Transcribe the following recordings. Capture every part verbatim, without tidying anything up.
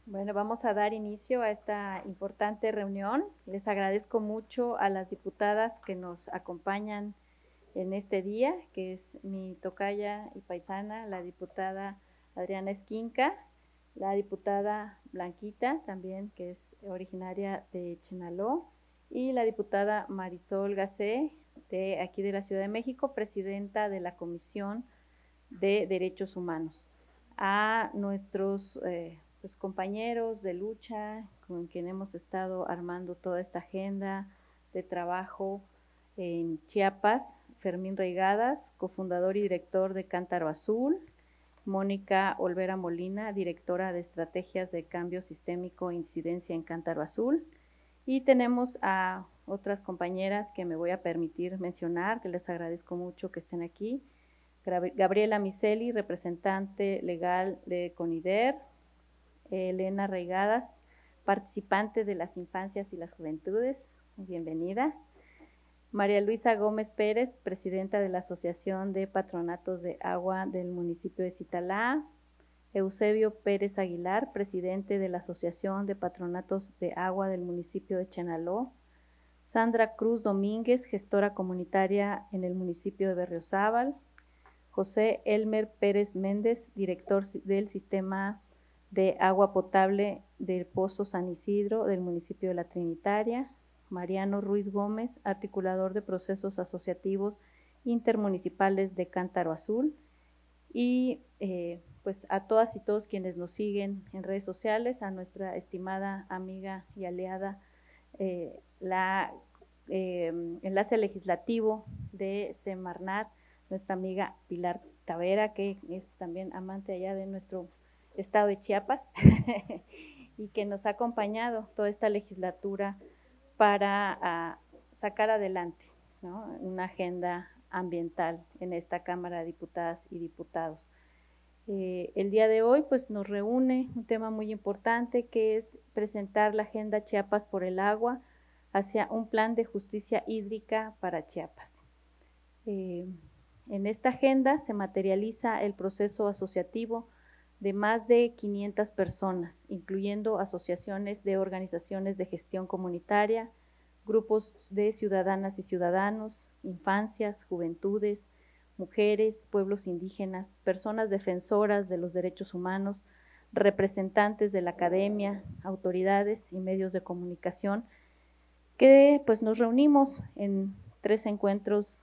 Bueno, vamos a dar inicio a esta importante reunión. Les agradezco mucho a las diputadas que nos acompañan en este día, que es mi tocaya y paisana, la diputada Adriana Esquinca, la diputada Blanquita, también que es originaria de Chenaló, y la diputada Marisol Gacé, de aquí de la Ciudad de México, presidenta de la Comisión de Derechos Humanos. A nuestros eh, pues, compañeros de lucha con quien hemos estado armando toda esta agenda de trabajo en Chiapas, Fermín Reigadas, cofundador y director de Cántaro Azul, Mónica Olvera Molina, directora de Estrategias de Cambio Sistémico e Incidencia en Cántaro Azul, y tenemos a otras compañeras que me voy a permitir mencionar, que les agradezco mucho que estén aquí. Gabriela Miseli, representante legal de CONIDER, Elena Reigadas, participante de las infancias y las juventudes, bienvenida. María Luisa Gómez Pérez, presidenta de la Asociación de Patronatos de Agua del municipio de Zitalá. Eusebio Pérez Aguilar, presidente de la Asociación de Patronatos de Agua del municipio de Chenaló. Sandra Cruz Domínguez, gestora comunitaria en el municipio de Berriozábal. José Elmer Pérez Méndez, director del Sistema de Agua Potable del Pozo San Isidro del municipio de La Trinitaria. Mariano Ruiz Gómez, articulador de procesos asociativos intermunicipales de Cántaro Azul. Y eh, pues a todas y todos quienes nos siguen en redes sociales, a nuestra estimada amiga y aliada, eh, la eh, enlace legislativo de Semarnat, nuestra amiga Pilar Tavera, que es también amante allá de nuestro estado de Chiapas y que nos ha acompañado toda esta legislatura para uh, sacar adelante, ¿no?, una agenda ambiental en esta Cámara de Diputadas y Diputados. Eh, el día de hoy pues nos reúne un tema muy importante, que es presentar la Agenda Chiapas por el Agua hacia un plan de justicia hídrica para Chiapas. Eh, en esta agenda se materializa el proceso asociativo de más de quinientas personas, incluyendo asociaciones de organizaciones de gestión comunitaria, grupos de ciudadanas y ciudadanos, infancias, juventudes, mujeres, pueblos indígenas, personas defensoras de los derechos humanos, representantes de la academia, autoridades y medios de comunicación, que pues nos reunimos en tres encuentros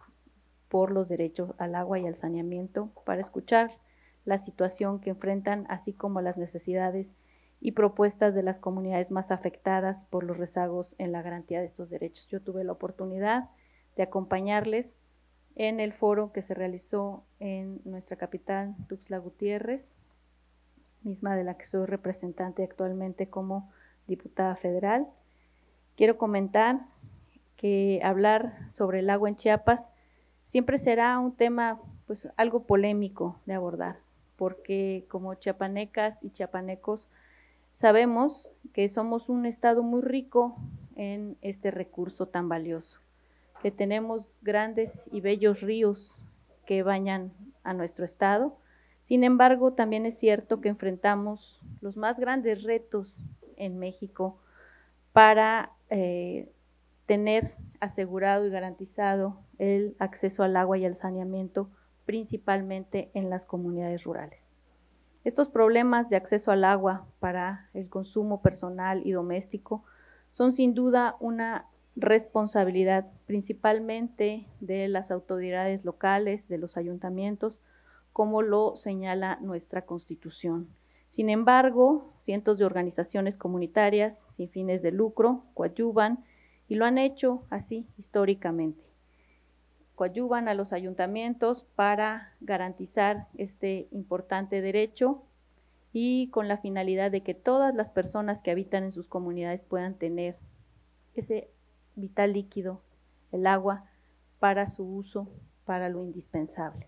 por los derechos al agua y al saneamiento para escuchar la situación que enfrentan, así como las necesidades y propuestas de las comunidades más afectadas por los rezagos en la garantía de estos derechos. Yo tuve la oportunidad de acompañarles en el foro que se realizó en nuestra capital, Tuxtla Gutiérrez, misma de la que soy representante actualmente como diputada federal. Quiero comentar que hablar sobre el agua en Chiapas siempre será un tema pues algo polémico de abordar, porque como chiapanecas y chiapanecos sabemos que somos un estado muy rico en este recurso tan valioso, que tenemos grandes y bellos ríos que bañan a nuestro estado. Sin embargo, también es cierto que enfrentamos los más grandes retos en México para eh, tener asegurado y garantizado el acceso al agua y al saneamiento, principalmente en las comunidades rurales. Estos problemas de acceso al agua para el consumo personal y doméstico son sin duda una responsabilidad principalmente de las autoridades locales, de los ayuntamientos, como lo señala nuestra Constitución. Sin embargo, cientos de organizaciones comunitarias sin fines de lucro coadyuvan y lo han hecho así históricamente. Coadyuvan a los ayuntamientos para garantizar este importante derecho y con la finalidad de que todas las personas que habitan en sus comunidades puedan tener ese vital líquido, el agua, para su uso, para lo indispensable.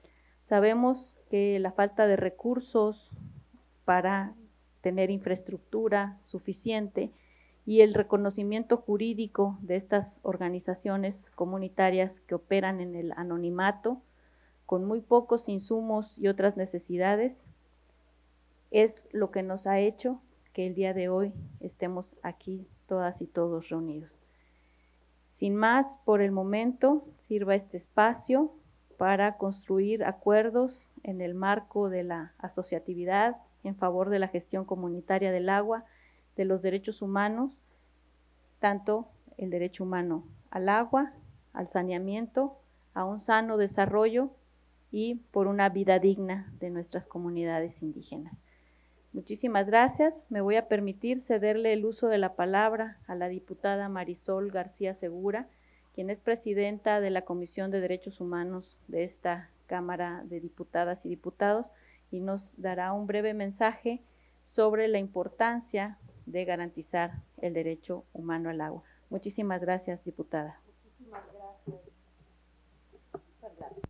Sabemos que la falta de recursos para tener infraestructura suficiente y el reconocimiento jurídico de estas organizaciones comunitarias que operan en el anonimato, con muy pocos insumos y otras necesidades, es lo que nos ha hecho que el día de hoy estemos aquí todas y todos reunidos. Sin más, por el momento, sirva este espacio para construir acuerdos en el marco de la asociatividad en favor de la gestión comunitaria del agua, de los derechos humanos, tanto el derecho humano al agua, al saneamiento, a un sano desarrollo y por una vida digna de nuestras comunidades indígenas. Muchísimas gracias. Me voy a permitir cederle el uso de la palabra a la diputada Marisol García Segura, quien es presidenta de la Comisión de Derechos Humanos de esta Cámara de Diputadas y Diputados, y nos dará un breve mensaje sobre la importancia de garantizar el derecho humano al agua. Muchísimas gracias, diputada. Muchísimas gracias. Muchas gracias.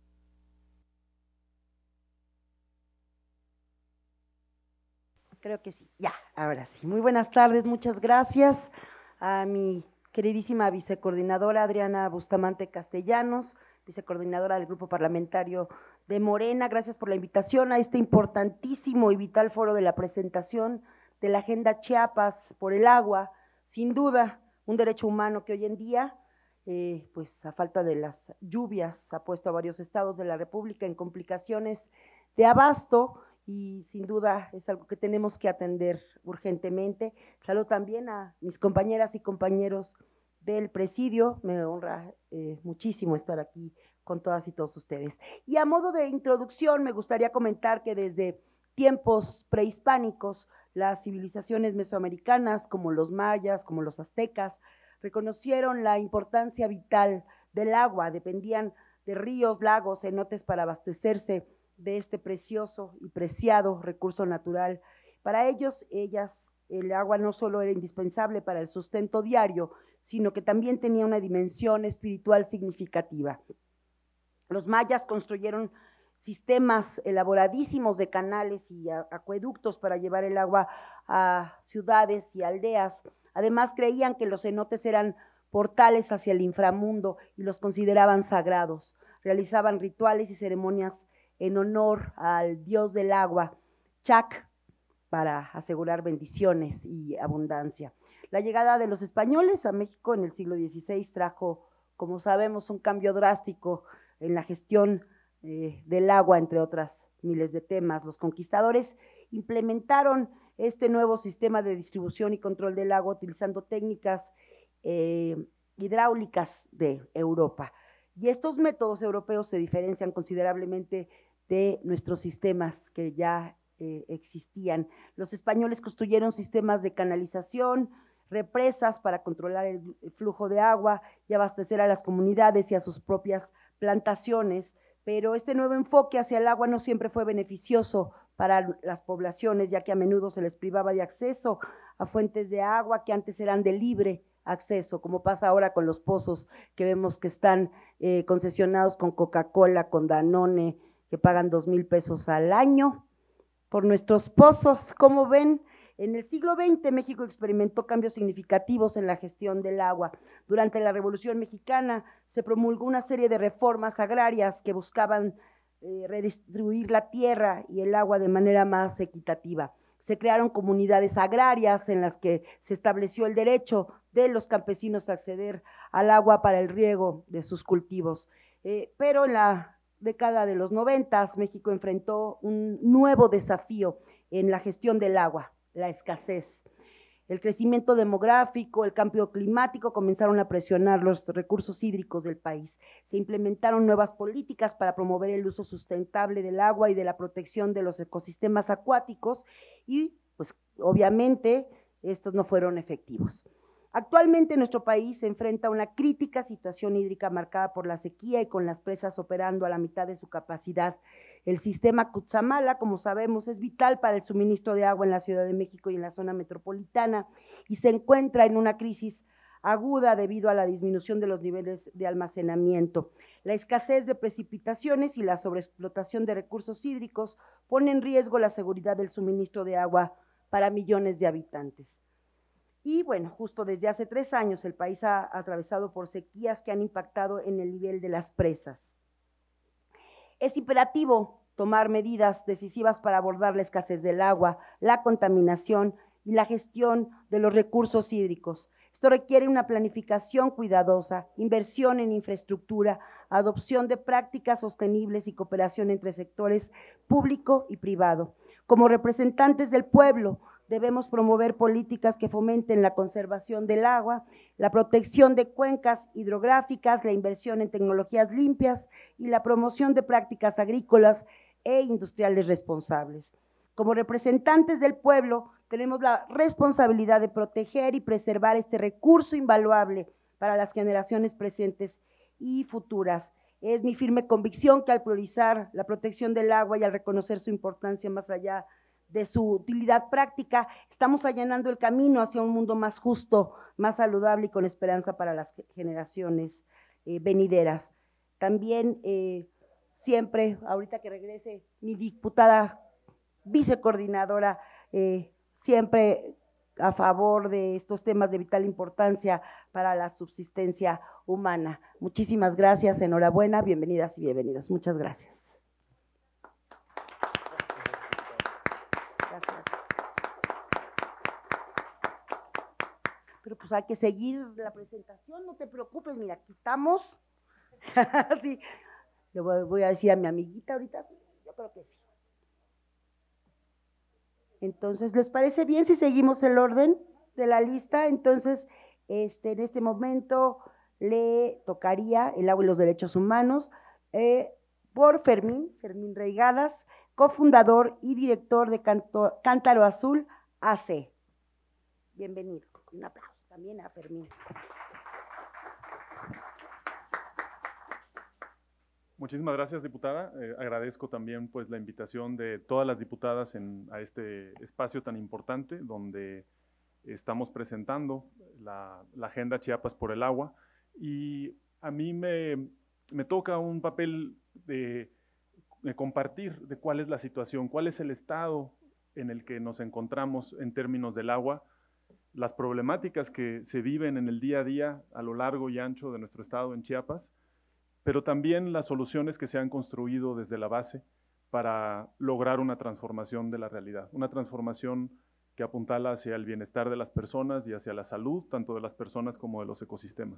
Creo que sí, ya, ahora sí. Muy buenas tardes, muchas gracias a mi queridísima vicecoordinadora Adriana Bustamante Castellanos, vicecoordinadora del Grupo Parlamentario de Morena. Gracias por la invitación a este importantísimo y vital foro de la presentación de la Agenda Chiapas por el agua. Sin duda, un derecho humano que hoy en día, eh, pues a falta de las lluvias, ha puesto a varios estados de la República en complicaciones de abasto, y sin duda es algo que tenemos que atender urgentemente. Saludo también a mis compañeras y compañeros del presidio, me honra eh, muchísimo estar aquí con todas y todos ustedes. Y a modo de introducción me gustaría comentar que desde tiempos prehispánicos las civilizaciones mesoamericanas como los mayas, como los aztecas, reconocieron la importancia vital del agua, dependían de ríos, lagos, cenotes para abastecerse de este precioso y preciado recurso natural. Para ellos, ellas, el agua no solo era indispensable para el sustento diario, sino que también tenía una dimensión espiritual significativa. Los mayas construyeron sistemas elaboradísimos de canales y acueductos para llevar el agua a ciudades y aldeas. Además, creían que los cenotes eran portales hacia el inframundo y los consideraban sagrados. Realizaban rituales y ceremonias en honor al dios del agua, Chac, para asegurar bendiciones y abundancia. La llegada de los españoles a México en el siglo dieciséis trajo, como sabemos, un cambio drástico en la gestión eh, del agua, entre otras miles de temas. Los conquistadores implementaron este nuevo sistema de distribución y control del agua utilizando técnicas eh, hidráulicas de Europa. Y estos métodos europeos se diferencian considerablemente de nuestros sistemas que ya eh, existían. Los españoles construyeron sistemas de canalización, represas para controlar el flujo de agua y abastecer a las comunidades y a sus propias plantaciones, pero este nuevo enfoque hacia el agua no siempre fue beneficioso para las poblaciones, ya que a menudo se les privaba de acceso a fuentes de agua que antes eran de libre acceso, como pasa ahora con los pozos que vemos que están eh, concesionados con Coca-Cola, con Danone, que pagan dos mil pesos al año por nuestros pozos. Como ven, en el siglo veinte México experimentó cambios significativos en la gestión del agua. Durante la Revolución Mexicana se promulgó una serie de reformas agrarias que buscaban eh, redistribuir la tierra y el agua de manera más equitativa. Se crearon comunidades agrarias en las que se estableció el derecho de los campesinos a acceder al agua para el riego de sus cultivos. Eh, pero en la década de los noventas, México enfrentó un nuevo desafío en la gestión del agua, la escasez. El crecimiento demográfico, el cambio climático comenzaron a presionar los recursos hídricos del país. Se implementaron nuevas políticas para promover el uso sustentable del agua y de la protección de los ecosistemas acuáticos y, pues, obviamente, estos no fueron efectivos. Actualmente nuestro país se enfrenta a una crítica situación hídrica marcada por la sequía y con las presas operando a la mitad de su capacidad. El sistema Cutzamala, como sabemos, es vital para el suministro de agua en la Ciudad de México y en la zona metropolitana y se encuentra en una crisis aguda debido a la disminución de los niveles de almacenamiento. La escasez de precipitaciones y la sobreexplotación de recursos hídricos pone en riesgo la seguridad del suministro de agua para millones de habitantes. Y bueno, justo desde hace tres años el país ha atravesado por sequías que han impactado en el nivel de las presas. Es imperativo tomar medidas decisivas para abordar la escasez del agua, la contaminación y la gestión de los recursos hídricos. Esto requiere una planificación cuidadosa, inversión en infraestructura, adopción de prácticas sostenibles y cooperación entre sectores público y privado. Como representantes del pueblo, debemos promover políticas que fomenten la conservación del agua, la protección de cuencas hidrográficas, la inversión en tecnologías limpias y la promoción de prácticas agrícolas e industriales responsables. Como representantes del pueblo, tenemos la responsabilidad de proteger y preservar este recurso invaluable para las generaciones presentes y futuras. Es mi firme convicción que al priorizar la protección del agua y al reconocer su importancia más allá de su utilidad práctica, estamos allanando el camino hacia un mundo más justo, más saludable y con esperanza para las generaciones eh, venideras. También eh, siempre, ahorita que regrese mi diputada vicecoordinadora, eh, siempre a favor de estos temas de vital importancia para la subsistencia humana. Muchísimas gracias, enhorabuena, bienvenidas y bienvenidos. Muchas gracias. Gracias. Pero pues hay que seguir la presentación, no te preocupes, mira, quitamos. Sí, le voy, voy a decir a mi amiguita ahorita, sí, yo creo que sí. Entonces, ¿les parece bien si seguimos el orden de la lista? Entonces, este, en este momento le tocaría el agua y los derechos humanos eh, por Fermín, Fermín Reigadas, cofundador y director de Canto, Cántaro Azul A C. Bienvenido. Un aplauso también a Fermín. Muchísimas gracias, diputada. Eh, agradezco también pues, la invitación de todas las diputadas en, a este espacio tan importante donde estamos presentando la, la Agenda Chiapas por el Agua. Y a mí me, me toca un papel de, de compartir de cuál es la situación, cuál es el estado en el que nos encontramos en términos del agua, las problemáticas que se viven en el día a día a lo largo y ancho de nuestro estado en Chiapas, pero también las soluciones que se han construido desde la base para lograr una transformación de la realidad, una transformación que apuntala hacia el bienestar de las personas y hacia la salud, tanto de las personas como de los ecosistemas.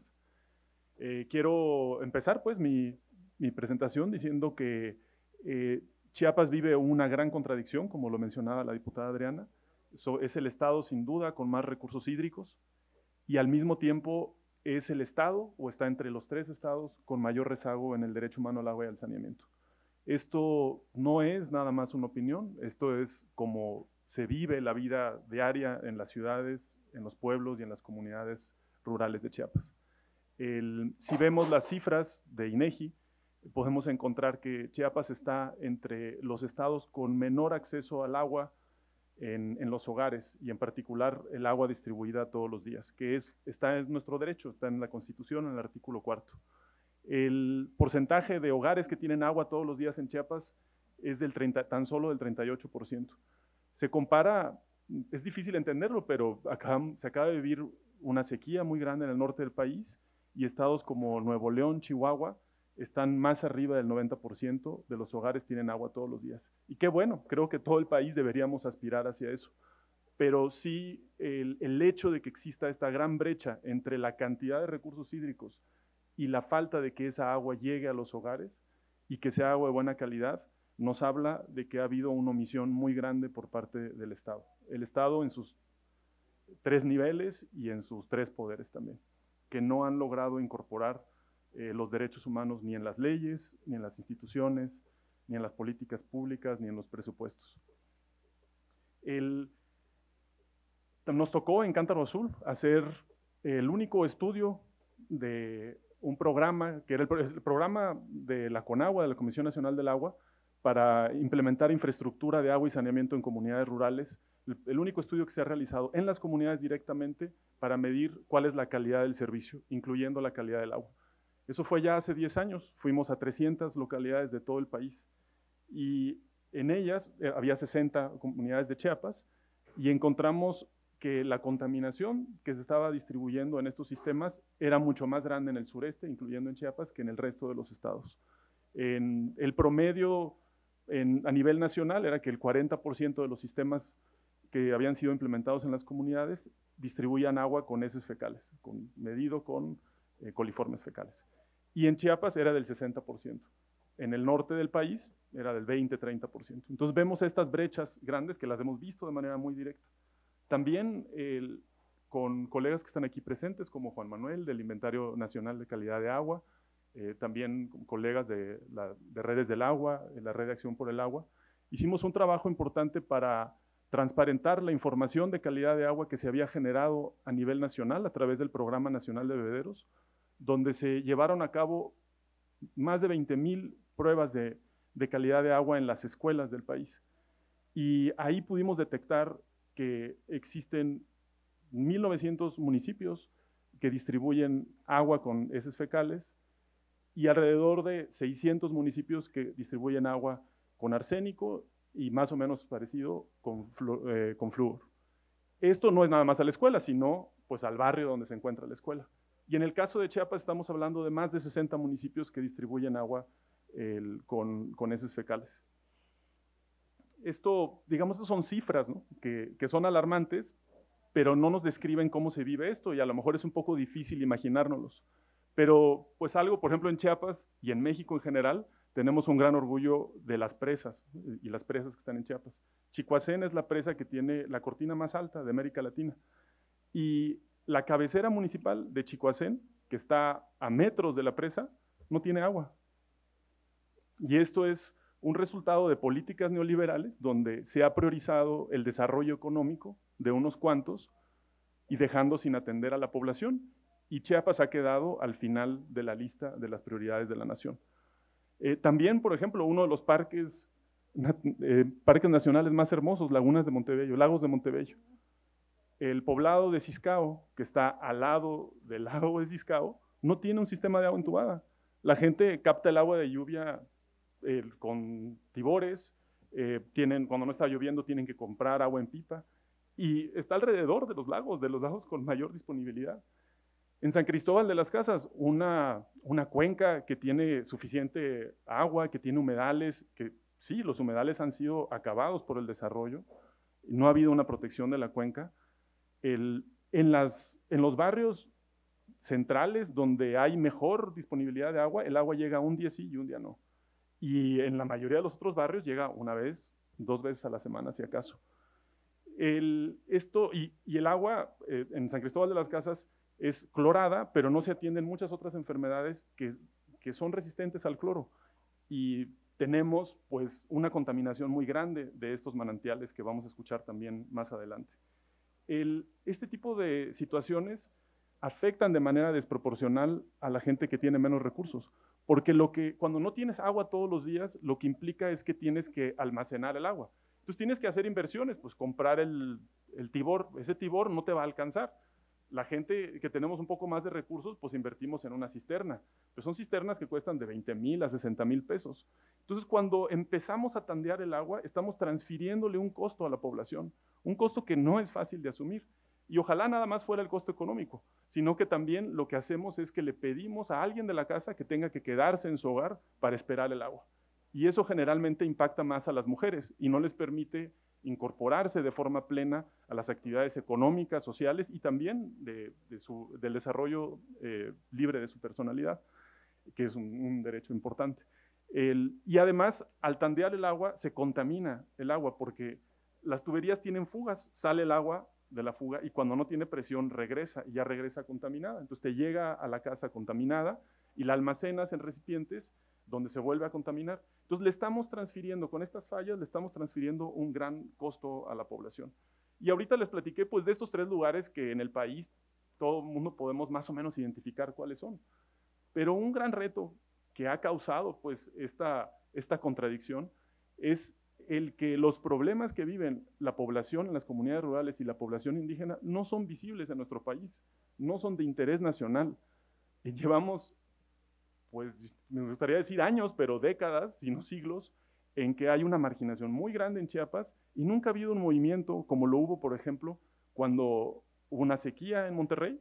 Eh, quiero empezar pues mi, mi presentación diciendo que eh, Chiapas vive una gran contradicción, como lo mencionaba la diputada Adriana. So, es el estado sin duda con más recursos hídricos y al mismo tiempo es el estado o está entre los tres estados con mayor rezago en el derecho humano al agua y al saneamiento. Esto no es nada más una opinión, esto es como se vive la vida diaria en las ciudades, en los pueblos y en las comunidades rurales de Chiapas. El, si vemos las cifras de INEGI, podemos encontrar que Chiapas está entre los estados con menor acceso al agua En, en los hogares y en particular el agua distribuida todos los días, que es, está en nuestro derecho, está en la Constitución, en el artículo cuarto. El porcentaje de hogares que tienen agua todos los días en Chiapas es del treinta, tan solo del treinta y ocho por ciento. Se compara, es difícil entenderlo, pero acá se acaba de vivir una sequía muy grande en el norte del país y estados como Nuevo León, Chihuahua, están más arriba del noventa por ciento de los hogares tienen agua todos los días. Y qué bueno, creo que todo el país deberíamos aspirar hacia eso. Pero sí, el, el hecho de que exista esta gran brecha entre la cantidad de recursos hídricos y la falta de que esa agua llegue a los hogares y que sea agua de buena calidad, nos habla de que ha habido una omisión muy grande por parte del Estado. El Estado en sus tres niveles y en sus tres poderes también, que no han logrado incorporar Eh, los derechos humanos ni en las leyes, ni en las instituciones, ni en las políticas públicas, ni en los presupuestos. El, nos tocó en Cántaro Azul hacer el único estudio de un programa, que era el, el programa de la CONAGUA, de la Comisión Nacional del Agua, para implementar infraestructura de agua y saneamiento en comunidades rurales, el, el único estudio que se ha realizado en las comunidades directamente para medir cuál es la calidad del servicio, incluyendo la calidad del agua. Eso fue ya hace diez años, fuimos a trescientas localidades de todo el país y en ellas eh, había sesenta comunidades de Chiapas y encontramos que la contaminación que se estaba distribuyendo en estos sistemas era mucho más grande en el sureste, incluyendo en Chiapas, que en el resto de los estados. En el promedio en, a nivel nacional era que el cuarenta por ciento de los sistemas que habían sido implementados en las comunidades distribuían agua con heces fecales, con, medido con eh, coliformes fecales. Y en Chiapas era del sesenta por ciento. En el norte del país era del veinte a treinta por ciento. Entonces vemos estas brechas grandes que las hemos visto de manera muy directa. También el, con colegas que están aquí presentes, como Juan Manuel, del Inventario Nacional de Calidad de Agua, eh, también colegas de, la, de Redes del Agua, la Red de Acción por el Agua, hicimos un trabajo importante para transparentar la información de calidad de agua que se había generado a nivel nacional a través del Programa Nacional de Bebederos, donde se llevaron a cabo más de veinte mil pruebas de, de calidad de agua en las escuelas del país. Y ahí pudimos detectar que existen mil novecientos municipios que distribuyen agua con heces fecales y alrededor de seiscientos municipios que distribuyen agua con arsénico y más o menos parecido con, flu, eh, con flúor. Esto no es nada más a la escuela, sino pues al barrio donde se encuentra la escuela. Y en el caso de Chiapas estamos hablando de más de sesenta municipios que distribuyen agua el, con, con heces fecales. Esto, digamos, son cifras, ¿no? que, que son alarmantes, pero no nos describen cómo se vive esto y a lo mejor es un poco difícil imaginárnoslos. Pero pues algo, por ejemplo, en Chiapas y en México en general, tenemos un gran orgullo de las presas y las presas que están en Chiapas. Chicoacén es la presa que tiene la cortina más alta de América Latina. Y la cabecera municipal de Chicoacén, que está a metros de la presa, no tiene agua. Y esto es un resultado de políticas neoliberales donde se ha priorizado el desarrollo económico de unos cuantos y dejando sin atender a la población. Y Chiapas ha quedado al final de la lista de las prioridades de la nación. Eh, también, por ejemplo, uno de los parques, eh, parques nacionales más hermosos, Lagunas de Montebello, Lagos de Montebello. El poblado de Ciscao, que está al lado del lago de Ciscao, no tiene un sistema de agua entubada. La gente capta el agua de lluvia eh, con tibores, eh, tienen, cuando no está lloviendo tienen que comprar agua en pipa, y está alrededor de los lagos, de los lagos con mayor disponibilidad. En San Cristóbal de las Casas, una, una cuenca que tiene suficiente agua, que tiene humedales, que sí, los humedales han sido acabados por el desarrollo, no ha habido una protección de la cuenca. El, en, las, en los barrios centrales donde hay mejor disponibilidad de agua, el agua llega un día sí y un día no. Y en la mayoría de los otros barrios llega una vez, dos veces a la semana, si acaso. El, esto, y, y el agua eh, en San Cristóbal de las Casas es clorada, pero no se atienden muchas otras enfermedades que, que son resistentes al cloro. Y tenemos pues una contaminación muy grande de estos manantiales que vamos a escuchar también más adelante. El, este tipo de situaciones afectan de manera desproporcional a la gente que tiene menos recursos, porque lo que, cuando no tienes agua todos los días, lo que implica es que tienes que almacenar el agua. Entonces tienes que hacer inversiones, pues comprar el, el tibor, ese tibor no te va a alcanzar. La gente que tenemos un poco más de recursos, pues invertimos en una cisterna. Pues son cisternas que cuestan de veinte mil a sesenta mil pesos. Entonces, cuando empezamos a tandear el agua, estamos transfiriéndole un costo a la población, un costo que no es fácil de asumir. Y ojalá nada más fuera el costo económico, sino que también lo que hacemos es que le pedimos a alguien de la casa que tenga que quedarse en su hogar para esperar el agua. Y eso generalmente impacta más a las mujeres y no les permite incorporarse de forma plena a las actividades económicas, sociales y también de, de su, del desarrollo eh, libre de su personalidad, que es un, un derecho importante. El, y además, al tandear el agua, se contamina el agua porque las tuberías tienen fugas, sale el agua de la fuga y cuando no tiene presión regresa y ya regresa contaminada. Entonces te llega a la casa contaminada y la almacenas en recipientes donde se vuelve a contaminar. Entonces le estamos transfiriendo, con estas fallas, le estamos transfiriendo un gran costo a la población. Y ahorita les platiqué pues de estos tres lugares que en el país todo el mundo podemos más o menos identificar cuáles son. Pero un gran reto que ha causado pues esta, esta contradicción es el que los problemas que viven la población en las comunidades rurales y la población indígena no son visibles en nuestro país, no son de interés nacional. Y llevamos, pues me gustaría decir años, pero décadas, si no siglos, en que hay una marginación muy grande en Chiapas y nunca ha habido un movimiento como lo hubo, por ejemplo, cuando hubo una sequía en Monterrey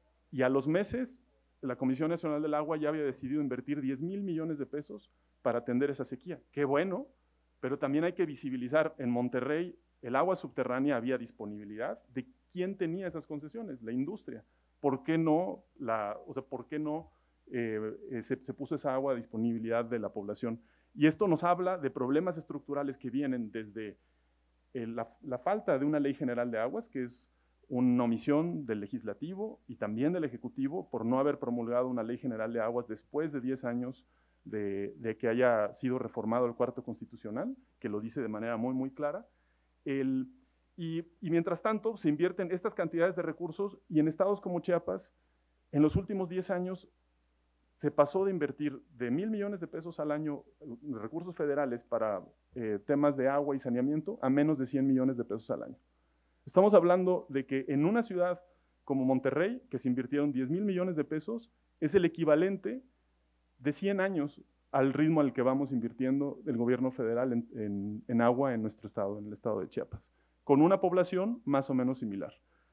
y a los meses la Comisión Nacional del Agua ya había decidido invertir diez mil millones de pesos para atender esa sequía. Qué bueno, pero también hay que visibilizar, en Monterrey el agua subterránea había disponibilidad. ¿De quién tenía esas concesiones? La industria. ¿Por qué no, la, o sea, ¿por qué no eh, eh, se, se puso esa agua a disponibilidad de la población? Y esto nos habla de problemas estructurales que vienen desde eh, la, la falta de una ley general de aguas, que es una omisión del legislativo y también del ejecutivo por no haber promulgado una ley general de aguas después de diez años de, de que haya sido reformado el cuarto constitucional, que lo dice de manera muy, muy clara. El, y, y mientras tanto, se invierten estas cantidades de recursos y en estados como Chiapas, en los últimos diez años, se pasó de invertir de mil millones de pesos al año de recursos federales para eh, temas de agua y saneamiento a menos de cien millones de pesos al año. Estamos hablando de que en una ciudad como Monterrey, que se invirtieron diez mil millones de pesos, es el equivalente de cien años al ritmo al que vamos invirtiendo el gobierno federal en, en, en agua en nuestro estado, en el estado de Chiapas, con una población más o menos similar.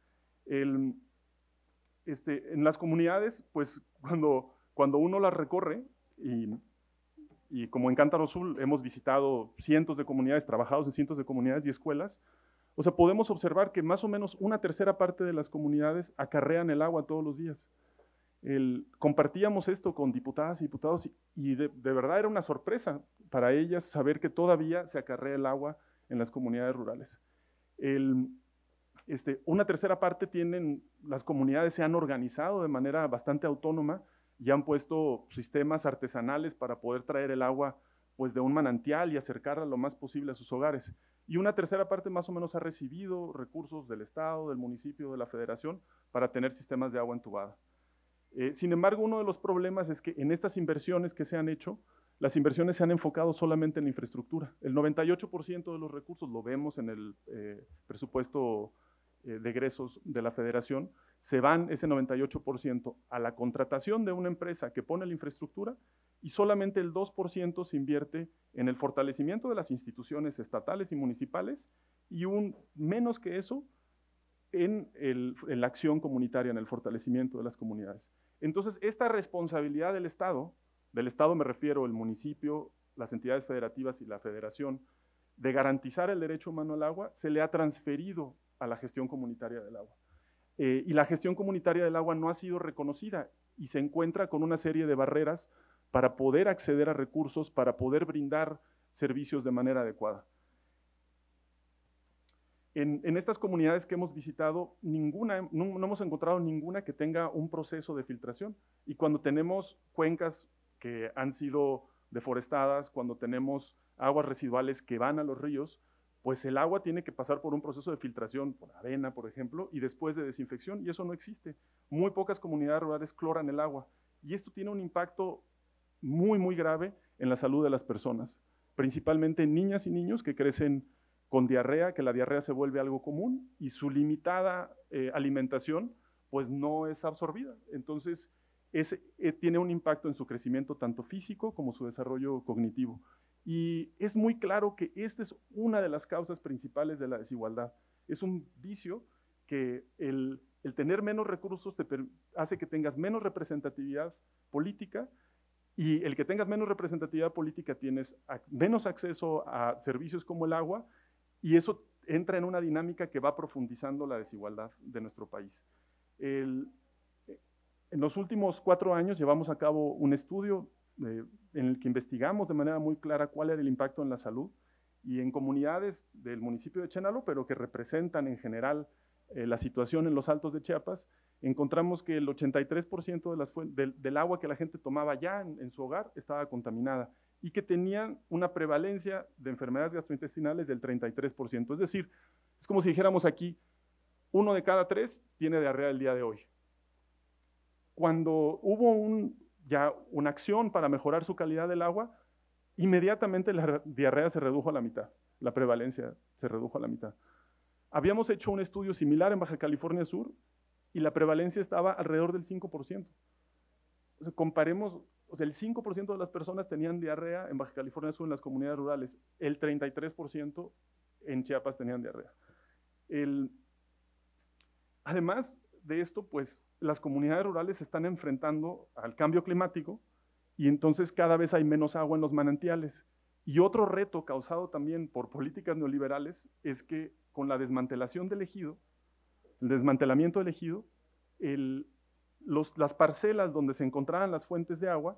El, este, en las comunidades, pues cuando, cuando uno las recorre, y, y como en Cántaro Azul hemos visitado cientos de comunidades, trabajado en cientos de comunidades y escuelas, o sea, podemos observar que más o menos una tercera parte de las comunidades acarrean el agua todos los días. El, compartíamos esto con diputadas y diputados y, y de, de verdad era una sorpresa para ellas saber que todavía se acarrea el agua en las comunidades rurales. El, este, una tercera parte tienen, las comunidades se han organizado de manera bastante autónoma y han puesto sistemas artesanales para poder traer el agua pues, de un manantial y acercarla lo más posible a sus hogares. Y una tercera parte más o menos ha recibido recursos del Estado, del municipio, de la Federación para tener sistemas de agua entubada. Eh, sin embargo, uno de los problemas es que en estas inversiones que se han hecho, las inversiones se han enfocado solamente en la infraestructura. El noventa y ocho por ciento de los recursos, lo vemos en el eh, presupuesto eh, de egresos de la Federación, se van ese noventa y ocho por ciento a la contratación de una empresa que pone la infraestructura y solamente el dos por ciento se invierte en el fortalecimiento de las instituciones estatales y municipales y un menos que eso en, el, en la acción comunitaria, en el fortalecimiento de las comunidades. Entonces, esta responsabilidad del Estado, del Estado me refiero al municipio, las entidades federativas y la federación, de garantizar el derecho humano al agua, se le ha transferido a la gestión comunitaria del agua. Eh, y la gestión comunitaria del agua no ha sido reconocida y se encuentra con una serie de barreras para poder acceder a recursos, para poder brindar servicios de manera adecuada. En, en estas comunidades que hemos visitado, ninguna, no, no hemos encontrado ninguna que tenga un proceso de filtración. Y cuando tenemos cuencas que han sido deforestadas, cuando tenemos aguas residuales que van a los ríos, pues el agua tiene que pasar por un proceso de filtración, por arena, por ejemplo, y después de desinfección, y eso no existe. Muy pocas comunidades rurales cloran el agua, y esto tiene un impacto muy, muy grave en la salud de las personas, principalmente en niñas y niños que crecen con diarrea, que la diarrea se vuelve algo común y su limitada eh, alimentación pues no es absorbida. Entonces, es, eh, tiene un impacto en su crecimiento tanto físico como su desarrollo cognitivo. Y es muy claro que esta es una de las causas principales de la desigualdad. Es un vicio que el, el tener menos recursos te hace que tengas menos representatividad política y el que tengas menos representatividad política tienes menos acceso a servicios como el agua y eso entra en una dinámica que va profundizando la desigualdad de nuestro país. El, en los últimos cuatro años llevamos a cabo un estudio eh, en el que investigamos de manera muy clara cuál era el impacto en la salud y en comunidades del municipio de Chenaló, pero que representan en general eh, la situación en los Altos de Chiapas, encontramos que el ochenta y tres por ciento de las del, del agua que la gente tomaba ya en, en su hogar estaba contaminada y que tenían una prevalencia de enfermedades gastrointestinales del treinta y tres por ciento. Es decir, es como si dijéramos aquí, uno de cada tres tiene diarrea el día de hoy. Cuando hubo un, ya una acción para mejorar su calidad del agua, inmediatamente la diarrea se redujo a la mitad, la prevalencia se redujo a la mitad. Habíamos hecho un estudio similar en Baja California Sur y la prevalencia estaba alrededor del cinco por ciento. O sea, comparemos, o sea, el cinco por ciento de las personas tenían diarrea en Baja California Sur en las comunidades rurales, el treinta y tres por ciento en Chiapas tenían diarrea. El, además de esto, pues las comunidades rurales se están enfrentando al cambio climático y entonces cada vez hay menos agua en los manantiales Y otro reto causado también por políticas neoliberales es que con la desmantelación del ejido, el desmantelamiento del ejido, el, los, las parcelas donde se encontraban las fuentes de agua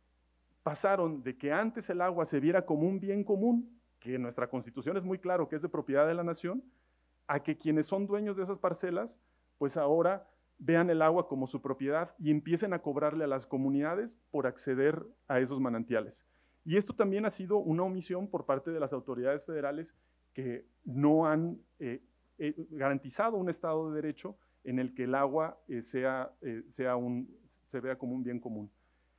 pasaron de que antes el agua se viera como un bien común, que en nuestra Constitución es muy claro que es de propiedad de la nación, a que quienes son dueños de esas parcelas, pues ahora vean el agua como su propiedad y empiecen a cobrarle a las comunidades por acceder a esos manantiales. Y esto también ha sido una omisión por parte de las autoridades federales que no han eh, eh, garantizado un Estado de Derecho en el que el agua eh, sea, eh, sea un, se vea como un bien común.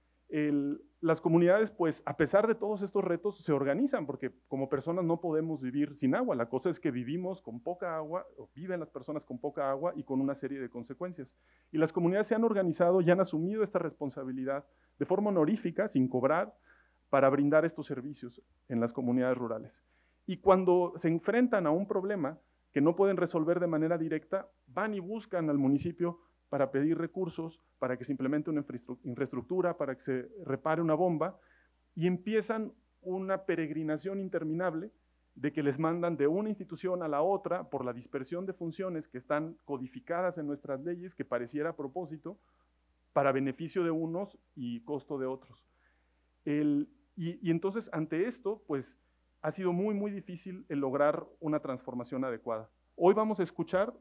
El, las comunidades, pues, a pesar de todos estos retos, se organizan, porque como personas no podemos vivir sin agua. La cosa es que vivimos con poca agua, o viven las personas con poca agua y con una serie de consecuencias. Y las comunidades se han organizado y han asumido esta responsabilidad de forma honorífica, sin cobrar, para brindar estos servicios en las comunidades rurales. Y cuando se enfrentan a un problema que no pueden resolver de manera directa, van y buscan al municipio para pedir recursos, para que se implemente una infraestructura, para que se repare una bomba, y empiezan una peregrinación interminable de que les mandan de una institución a la otra por la dispersión de funciones que están codificadas en nuestras leyes, que pareciera a propósito, para beneficio de unos y costo de otros. El, y, y entonces, ante esto, pues, ha sido muy, muy difícil el lograr una transformación adecuada. Hoy vamos a escuchar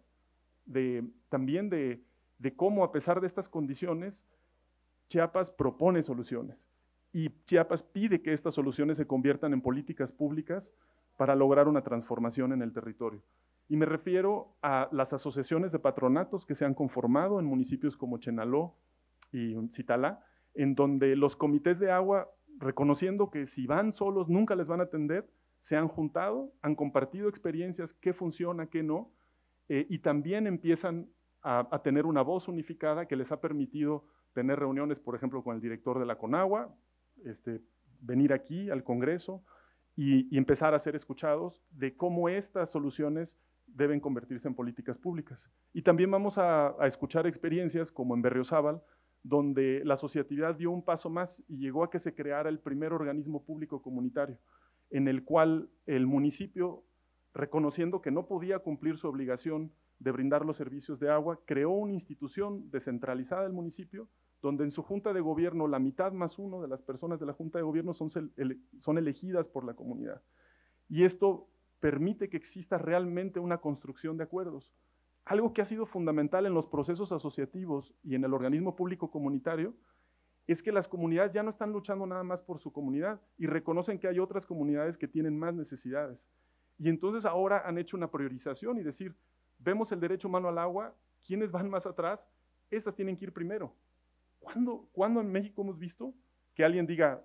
de, también de de cómo, a pesar de estas condiciones, Chiapas propone soluciones y Chiapas pide que estas soluciones se conviertan en políticas públicas para lograr una transformación en el territorio. Y me refiero a las asociaciones de patronatos que se han conformado en municipios como Chenaló y Citalá, en donde los comités de agua, reconociendo que si van solos nunca les van a atender, se han juntado, han compartido experiencias, qué funciona, qué no, eh, y también empiezan A, a tener una voz unificada que les ha permitido tener reuniones, por ejemplo, con el director de la Conagua, este, venir aquí al Congreso y, y empezar a ser escuchados de cómo estas soluciones deben convertirse en políticas públicas. Y también vamos a, a escuchar experiencias como en Berriozábal, donde la asociatividad dio un paso más y llegó a que se creara el primer organismo público comunitario, en el cual el municipio, reconociendo que no podía cumplir su obligación de brindar los servicios de agua, creó una institución descentralizada del municipio, donde en su junta de gobierno la mitad más uno de las personas de la junta de gobierno son, son elegidas por la comunidad. Y esto permite que exista realmente una construcción de acuerdos. Algo que ha sido fundamental en los procesos asociativos y en el organismo público comunitario es que las comunidades ya no están luchando nada más por su comunidad y reconocen que hay otras comunidades que tienen más necesidades. Y entonces ahora han hecho una priorización y decir, vemos el derecho humano al agua, ¿quiénes van más atrás? Estas tienen que ir primero. ¿Cuándo, ¿Cuándo en México hemos visto que alguien diga,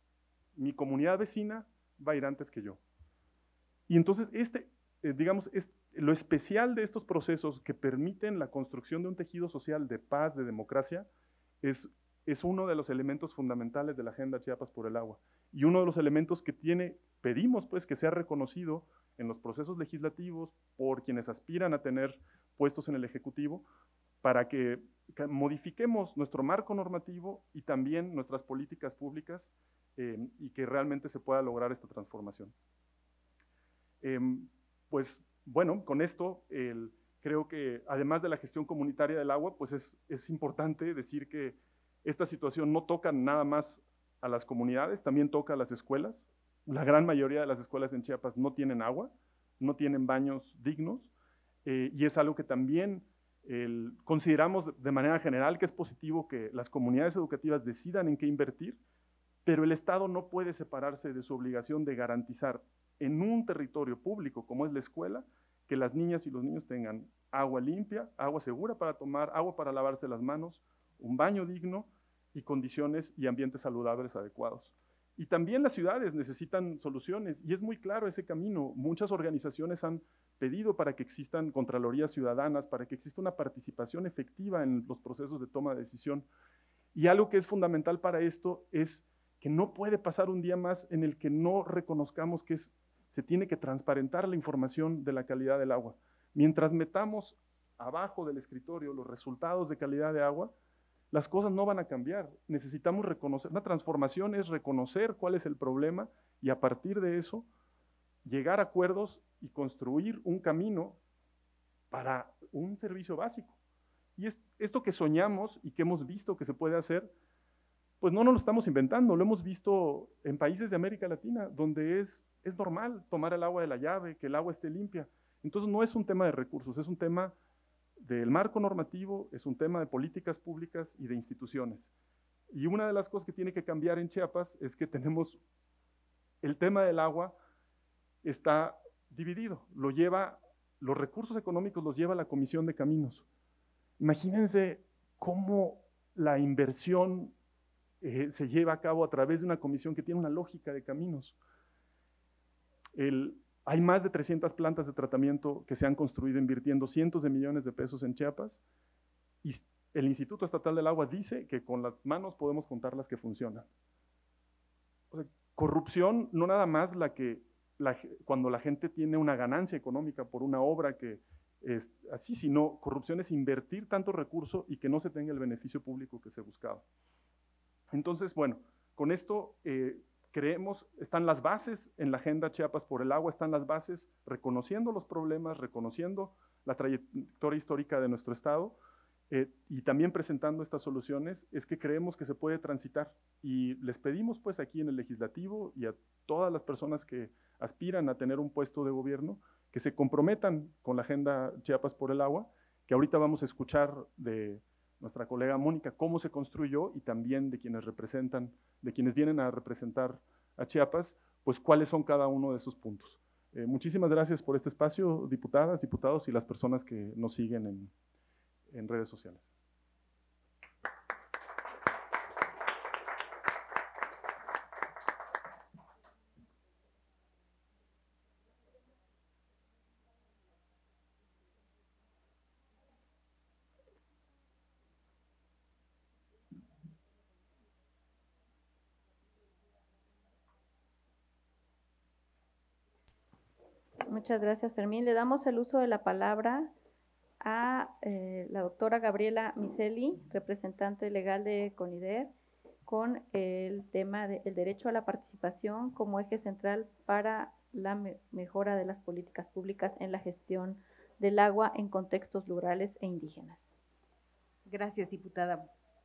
mi comunidad vecina va a ir antes que yo? Y entonces, este, eh, digamos, es, lo especial de estos procesos que permiten la construcción de un tejido social de paz, de democracia, es, es uno de los elementos fundamentales de la Agenda Chiapas por el Agua. Y uno de los elementos que tiene, pedimos pues que sea reconocido en los procesos legislativos por quienes aspiran a tener puestos en el Ejecutivo, para que, que modifiquemos nuestro marco normativo y también nuestras políticas públicas eh, y que realmente se pueda lograr esta transformación. Eh, pues bueno, con esto el, creo que además de la gestión comunitaria del agua, pues es, es importante decir que esta situación no toca nada más a las comunidades, también toca a las escuelas. La gran mayoría de las escuelas en Chiapas no tienen agua, no tienen baños dignos, eh, y es algo que también el, consideramos de manera general que es positivo que las comunidades educativas decidan en qué invertir, pero el Estado no puede separarse de su obligación de garantizar en un territorio público como es la escuela, que las niñas y los niños tengan agua limpia, agua segura para tomar, agua para lavarse las manos, un baño digno y condiciones y ambientes saludables adecuados. Y también las ciudades necesitan soluciones y es muy claro ese camino. Muchas organizaciones han pedido para que existan contralorías ciudadanas, para que exista una participación efectiva en los procesos de toma de decisión. Y algo que es fundamental para esto es que no puede pasar un día más en el que no reconozcamos que es, se tiene que transparentar la información de la calidad del agua. Mientras metamos abajo del escritorio los resultados de calidad de agua, las cosas no van a cambiar. Necesitamos reconocer, una transformación es reconocer cuál es el problema y a partir de eso llegar a acuerdos y construir un camino para un servicio básico. Y es, esto que soñamos y que hemos visto que se puede hacer, pues no nos lo estamos inventando, lo hemos visto en países de América Latina, donde es, es normal tomar el agua de la llave, que el agua esté limpia. Entonces no es un tema de recursos, es un tema del marco normativo, es un tema de políticas públicas y de instituciones. Y una de las cosas que tiene que cambiar en Chiapas es que tenemos el tema del agua está dividido, lo lleva, los recursos económicos los lleva la Comisión de Caminos. Imagínense cómo la inversión eh, se lleva a cabo a través de una comisión que tiene una lógica de caminos. El, hay más de trescientas plantas de tratamiento que se han construido invirtiendo cientos de millones de pesos en Chiapas y el Instituto Estatal del Agua dice que con las manos podemos contar las que funcionan. O sea, corrupción no nada más la que, la, cuando la gente tiene una ganancia económica por una obra que es así, sino corrupción es invertir tanto recurso y que no se tenga el beneficio público que se buscaba. Entonces, bueno, con esto eh, creemos, están las bases en la Agenda Chiapas por el Agua, están las bases reconociendo los problemas, reconociendo la trayectoria histórica de nuestro Estado eh, y también presentando estas soluciones, es que creemos que se puede transitar. Y les pedimos pues aquí en el Legislativo y a todas las personas que aspiran a tener un puesto de gobierno, que se comprometan con la Agenda Chiapas por el Agua, que ahorita vamos a escuchar de nuestra colega Mónica cómo se construyó y también de quienes representan, de quienes vienen a representar a Chiapas, pues cuáles son cada uno de esos puntos. Eh, muchísimas gracias por este espacio, diputadas, diputados y las personas que nos siguen en, en redes sociales. Muchas gracias, Fermín. Le damos el uso de la palabra a eh, la doctora Gabriela Miceli, representante legal de CONIDER, con el tema del de, derecho a la participación como eje central para la me mejora de las políticas públicas en la gestión del agua en contextos rurales e indígenas. Gracias, diputada.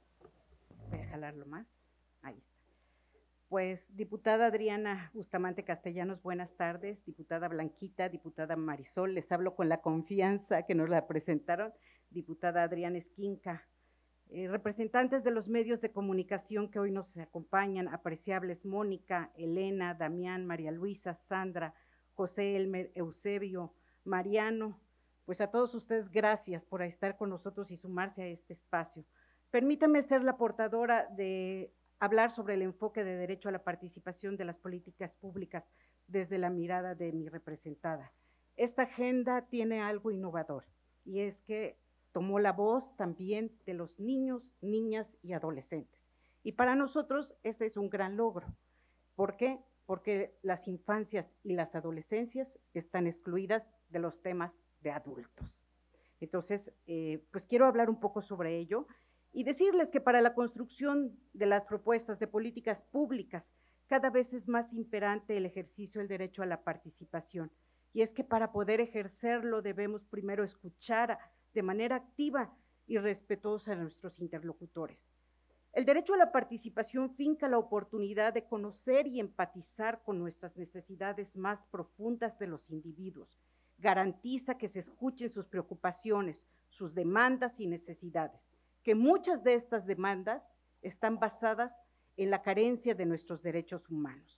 Voy a jalarlo más. Ahí está. Pues, diputada Adriana Bustamante Castellanos, buenas tardes. Diputada Blanquita, diputada Marisol, les hablo con la confianza que nos la presentaron. Diputada Adriana Esquinca, eh, representantes de los medios de comunicación que hoy nos acompañan, apreciables Mónica, Elena, Damián, María Luisa, Sandra, José Elmer, Eusebio, Mariano, pues a todos ustedes gracias por estar con nosotros y sumarse a este espacio. Permítame ser la portadora de hablar sobre el enfoque de derecho a la participación de las políticas públicas desde la mirada de mi representada. Esta agenda tiene algo innovador y es que tomó la voz también de los niños, niñas y adolescentes. Y para nosotros ese es un gran logro. ¿Por qué? Porque las infancias y las adolescencias están excluidas de los temas de adultos. Entonces, eh, pues quiero hablar un poco sobre ello y decirles que para la construcción de las propuestas de políticas públicas cada vez es más imperante el ejercicio del derecho a la participación. Y es que para poder ejercerlo debemos primero escuchar de manera activa y respetuosa a nuestros interlocutores. El derecho a la participación finca la oportunidad de conocer y empatizar con nuestras necesidades más profundas de los individuos. Garantiza que se escuchen sus preocupaciones, sus demandas y necesidades, que muchas de estas demandas están basadas en la carencia de nuestros derechos humanos.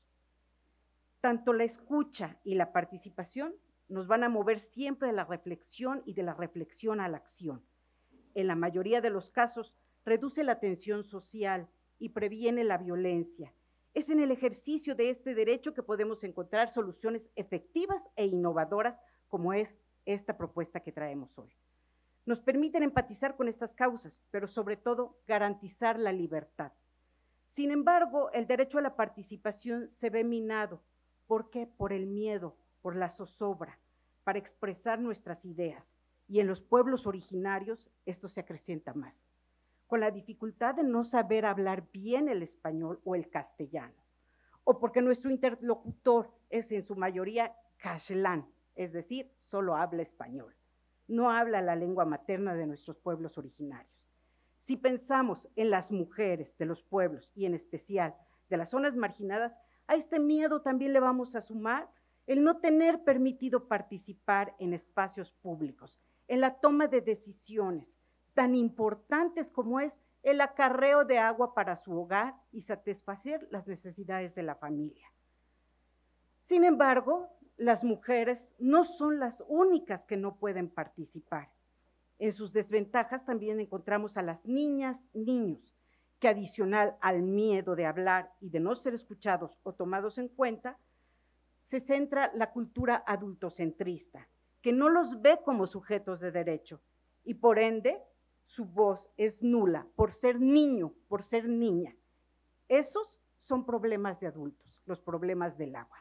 Tanto la escucha y la participación nos van a mover siempre de la reflexión y de la reflexión a la acción. En la mayoría de los casos, reduce la tensión social y previene la violencia. Es en el ejercicio de este derecho que podemos encontrar soluciones efectivas e innovadoras como es esta propuesta que traemos hoy. Nos permiten empatizar con estas causas, pero sobre todo garantizar la libertad. Sin embargo, el derecho a la participación se ve minado. ¿Por qué? Por el miedo, por la zozobra, para expresar nuestras ideas. Y en los pueblos originarios esto se acrecienta más, con la dificultad de no saber hablar bien el español o el castellano, o porque nuestro interlocutor es en su mayoría caxlán, es decir, solo habla español, no habla la lengua materna de nuestros pueblos originarios. Si pensamos en las mujeres de los pueblos y en especial de las zonas marginadas, a este miedo también le vamos a sumar el no tener permitido participar en espacios públicos, en la toma de decisiones tan importantes como es el acarreo de agua para su hogar y satisfacer las necesidades de la familia. Sin embargo, las mujeres no son las únicas que no pueden participar. En sus desventajas también encontramos a las niñas, niños, que adicional al miedo de hablar y de no ser escuchados o tomados en cuenta, se centra la cultura adultocentrista, que no los ve como sujetos de derecho y por ende su voz es nula por ser niño, por ser niña. Esos son problemas de adultos, los problemas del agua.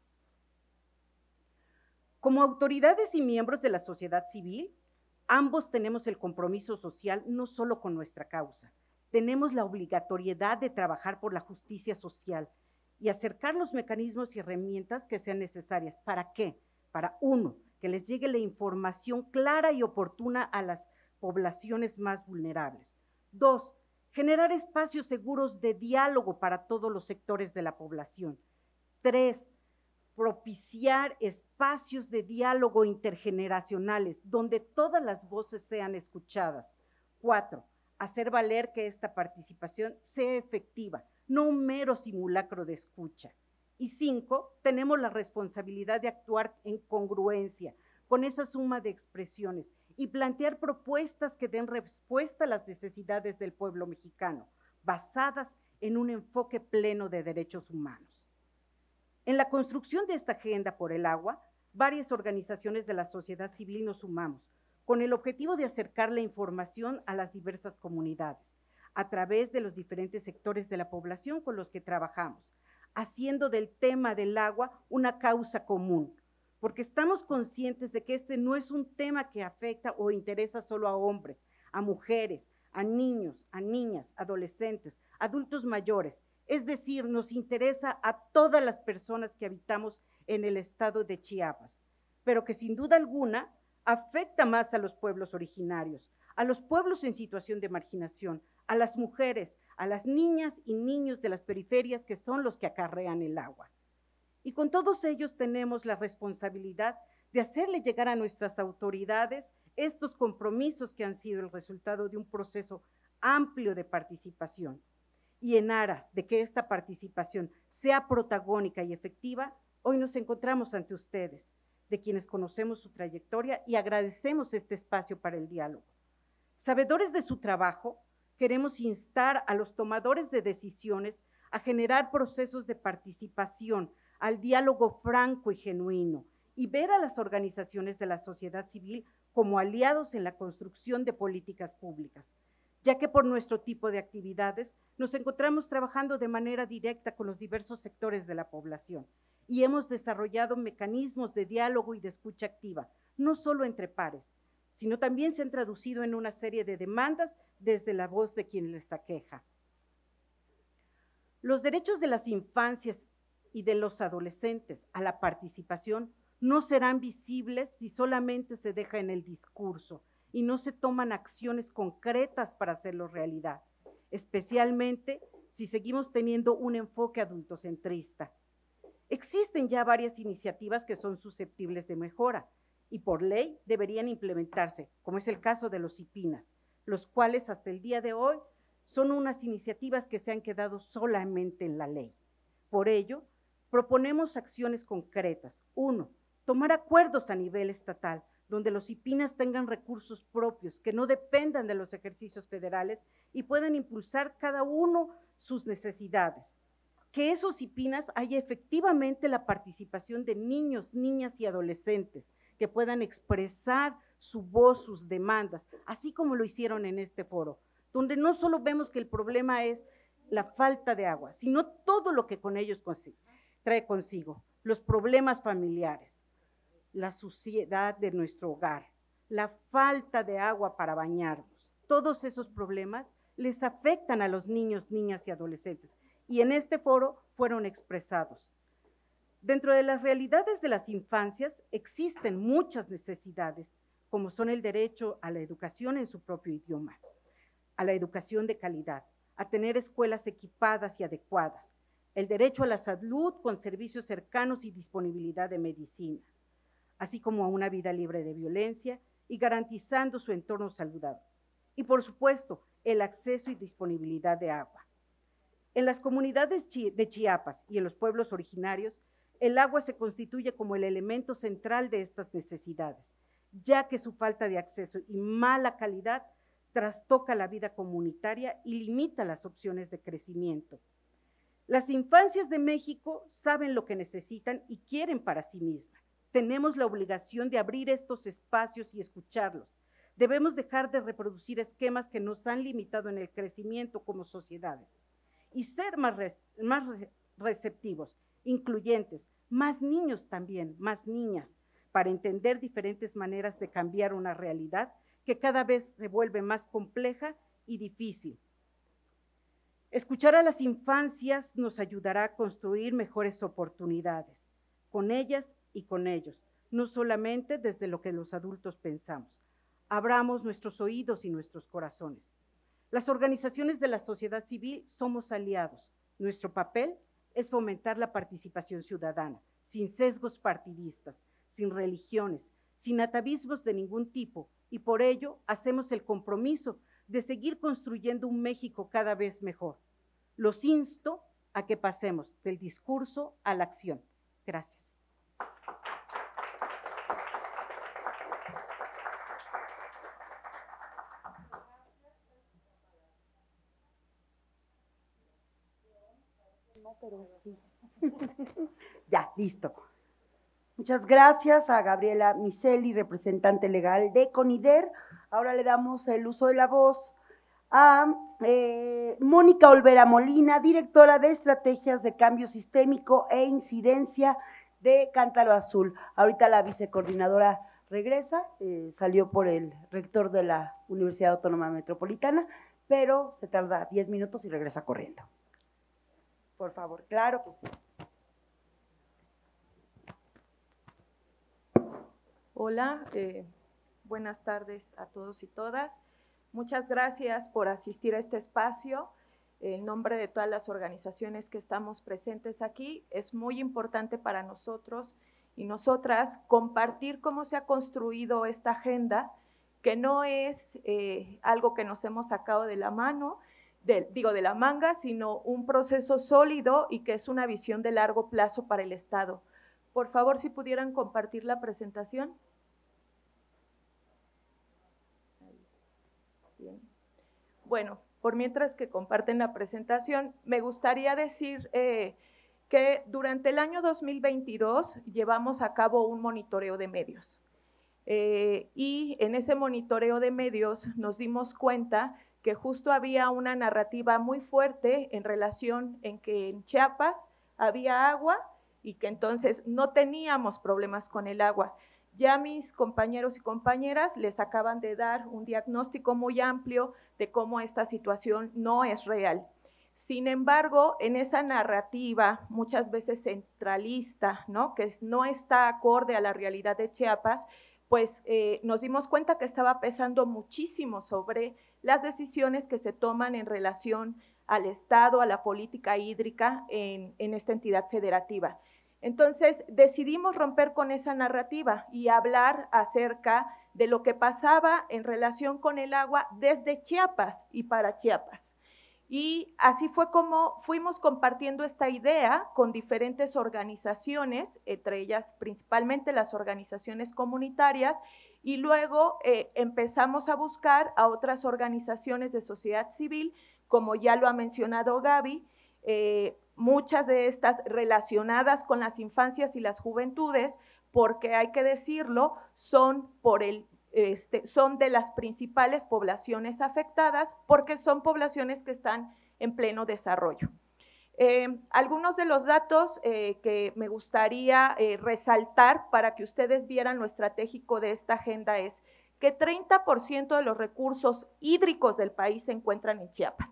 Como autoridades y miembros de la sociedad civil, ambos tenemos el compromiso social no solo con nuestra causa, tenemos la obligatoriedad de trabajar por la justicia social y acercar los mecanismos y herramientas que sean necesarias. ¿Para qué? Para uno, que les llegue la información clara y oportuna a las poblaciones más vulnerables. Dos, generar espacios seguros de diálogo para todos los sectores de la población. Tres, propiciar espacios de diálogo intergeneracionales donde todas las voces sean escuchadas. Cuatro, hacer valer que esta participación sea efectiva, no un mero simulacro de escucha. Y cinco, tenemos la responsabilidad de actuar en congruencia con esa suma de expresiones y plantear propuestas que den respuesta a las necesidades del pueblo mexicano, basadas en un enfoque pleno de derechos humanos. En la construcción de esta agenda por el agua, varias organizaciones de la sociedad civil nos sumamos, con el objetivo de acercar la información a las diversas comunidades, a través de los diferentes sectores de la población con los que trabajamos, haciendo del tema del agua una causa común, porque estamos conscientes de que este no es un tema que afecta o interesa solo a hombres, a mujeres, a niños, a niñas, adolescentes, adultos mayores. Es decir, nos interesa a todas las personas que habitamos en el estado de Chiapas, pero que sin duda alguna afecta más a los pueblos originarios, a los pueblos en situación de marginación, a las mujeres, a las niñas y niños de las periferias que son los que acarrean el agua. Y con todos ellos tenemos la responsabilidad de hacerle llegar a nuestras autoridades estos compromisos que han sido el resultado de un proceso amplio de participación. Y en aras de que esta participación sea protagónica y efectiva, hoy nos encontramos ante ustedes, de quienes conocemos su trayectoria y agradecemos este espacio para el diálogo. Sabedores de su trabajo, queremos instar a los tomadores de decisiones a generar procesos de participación, al diálogo franco y genuino, y ver a las organizaciones de la sociedad civil como aliados en la construcción de políticas públicas, ya que por nuestro tipo de actividades nos encontramos trabajando de manera directa con los diversos sectores de la población y hemos desarrollado mecanismos de diálogo y de escucha activa, no solo entre pares, sino también se han traducido en una serie de demandas desde la voz de quien les aqueja. Los derechos de las infancias y de los adolescentes a la participación no serán visibles si solamente se deja en el discurso y no se toman acciones concretas para hacerlo realidad, especialmente si seguimos teniendo un enfoque adultocentrista. Existen ya varias iniciativas que son susceptibles de mejora y por ley deberían implementarse, como es el caso de los IPINAS, los cuales hasta el día de hoy son unas iniciativas que se han quedado solamente en la ley. Por ello, proponemos acciones concretas. Uno, tomar acuerdos a nivel estatal, donde los IPINAS tengan recursos propios, que no dependan de los ejercicios federales y puedan impulsar cada uno sus necesidades. Que esos IPINAS haya efectivamente la participación de niños, niñas y adolescentes que puedan expresar su voz, sus demandas, así como lo hicieron en este foro, donde no solo vemos que el problema es la falta de agua, sino todo lo que con ellos trae consigo, los problemas familiares, la suciedad de nuestro hogar, la falta de agua para bañarnos. Todos esos problemas les afectan a los niños, niñas y adolescentes y en este foro fueron expresados. Dentro de las realidades de las infancias existen muchas necesidades, como son el derecho a la educación en su propio idioma, a la educación de calidad, a tener escuelas equipadas y adecuadas, el derecho a la salud con servicios cercanos y disponibilidad de medicina, así como a una vida libre de violencia y garantizando su entorno saludable. Y por supuesto, el acceso y disponibilidad de agua. En las comunidades de Chiapas y en los pueblos originarios, el agua se constituye como el elemento central de estas necesidades, ya que su falta de acceso y mala calidad trastoca la vida comunitaria y limita las opciones de crecimiento. Las infancias de México saben lo que necesitan y quieren para sí mismas. Tenemos la obligación de abrir estos espacios y escucharlos. Debemos dejar de reproducir esquemas que nos han limitado en el crecimiento como sociedades y ser más, más receptivos, incluyentes, más niños también, más niñas, para entender diferentes maneras de cambiar una realidad que cada vez se vuelve más compleja y difícil. Escuchar a las infancias nos ayudará a construir mejores oportunidades, con ellas y con ellos, no solamente desde lo que los adultos pensamos. Abramos nuestros oídos y nuestros corazones. Las organizaciones de la sociedad civil somos aliados. Nuestro papel es fomentar la participación ciudadana, sin sesgos partidistas, sin religiones, sin atavismos de ningún tipo, y por ello hacemos el compromiso de seguir construyendo un México cada vez mejor. Los insto a que pasemos del discurso a la acción. Gracias. No, pero sí. Ya, listo. Muchas gracias a Gabriela Miceli, representante legal de CONIDER. Ahora le damos el uso de la voz a eh, Mónica Olvera Molina, directora de Estrategias de Cambio Sistémico e Incidencia de Cántaro Azul. Ahorita la vicecoordinadora regresa, eh, salió por el rector de la Universidad Autónoma Metropolitana, pero se tarda diez minutos y regresa corriendo. Por favor, claro que sí. Hola, eh, buenas tardes a todos y todas. Muchas gracias por asistir a este espacio. En nombre de todas las organizaciones que estamos presentes aquí, es muy importante para nosotros y nosotras compartir cómo se ha construido esta agenda, que no es eh, algo que nos hemos sacado de la mano, de, digo de la manga, sino un proceso sólido y que es una visión de largo plazo para el Estado. Por favor, si pudieran compartir la presentación. Bien. Bueno, por mientras que comparten la presentación, me gustaría decir eh, que durante el año dos mil veintidós llevamos a cabo un monitoreo de medios. Eh, y en ese monitoreo de medios nos dimos cuenta que justo había una narrativa muy fuerte en relación en que en Chiapas había agua y que entonces no teníamos problemas con el agua. Ya mis compañeros y compañeras les acaban de dar un diagnóstico muy amplio de cómo esta situación no es real. Sin embargo, en esa narrativa muchas veces centralista, ¿no?, que no está acorde a la realidad de Chiapas, pues eh, nos dimos cuenta que estaba pesando muchísimo sobre las decisiones que se toman en relación al Estado, a la política hídrica en, en esta entidad federativa. Entonces, decidimos romper con esa narrativa y hablar acerca de lo que pasaba en relación con el agua desde Chiapas y para Chiapas. Y así fue como fuimos compartiendo esta idea con diferentes organizaciones, entre ellas principalmente las organizaciones comunitarias, y luego eh, empezamos a buscar a otras organizaciones de sociedad civil, como ya lo ha mencionado Gaby, eh, muchas de estas relacionadas con las infancias y las juventudes, porque hay que decirlo, son, por el, este, son de las principales poblaciones afectadas, porque son poblaciones que están en pleno desarrollo. Eh, algunos de los datos eh, que me gustaría eh, resaltar para que ustedes vieran lo estratégico de esta agenda es que treinta por ciento de los recursos hídricos del país se encuentran en Chiapas.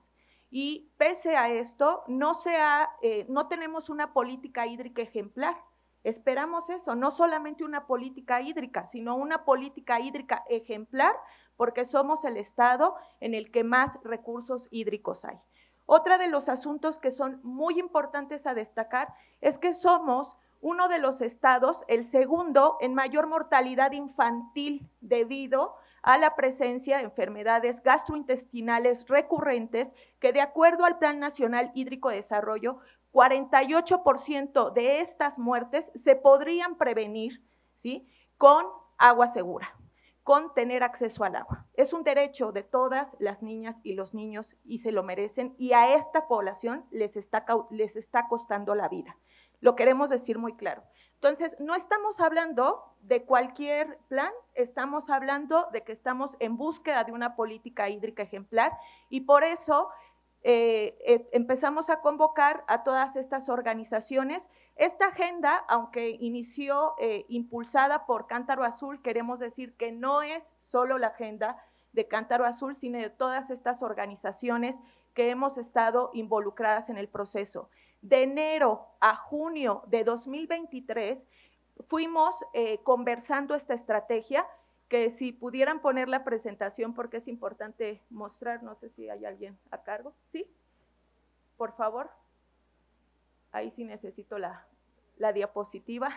y pese a esto, no, se ha, eh, no tenemos una política hídrica ejemplar. Esperamos eso, no solamente una política hídrica, sino una política hídrica ejemplar, porque somos el estado en el que más recursos hídricos hay. Otro de los asuntos que son muy importantes a destacar es que somos uno de los estados, el segundo, en mayor mortalidad infantil debido a la presencia de enfermedades gastrointestinales recurrentes que, de acuerdo al Plan Nacional Hídrico de Desarrollo, cuarenta y ocho por ciento de estas muertes se podrían prevenir, ¿sí?, con agua segura, con tener acceso al agua. Es un derecho de todas las niñas y los niños y se lo merecen, y a esta población les está, les está costando la vida. Lo queremos decir muy claro. Entonces, no estamos hablando de cualquier plan, estamos hablando de que estamos en búsqueda de una política hídrica ejemplar, y por eso eh, eh, empezamos a convocar a todas estas organizaciones. Esta agenda, aunque inició eh, impulsada por Cántaro Azul, queremos decir que no es solo la agenda de Cántaro Azul, sino de todas estas organizaciones que hemos estado involucradas en el proceso. De enero a junio de dos mil veintitrés fuimos eh, conversando esta estrategia, que si pudieran poner la presentación, porque es importante mostrar, no sé si hay alguien a cargo, ¿sí? Por favor. Ahí sí necesito la, la diapositiva.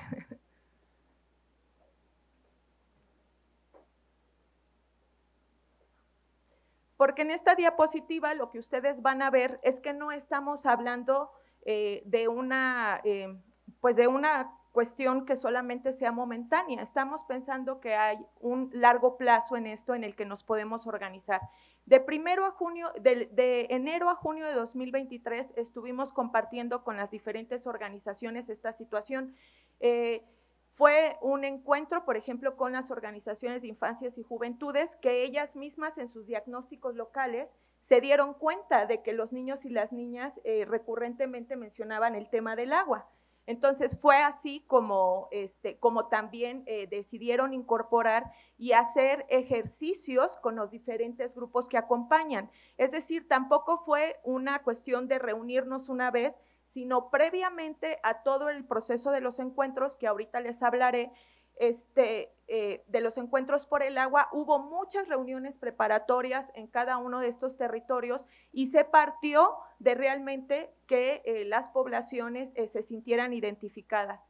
Porque en esta diapositiva lo que ustedes van a ver es que no estamos hablando eh, de una, eh, pues de una cuestión que solamente sea momentánea. Estamos pensando que hay un largo plazo en esto en el que nos podemos organizar. De primero a junio, de, de enero a junio de dos mil veintitrés estuvimos compartiendo con las diferentes organizaciones esta situación. Eh, Fue un encuentro, por ejemplo, con las organizaciones de infancias y juventudes, que ellas mismas en sus diagnósticos locales se dieron cuenta de que los niños y las niñas eh, recurrentemente mencionaban el tema del agua. Entonces fue así como, este, como también eh, decidieron incorporar y hacer ejercicios con los diferentes grupos que acompañan. Es decir, tampoco fue una cuestión de reunirnos una vez, sino previamente a todo el proceso de los encuentros, que ahorita les hablaré, este, eh, de los encuentros por el agua, hubo muchas reuniones preparatorias en cada uno de estos territorios y se partió de realmente que eh, las poblaciones eh, se sintieran identificadas.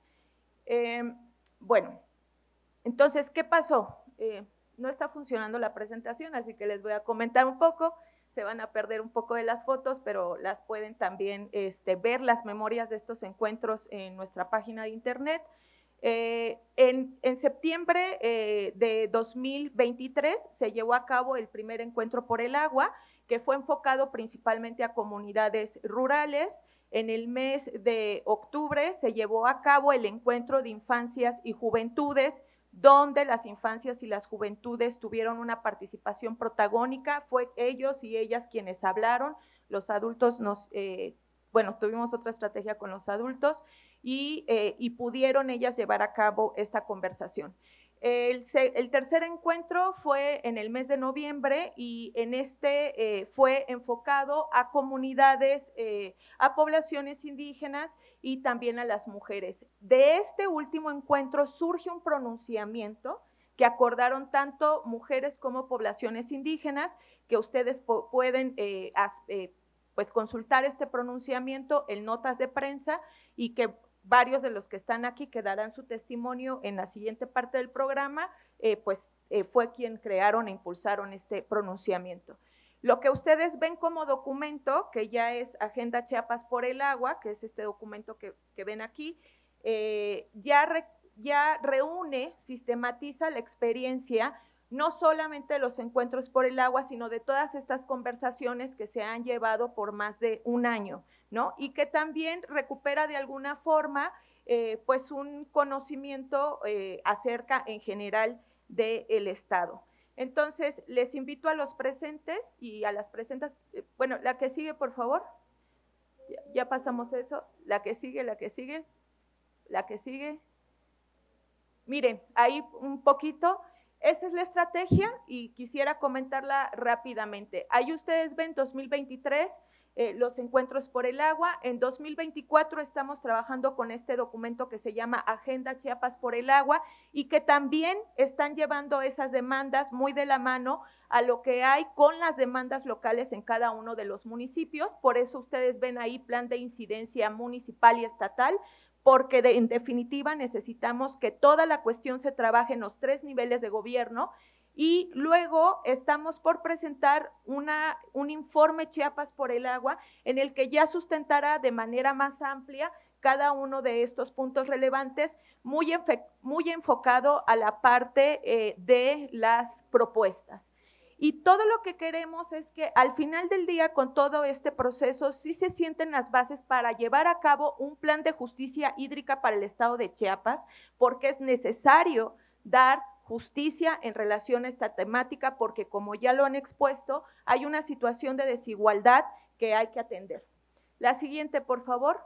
Eh, bueno, entonces, ¿qué pasó? Eh, no está funcionando la presentación, así que les voy a comentar un poco. Se van a perder un poco de las fotos, pero las pueden también este, ver las memorias de estos encuentros en nuestra página de internet. Eh, en, en septiembre eh, de dos mil veintitrés se llevó a cabo el primer encuentro por el agua, que fue enfocado principalmente a comunidades rurales. En el mes de octubre se llevó a cabo el encuentro de infancias y juventudes, donde las infancias y las juventudes tuvieron una participación protagónica. Fue ellos y ellas quienes hablaron. Los adultos nos, eh, bueno, tuvimos otra estrategia con los adultos y, eh, y pudieron ellas llevar a cabo esta conversación. El, el tercer encuentro fue en el mes de noviembre y en este eh, fue enfocado a comunidades, eh, a poblaciones indígenas y también a las mujeres. De este último encuentro surge un pronunciamiento que acordaron tanto mujeres como poblaciones indígenas, que ustedes pueden eh, as, eh, pues consultar este pronunciamiento en notas de prensa, y que varios de los que están aquí que darán su testimonio en la siguiente parte del programa, eh, pues eh, fue quien crearon e impulsaron este pronunciamiento. Lo que ustedes ven como documento, que ya es Agenda Chiapas por el Agua, que es este documento que, que ven aquí, eh, ya, re, ya reúne, sistematiza la experiencia no solamente de los encuentros por el agua, sino de todas estas conversaciones que se han llevado por más de un año, ¿no? Y que también recupera de alguna forma eh, pues un conocimiento eh, acerca en general del Estado. Entonces, les invito a los presentes y a las presentes, eh, bueno, la que sigue, por favor. Ya, ya pasamos eso. La que sigue, la que sigue, la que sigue. Miren, ahí un poquito. Esa es la estrategia y quisiera comentarla rápidamente. Ahí ustedes ven dos mil veintitrés, eh, los encuentros por el agua. En dos mil veinticuatro estamos trabajando con este documento que se llama Agenda Chiapas por el Agua y que también están llevando esas demandas muy de la mano a lo que hay con las demandas locales en cada uno de los municipios. Por eso ustedes ven ahí plan de incidencia municipal y estatal, porque de, en definitiva necesitamos que toda la cuestión se trabaje en los tres niveles de gobierno. Y luego estamos por presentar una, un informe Chiapas por el agua en el que ya sustentará de manera más amplia cada uno de estos puntos relevantes, muy, muy enfocado a la parte eh, de las propuestas. Y todo lo que queremos es que al final del día, con todo este proceso, sí se sienten las bases para llevar a cabo un plan de justicia hídrica para el estado de Chiapas, porque es necesario dar justicia en relación a esta temática, porque como ya lo han expuesto, hay una situación de desigualdad que hay que atender. La siguiente, por favor.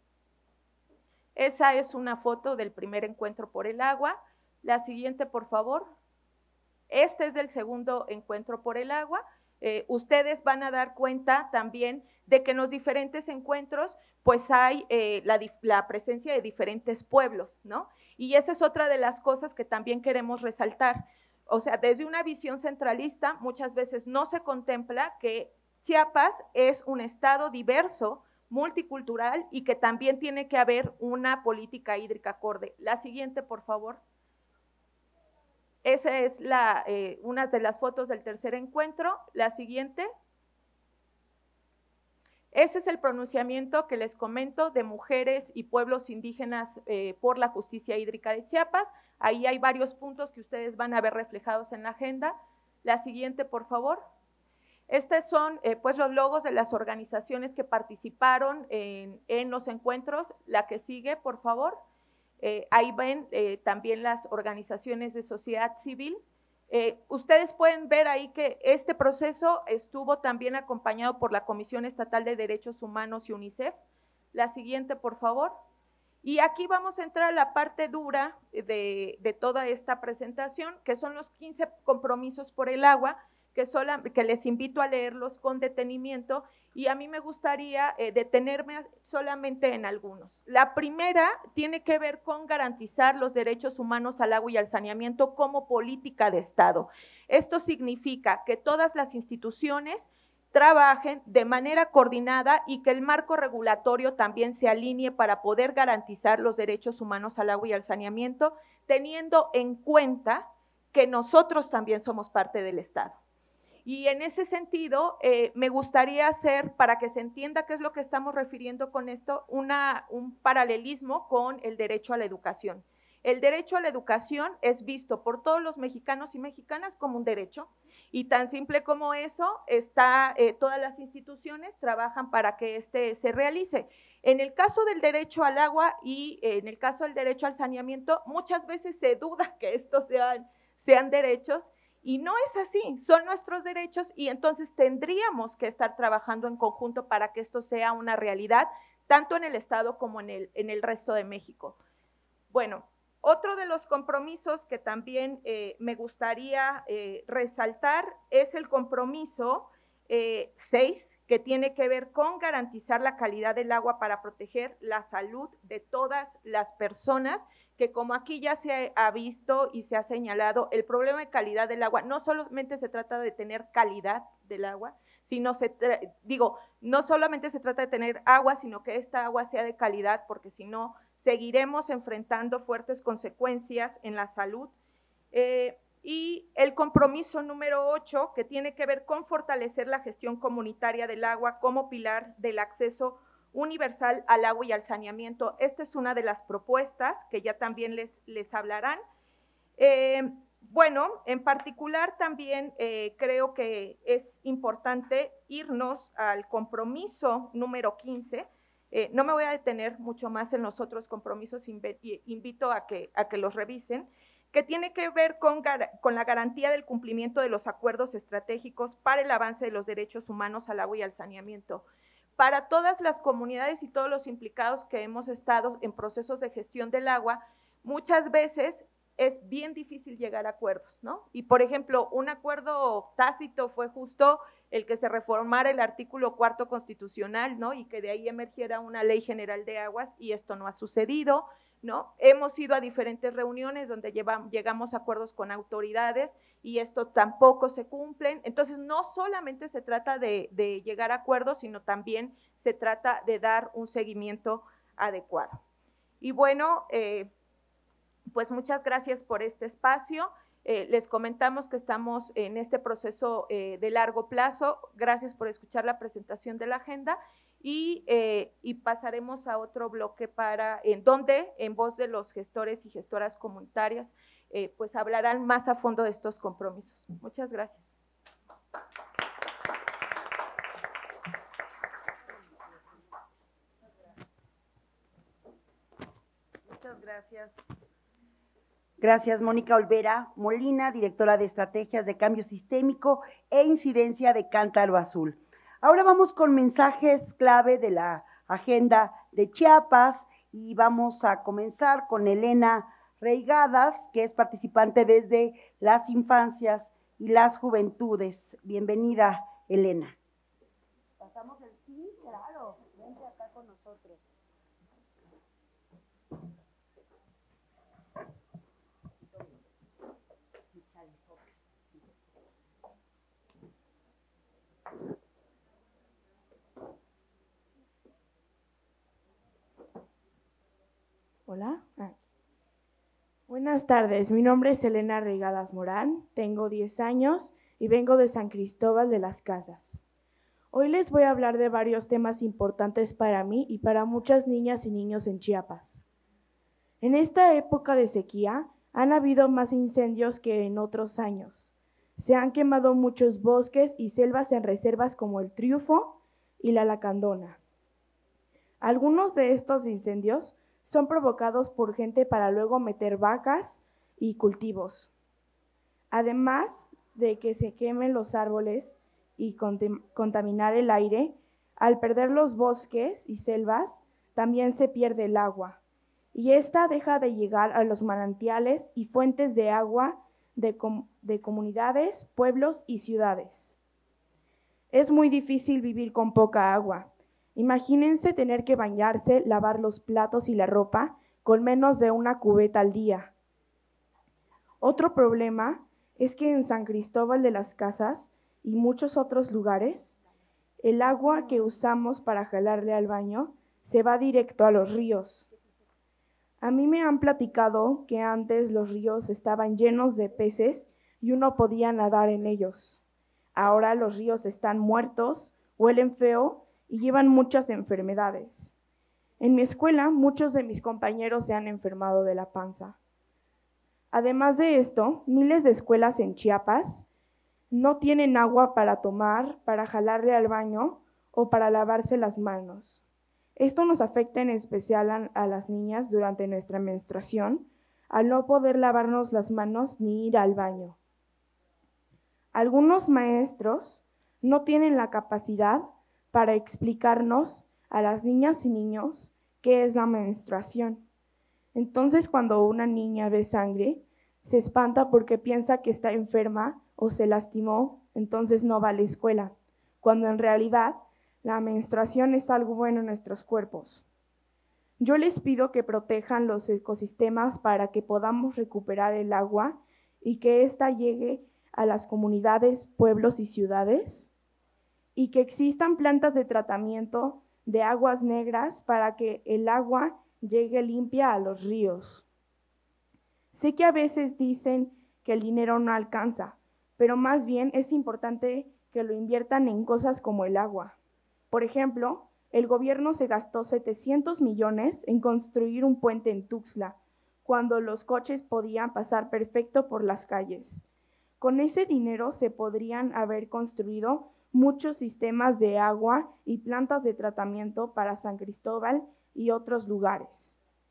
Esa es una foto del primer encuentro por el agua. La siguiente, por favor. Este es del segundo encuentro por el agua. Eh, ustedes van a dar cuenta también de que en los diferentes encuentros pues hay eh, la, la presencia de diferentes pueblos, ¿no? Y esa es otra de las cosas que también queremos resaltar. O sea, desde una visión centralista muchas veces no se contempla que Chiapas es un estado diverso, multicultural y que también tiene que haber una política hídrica acorde. La siguiente, por favor. Esa es la, eh, una de las fotos del tercer encuentro. La siguiente. Ese es el pronunciamiento que les comento de mujeres y pueblos indígenas eh, por la justicia hídrica de Chiapas. Ahí hay varios puntos que ustedes van a ver reflejados en la agenda. La siguiente, por favor. Estos son eh, pues los logos de las organizaciones que participaron en, en los encuentros. La que sigue, por favor. Eh, ahí ven eh, también las organizaciones de sociedad civil. Eh, ustedes pueden ver ahí que este proceso estuvo también acompañado por la Comisión Estatal de Derechos Humanos y UNICEF. La siguiente, por favor. Y aquí vamos a entrar a la parte dura de, de toda esta presentación, que son los quince compromisos por el agua, que, sola, que les invito a leerlos con detenimiento, y a mí me gustaría eh, detenerme solamente en algunos. La primera tiene que ver con garantizar los derechos humanos al agua y al saneamiento como política de Estado. Esto significa que todas las instituciones trabajen de manera coordinada y que el marco regulatorio también se alinee para poder garantizar los derechos humanos al agua y al saneamiento, teniendo en cuenta que nosotros también somos parte del Estado. Y en ese sentido, eh, me gustaría hacer, para que se entienda qué es lo que estamos refiriendo con esto, una, un paralelismo con el derecho a la educación. El derecho a la educación es visto por todos los mexicanos y mexicanas como un derecho, y tan simple como eso, está, eh, todas las instituciones trabajan para que este se realice. En el caso del derecho al agua y eh, en el caso del derecho al saneamiento, muchas veces se duda que estos sean, sean derechos, y no es así, son nuestros derechos y entonces tendríamos que estar trabajando en conjunto para que esto sea una realidad, tanto en el Estado como en el, en el resto de México. Bueno, otro de los compromisos que también eh, me gustaría eh, resaltar es el compromiso eh, seis, que tiene que ver con garantizar la calidad del agua para proteger la salud de todas las personas, que como aquí ya se ha visto y se ha señalado, el problema de calidad del agua no solamente se trata de tener calidad del agua, sino se, digo, no solamente se trata de tener agua, sino que esta agua sea de calidad, porque si no, seguiremos enfrentando fuertes consecuencias en la salud. Eh, y el compromiso número ocho, que tiene que ver con fortalecer la gestión comunitaria del agua como pilar del acceso universal al agua y al saneamiento. Esta es una de las propuestas que ya también les, les hablarán. Eh, bueno, en particular también eh, creo que es importante irnos al compromiso número quince. Eh, no me voy a detener mucho más en los otros compromisos, invito a que, a que los revisen, que tiene que ver con, con la garantía del cumplimiento de los acuerdos estratégicos para el avance de los derechos humanos al agua y al saneamiento. Para todas las comunidades y todos los implicados que hemos estado en procesos de gestión del agua, muchas veces es bien difícil llegar a acuerdos, ¿no? Y, por ejemplo, un acuerdo tácito fue justo el que se reformara el artículo cuarto constitucional, ¿no? Y que de ahí emergiera una ley general de aguas, y esto no ha sucedido, ¿no? Hemos ido a diferentes reuniones donde llevamos, llegamos a acuerdos con autoridades y esto tampoco se cumplen. Entonces, no solamente se trata de, de llegar a acuerdos, sino también se trata de dar un seguimiento adecuado. Y bueno, eh, pues muchas gracias por este espacio. Eh, les comentamos que estamos en este proceso eh, de largo plazo. Gracias por escuchar la presentación de la agenda y, eh, y pasaremos a otro bloque para, en donde, en voz de los gestores y gestoras comunitarias, eh, pues hablarán más a fondo de estos compromisos. Muchas gracias. Muchas gracias. Gracias, Mónica Olvera Molina, directora de Estrategias de Cambio Sistémico e Incidencia de Cántaro Azul. Ahora vamos con mensajes clave de la agenda de Chiapas y vamos a comenzar con Elena Reigadas, que es participante desde las infancias y las juventudes. Bienvenida, Elena. Pasamos el sí, claro, vente acá con nosotros. Hola. Ah. Buenas tardes, mi nombre es Elena Reigadas Morán, tengo diez años y vengo de San Cristóbal de las Casas. Hoy les voy a hablar de varios temas importantes para mí y para muchas niñas y niños en Chiapas. En esta época de sequía han habido más incendios que en otros años. Se han quemado muchos bosques y selvas en reservas como el Triunfo y la Lacandona. Algunos de estos incendios son provocados por gente para luego meter vacas y cultivos. Además de que se quemen los árboles y contaminar el aire, al perder los bosques y selvas, también se pierde el agua, y esta deja de llegar a los manantiales y fuentes de agua de, com de comunidades, pueblos y ciudades. Es muy difícil vivir con poca agua. Imagínense tener que bañarse, lavar los platos y la ropa con menos de una cubeta al día. Otro problema es que en San Cristóbal de las Casas y muchos otros lugares, el agua que usamos para jalarle al baño se va directo a los ríos. A mí me han platicado que antes los ríos estaban llenos de peces y uno podía nadar en ellos. Ahora los ríos están muertos, huelen feo y llevan muchas enfermedades. En mi escuela, muchos de mis compañeros se han enfermado de la panza. Además de esto, miles de escuelas en Chiapas no tienen agua para tomar, para jalarle al baño o para lavarse las manos. Esto nos afecta en especial a, a las niñas durante nuestra menstruación, al no poder lavarnos las manos ni ir al baño. Algunos maestros no tienen la capacidad para explicarnos a las niñas y niños qué es la menstruación. Entonces, cuando una niña ve sangre, se espanta porque piensa que está enferma o se lastimó, entonces no va a la escuela, cuando en realidad la menstruación es algo bueno en nuestros cuerpos. Yo les pido que protejan los ecosistemas para que podamos recuperar el agua y que ésta llegue a las comunidades, pueblos y ciudades, y que existan plantas de tratamiento de aguas negras para que el agua llegue limpia a los ríos. Sé que a veces dicen que el dinero no alcanza, pero más bien es importante que lo inviertan en cosas como el agua. Por ejemplo, el gobierno se gastó setecientos millones en construir un puente en Tuxtla, cuando los coches podían pasar perfecto por las calles. Con ese dinero se podrían haber construido muchos sistemas de agua y plantas de tratamiento para San Cristóbal y otros lugares.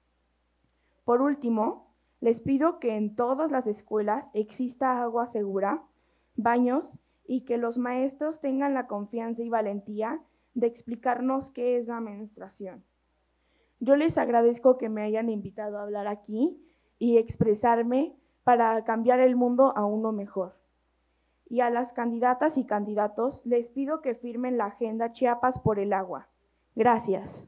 Por último, les pido que en todas las escuelas exista agua segura, baños y que los maestros tengan la confianza y valentía de explicarnos qué es la menstruación. Yo les agradezco que me hayan invitado a hablar aquí y expresarme para cambiar el mundo a uno mejor. Y a las candidatas y candidatos les pido que firmen la Agenda Chiapas por el Agua. Gracias.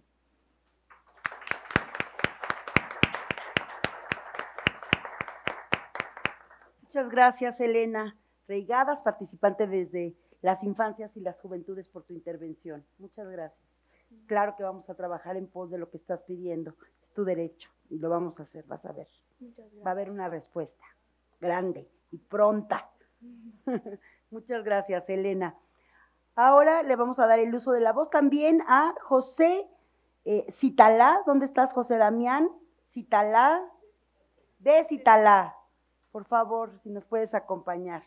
Muchas gracias, Elena Reigadas, participante desde las infancias y las juventudes, por tu intervención. Muchas gracias. Claro que vamos a trabajar en pos de lo que estás pidiendo. Es tu derecho y lo vamos a hacer, vas a ver. Va a haber una respuesta grande y pronta. Muchas gracias, Elena. Ahora le vamos a dar el uso de la voz también a José eh, Citalá. ¿Dónde estás, José Damián? Citalá, de Citalá. Por favor, si nos puedes acompañar.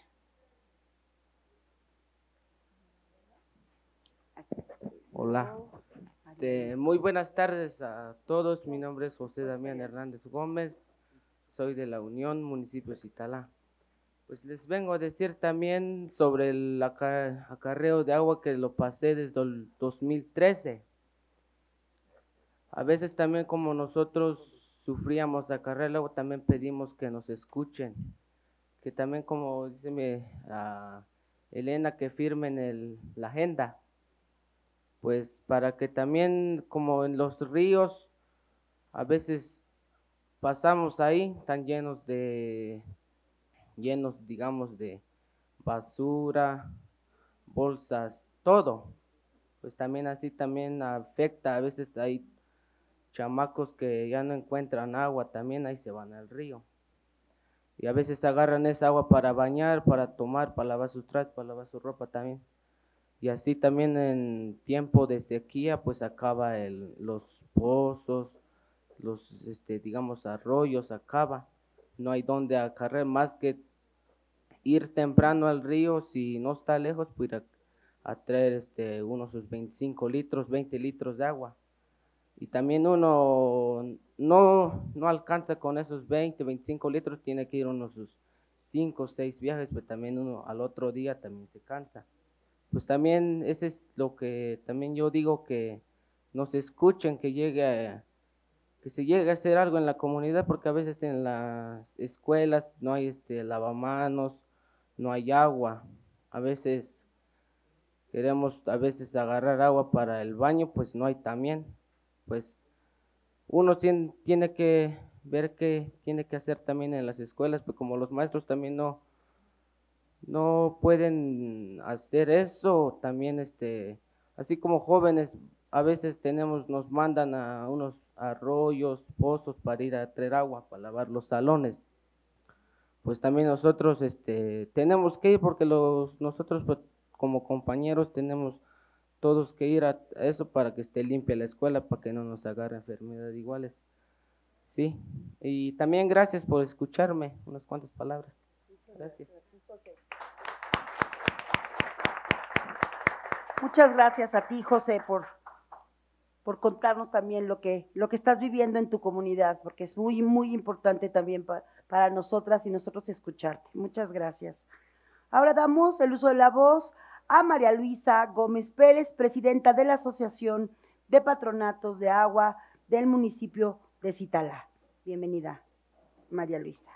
Hola, este, muy buenas tardes a todos. Mi nombre es José Damián Hernández Gómez, soy de la Unión, municipio de Citalá. Pues les vengo a decir también sobre el aca- acarreo de agua que lo pasé desde el dos mil trece. A veces también, como nosotros sufríamos acarreo del agua, también pedimos que nos escuchen, que también, como dice mi, a Elena, que firmen el, la agenda, pues para que también, como en los ríos, a veces pasamos ahí, están llenos de, llenos, digamos, de basura, bolsas, todo, pues también así también afecta. A veces hay chamacos que ya no encuentran agua, también ahí se van al río. Y a veces agarran esa agua para bañar, para tomar, para lavar sus trastes, para lavar su ropa también. Y así también en tiempo de sequía, pues acaba el, los pozos, los, este, digamos, arroyos, acaba. No hay donde acarrear más que ir temprano al río. Si no está lejos, pues ir a, a traer este, unos sus veinticinco litros, veinte litros de agua. Y también uno no, no alcanza con esos veinte, veinticinco litros, tiene que ir unos sus cinco, seis viajes, pero también uno al otro día también se cansa. Pues también ese es lo que también yo digo, que nos escuchen, que llegue a, que se llegue a hacer algo en la comunidad, porque a veces en las escuelas no hay este lavamanos, no hay agua. A veces queremos a veces agarrar agua para el baño, pues no hay también. Pues uno tiene, tiene que ver qué tiene que hacer también en las escuelas, pues como los maestros también no no pueden hacer eso, también este, así como jóvenes, a veces tenemos, nos mandan a unos arroyos, pozos para ir a traer agua, para lavar los salones. Pues también nosotros este, tenemos que ir, porque los, nosotros pues, como compañeros tenemos todos que ir a eso para que esté limpia la escuela, para que no nos agarre enfermedades iguales. Sí, y también gracias por escucharme, unas cuantas palabras. Gracias. Muchas gracias a ti, José, por, por contarnos también lo que, lo que estás viviendo en tu comunidad, porque es muy, muy importante también pa, para nosotras y nosotros escucharte. Muchas gracias. Ahora damos el uso de la voz a María Luisa Gómez Pérez, presidenta de la Asociación de Patronatos de Agua del municipio de Citalá. Bienvenida, María Luisa.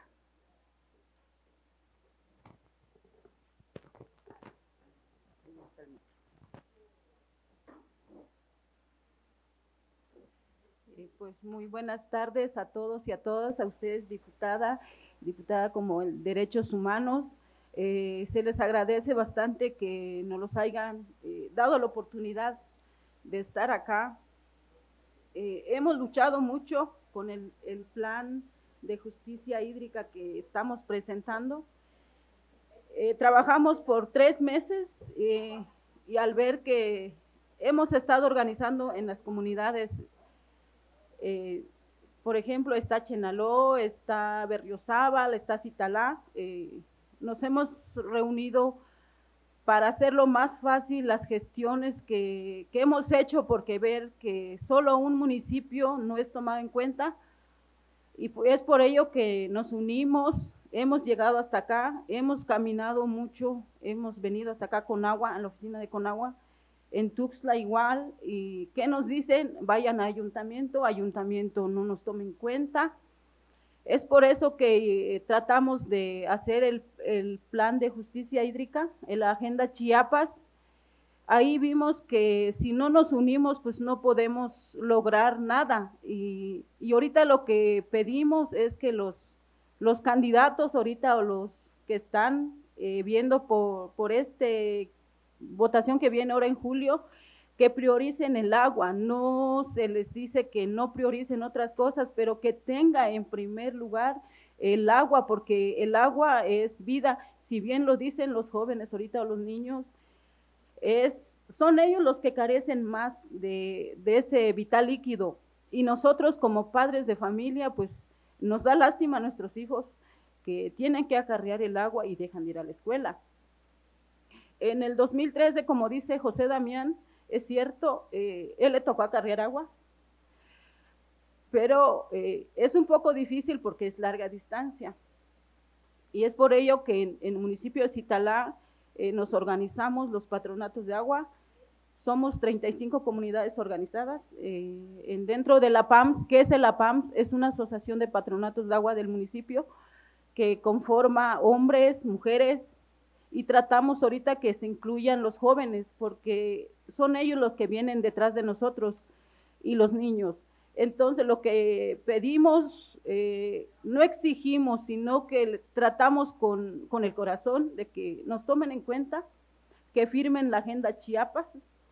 Pues muy buenas tardes a todos y a todas, a ustedes, diputada, diputada como el Derechos Humanos. Eh, se les agradece bastante que nos los hayan eh, dado la oportunidad de estar acá. Eh, hemos luchado mucho con el, el plan de justicia hídrica que estamos presentando. Eh, trabajamos por tres meses eh, y al ver que hemos estado organizando en las comunidades, Eh, por ejemplo, está Chenaló, está Berriozábal, está Citalá. Eh, nos hemos reunido para hacerlo más fácil las gestiones que, que hemos hecho, porque ver que solo un municipio no es tomado en cuenta, y es por ello que nos unimos, hemos llegado hasta acá, hemos caminado mucho, hemos venido hasta acá con agua, a la oficina de Conagua, en Tuxtla igual. ¿Y qué nos dicen? Vayan a ayuntamiento, ayuntamiento no nos toma en cuenta. Es por eso que eh, tratamos de hacer el, el plan de justicia hídrica, en la Agenda Chiapas. Ahí vimos que si no nos unimos, pues no podemos lograr nada. Y, y ahorita lo que pedimos es que los, los candidatos ahorita o los que están eh, viendo por, por esta votación que viene ahora en julio, que prioricen el agua. No se les dice que no prioricen otras cosas, pero que tenga en primer lugar el agua, porque el agua es vida. Si bien lo dicen los jóvenes ahorita o los niños, es, son ellos los que carecen más de, de ese vital líquido. Y nosotros como padres de familia, pues nos da lástima a nuestros hijos que tienen que acarrear el agua y dejan de ir a la escuela. En el dos mil trece, como dice José Damián, es cierto, eh, él le tocó acarrear agua, pero eh, es un poco difícil porque es larga distancia. Y es por ello que en, en el municipio de Zitalá eh, nos organizamos los patronatos de agua. Somos treinta y cinco comunidades organizadas. Eh, en, dentro de la P A M S, ¿qué es la P A M S? Es una asociación de patronatos de agua del municipio que conforma hombres, mujeres, y tratamos ahorita que se incluyan los jóvenes, porque son ellos los que vienen detrás de nosotros y los niños. Entonces, lo que pedimos, eh, no exigimos, sino que tratamos con, con el corazón de que nos tomen en cuenta, que firmen la Agenda Chiapas,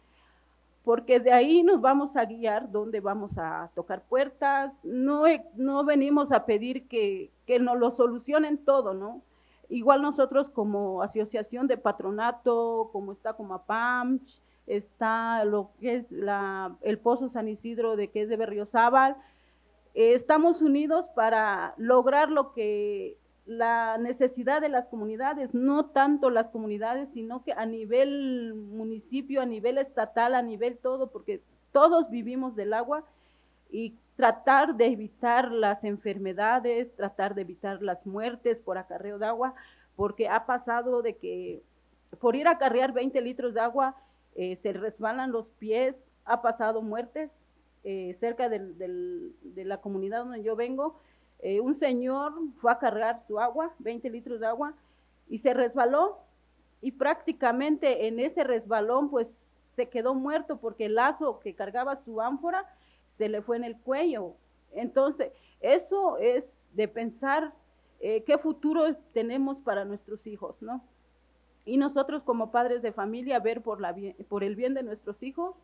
porque de ahí nos vamos a guiar dónde vamos a tocar puertas. No, no venimos a pedir que, que nos lo solucionen todo, ¿no? Igual nosotros como asociación de patronato, como está como A P A M C H, está lo que es la, el Pozo San Isidro, de que es de Berriozábal, eh, estamos unidos para lograr lo que la necesidad de las comunidades, no tanto las comunidades, sino que a nivel municipio, a nivel estatal, a nivel todo, porque todos vivimos del agua, y tratar de evitar las enfermedades, tratar de evitar las muertes por acarreo de agua, porque ha pasado de que por ir a acarrear veinte litros de agua eh, se resbalan los pies, ha pasado muertes eh, cerca del, del, de la comunidad donde yo vengo. Eh, un señor fue a cargar su agua, veinte litros de agua, y se resbaló, y prácticamente en ese resbalón pues se quedó muerto porque el lazo que cargaba su ánfora se le fue en el cuello. Entonces, eso es de pensar eh, qué futuro tenemos para nuestros hijos, ¿no? Y nosotros como padres de familia, ver por, la, por el bien de nuestros hijos,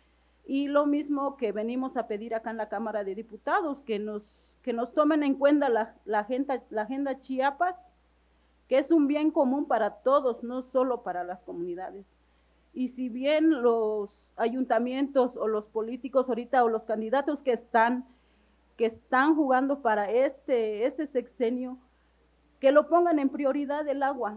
y lo mismo que venimos a pedir acá en la Cámara de Diputados, que nos, que nos tomen en cuenta la, la, agenda, la Agenda Chiapas, que es un bien común para todos, no solo para las comunidades. Y si bien los ayuntamientos o los políticos ahorita o los candidatos que están, que están jugando para este, este sexenio, que lo pongan en prioridad el agua.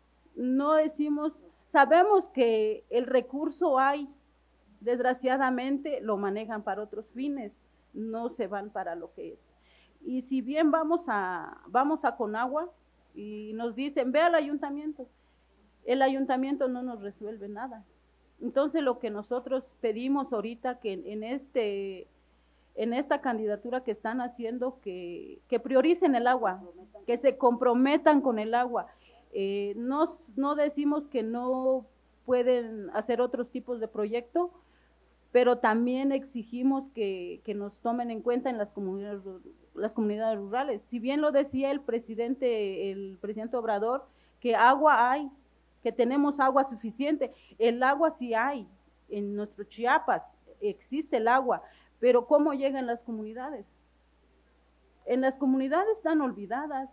No decimos, sabemos que el recurso hay, desgraciadamente lo manejan para otros fines, no se van para lo que es. Y si bien vamos a, vamos a Conagua y nos dicen, ve al ayuntamiento, el ayuntamiento no nos resuelve nada. Entonces, lo que nosotros pedimos ahorita, que en, este, en esta candidatura que están haciendo, que, que prioricen el agua, que se comprometan con el agua. Eh, no, no decimos que no pueden hacer otros tipos de proyectos, pero también exigimos que, que nos tomen en cuenta en las comunidades, las comunidades rurales. Si bien lo decía el presidente, el presidente Obrador, que agua hay, que tenemos agua suficiente. El agua sí hay, en nuestro Chiapas existe el agua, pero ¿cómo llegan las comunidades? En las comunidades están olvidadas.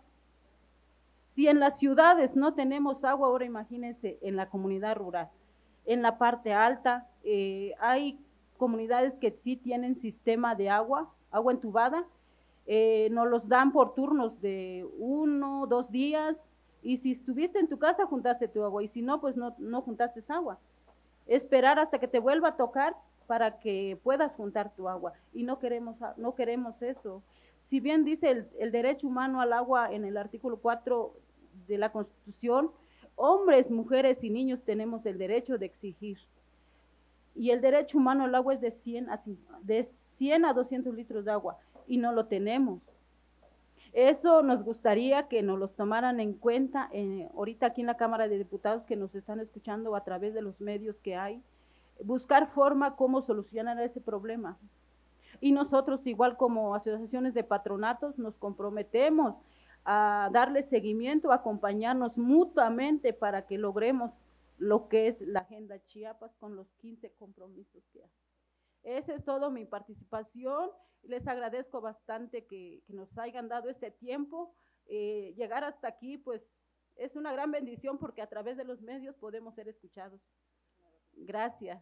Si en las ciudades no tenemos agua, ahora imagínense en la comunidad rural. En la parte alta eh, hay comunidades que sí tienen sistema de agua, agua entubada, eh, nos los dan por turnos de uno, dos días, y si estuviste en tu casa, juntaste tu agua, y si no, pues no, no juntaste agua. Esperar hasta que te vuelva a tocar para que puedas juntar tu agua, y no queremos, no queremos eso. Si bien dice el, el derecho humano al agua en el artículo cuatro de la Constitución, hombres, mujeres y niños tenemos el derecho de exigir. Y el derecho humano al agua es de cien a doscientos litros de agua, y no lo tenemos. Eso nos gustaría que nos los tomaran en cuenta eh, ahorita aquí en la Cámara de Diputados, que nos están escuchando a través de los medios que hay, buscar forma cómo solucionar ese problema. Y nosotros, igual como asociaciones de patronatos, nos comprometemos a darle seguimiento, a acompañarnos mutuamente para que logremos lo que es la Agenda Chiapas con los quince compromisos que hay. Esa es toda mi participación. Les agradezco bastante que, que nos hayan dado este tiempo. Eh, llegar hasta aquí, pues, es una gran bendición porque a través de los medios podemos ser escuchados. Gracias.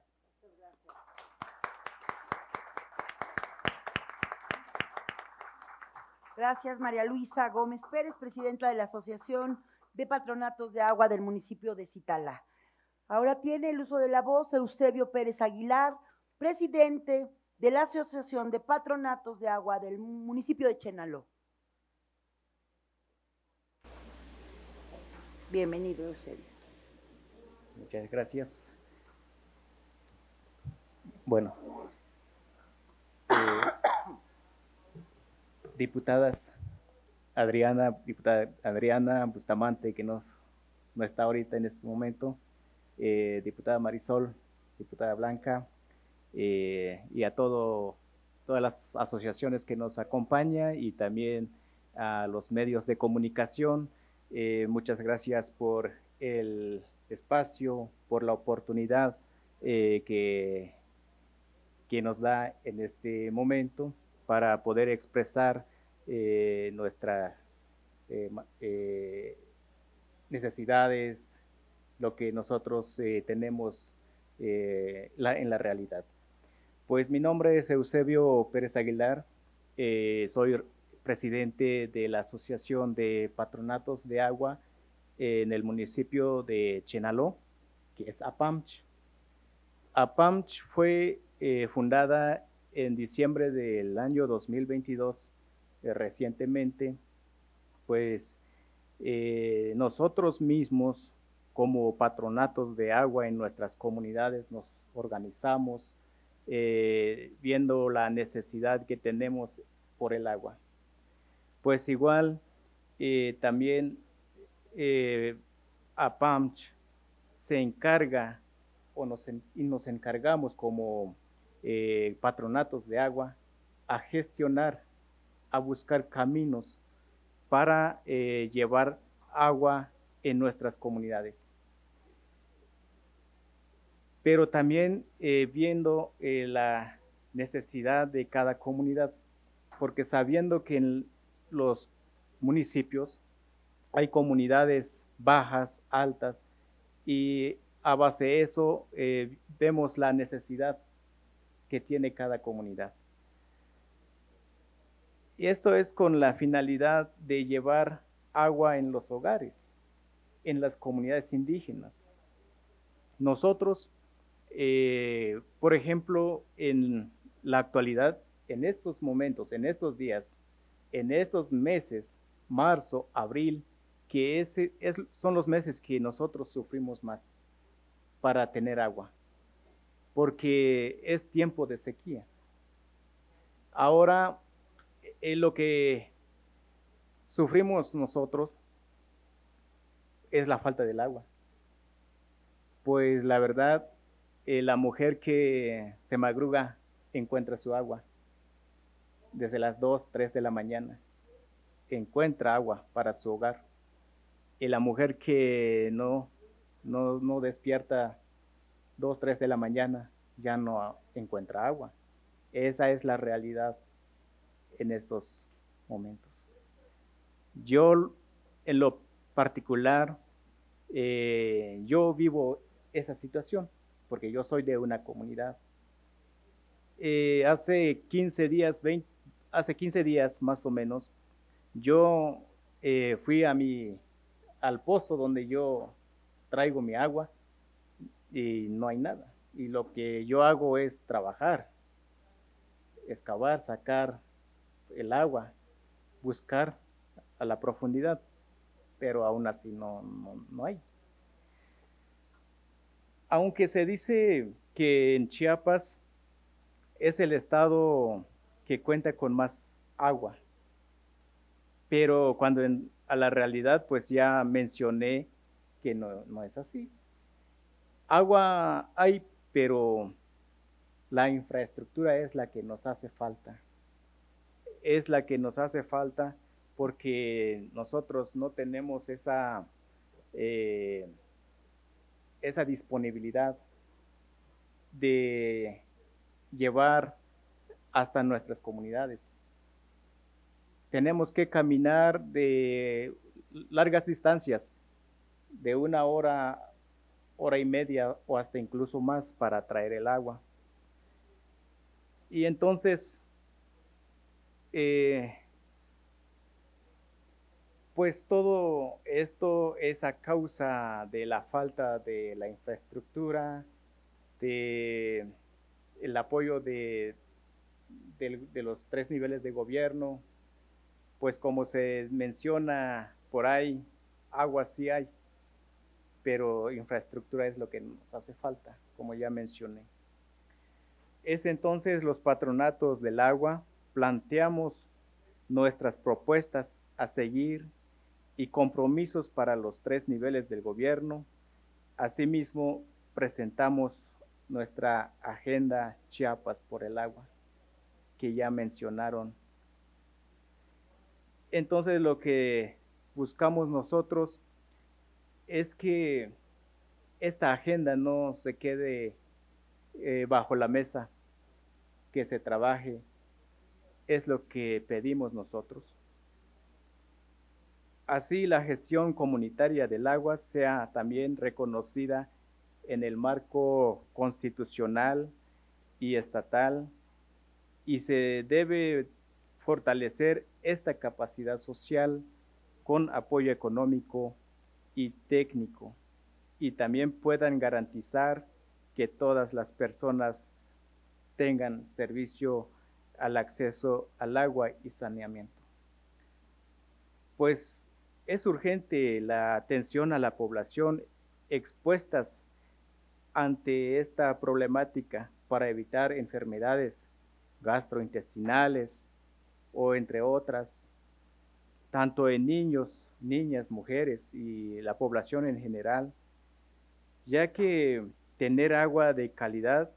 Gracias, María Luisa Gómez Pérez, presidenta de la Asociación de Patronatos de Agua del municipio de Zitalá. Ahora tiene el uso de la voz Eusebio Pérez Aguilar, presidente de la Asociación de Patronatos de Agua del municipio de Chenaló. Bienvenido, Eusebio. Muchas gracias. Bueno, eh, diputadas Adriana, diputada Adriana Bustamante, que nos, no está ahorita en este momento, eh, diputada Marisol, diputada Blanca, eh, y a todo, todas las asociaciones que nos acompañan y también a los medios de comunicación. Eh, muchas gracias por el espacio, por la oportunidad eh, que, que nos da en este momento para poder expresar eh, nuestras eh, eh, necesidades, lo que nosotros eh, tenemos eh, la, en la realidad. Pues mi nombre es Eusebio Pérez Aguilar, eh, soy presidente de la Asociación de Patronatos de Agua en el municipio de Chenaló, que es APAMCH. APAMCH fue eh, fundada en diciembre del año dos mil veintidós, eh, recientemente, pues eh, nosotros mismos como patronatos de agua en nuestras comunidades nos organizamos eh, viendo la necesidad que tenemos por el agua. Pues igual eh, también eh, APAMCH se encarga o nos, en, y nos encargamos como eh, patronatos de agua a gestionar, a buscar caminos para eh, llevar agua en nuestras comunidades. Pero también eh, viendo eh, la necesidad de cada comunidad, porque sabiendo que en los municipios hay comunidades bajas, altas, y a base de eso eh, vemos la necesidad que tiene cada comunidad. Y esto es con la finalidad de llevar agua en los hogares, en las comunidades indígenas. Nosotros, eh, por ejemplo, en la actualidad, en estos momentos, en estos días, en estos meses, marzo, abril, que ese es, son los meses que nosotros sufrimos más para tener agua, porque es tiempo de sequía. Ahora, eh, lo que sufrimos nosotros es la falta del agua. Pues la verdad, eh, la mujer que se madruga encuentra su agua. Desde las dos, tres de la mañana encuentra agua para su hogar. Y la mujer que no, no, no despierta dos, tres de la mañana ya no encuentra agua. Esa es la realidad en estos momentos. Yo, en lo particular, eh, yo vivo esa situación porque yo soy de una comunidad. Eh, hace quince días, veinte, hace quince días más o menos, yo eh, fui a mi, al pozo donde yo traigo mi agua y no hay nada. Y lo que yo hago es trabajar, excavar, sacar el agua, buscar a la profundidad, pero aún así no, no, no hay. Aunque se dice que en Chiapas es el estado que cuenta con más agua, pero cuando en, a la realidad pues ya mencioné que no, no es así. Agua hay, pero la infraestructura es la que nos hace falta. Es la que nos hace falta porque nosotros no tenemos esa, eh, esa disponibilidad de llevar hasta nuestras comunidades. Tenemos que caminar de largas distancias, de una hora, hora y media o hasta incluso más para traer el agua. Y entonces, eh, pues todo esto es a causa de la falta de la infraestructura, de el apoyo de, de, de los tres niveles de gobierno. Pues como se menciona por ahí, agua sí hay, pero infraestructura es lo que nos hace falta, como ya mencioné. Es entonces los patronatos del agua, planteamos nuestras propuestas a seguir y compromisos para los tres niveles del gobierno. Asimismo, presentamos nuestra agenda Chiapas por el agua, que ya mencionaron. Entonces, lo que buscamos nosotros es que esta agenda no se quede eh, bajo la mesa, que se trabaje, es lo que pedimos nosotros. Así la gestión comunitaria del agua sea también reconocida en el marco constitucional y estatal, y se debe fortalecer esta capacidad social con apoyo económico y técnico, y también puedan garantizar que todas las personas tengan servicio al acceso al agua y saneamiento. Pues es urgente la atención a la población expuestas ante esta problemática para evitar enfermedades gastrointestinales o entre otras, tanto en niños, niñas, mujeres y la población en general, ya que tener agua de calidad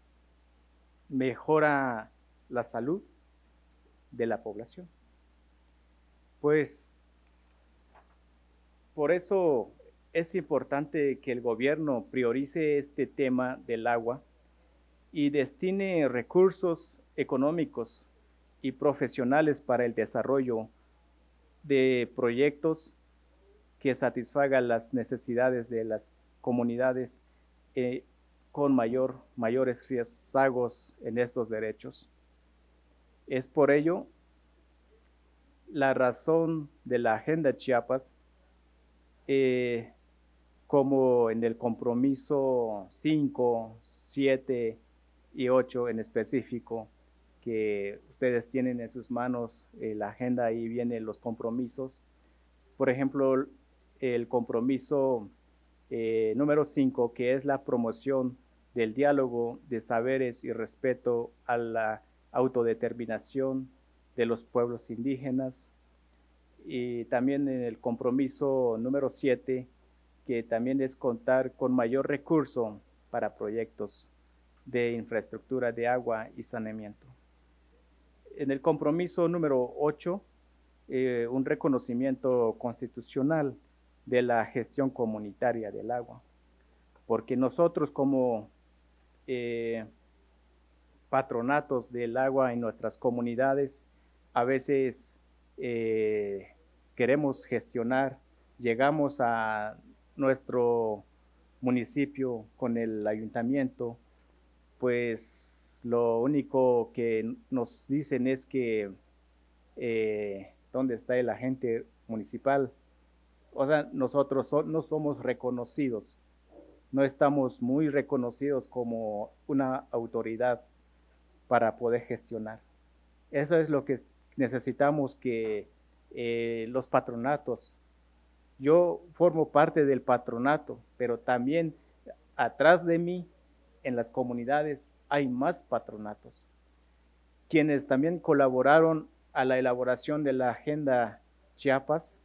mejora la salud de la población. Pues por eso es importante que el gobierno priorice este tema del agua y destine recursos económicos y profesionales para el desarrollo de proyectos que satisfagan las necesidades de las comunidades eh, con mayor, mayores rezagos en estos derechos. Es por ello la razón de la Agenda Chiapas, eh, como en el compromiso cinco, siete y ocho en específico, que ustedes tienen en sus manos eh, la agenda, ahí vienen los compromisos. Por ejemplo, el compromiso eh, número cinco, que es la promoción del diálogo de saberes y respeto a la autodeterminación de los pueblos indígenas. Y también en el compromiso número siete, que también es contar con mayor recurso para proyectos de infraestructura de agua y saneamiento. En el compromiso número ocho, eh, un reconocimiento constitucional de la gestión comunitaria del agua, porque nosotros como eh, patronatos del agua en nuestras comunidades, a veces eh, queremos gestionar, llegamos a nuestro municipio con el ayuntamiento, pues lo único que nos dicen es que eh, ¿dónde está el agente municipal? O sea, nosotros so, no somos reconocidos, no estamos muy reconocidos como una autoridad para poder gestionar. Eso es lo que necesitamos, que eh, los patronatos, yo formo parte del patronato, pero también atrás de mí, en las comunidades, hay más patronatos, quienes también colaboraron a la elaboración de la Agenda Chiapas,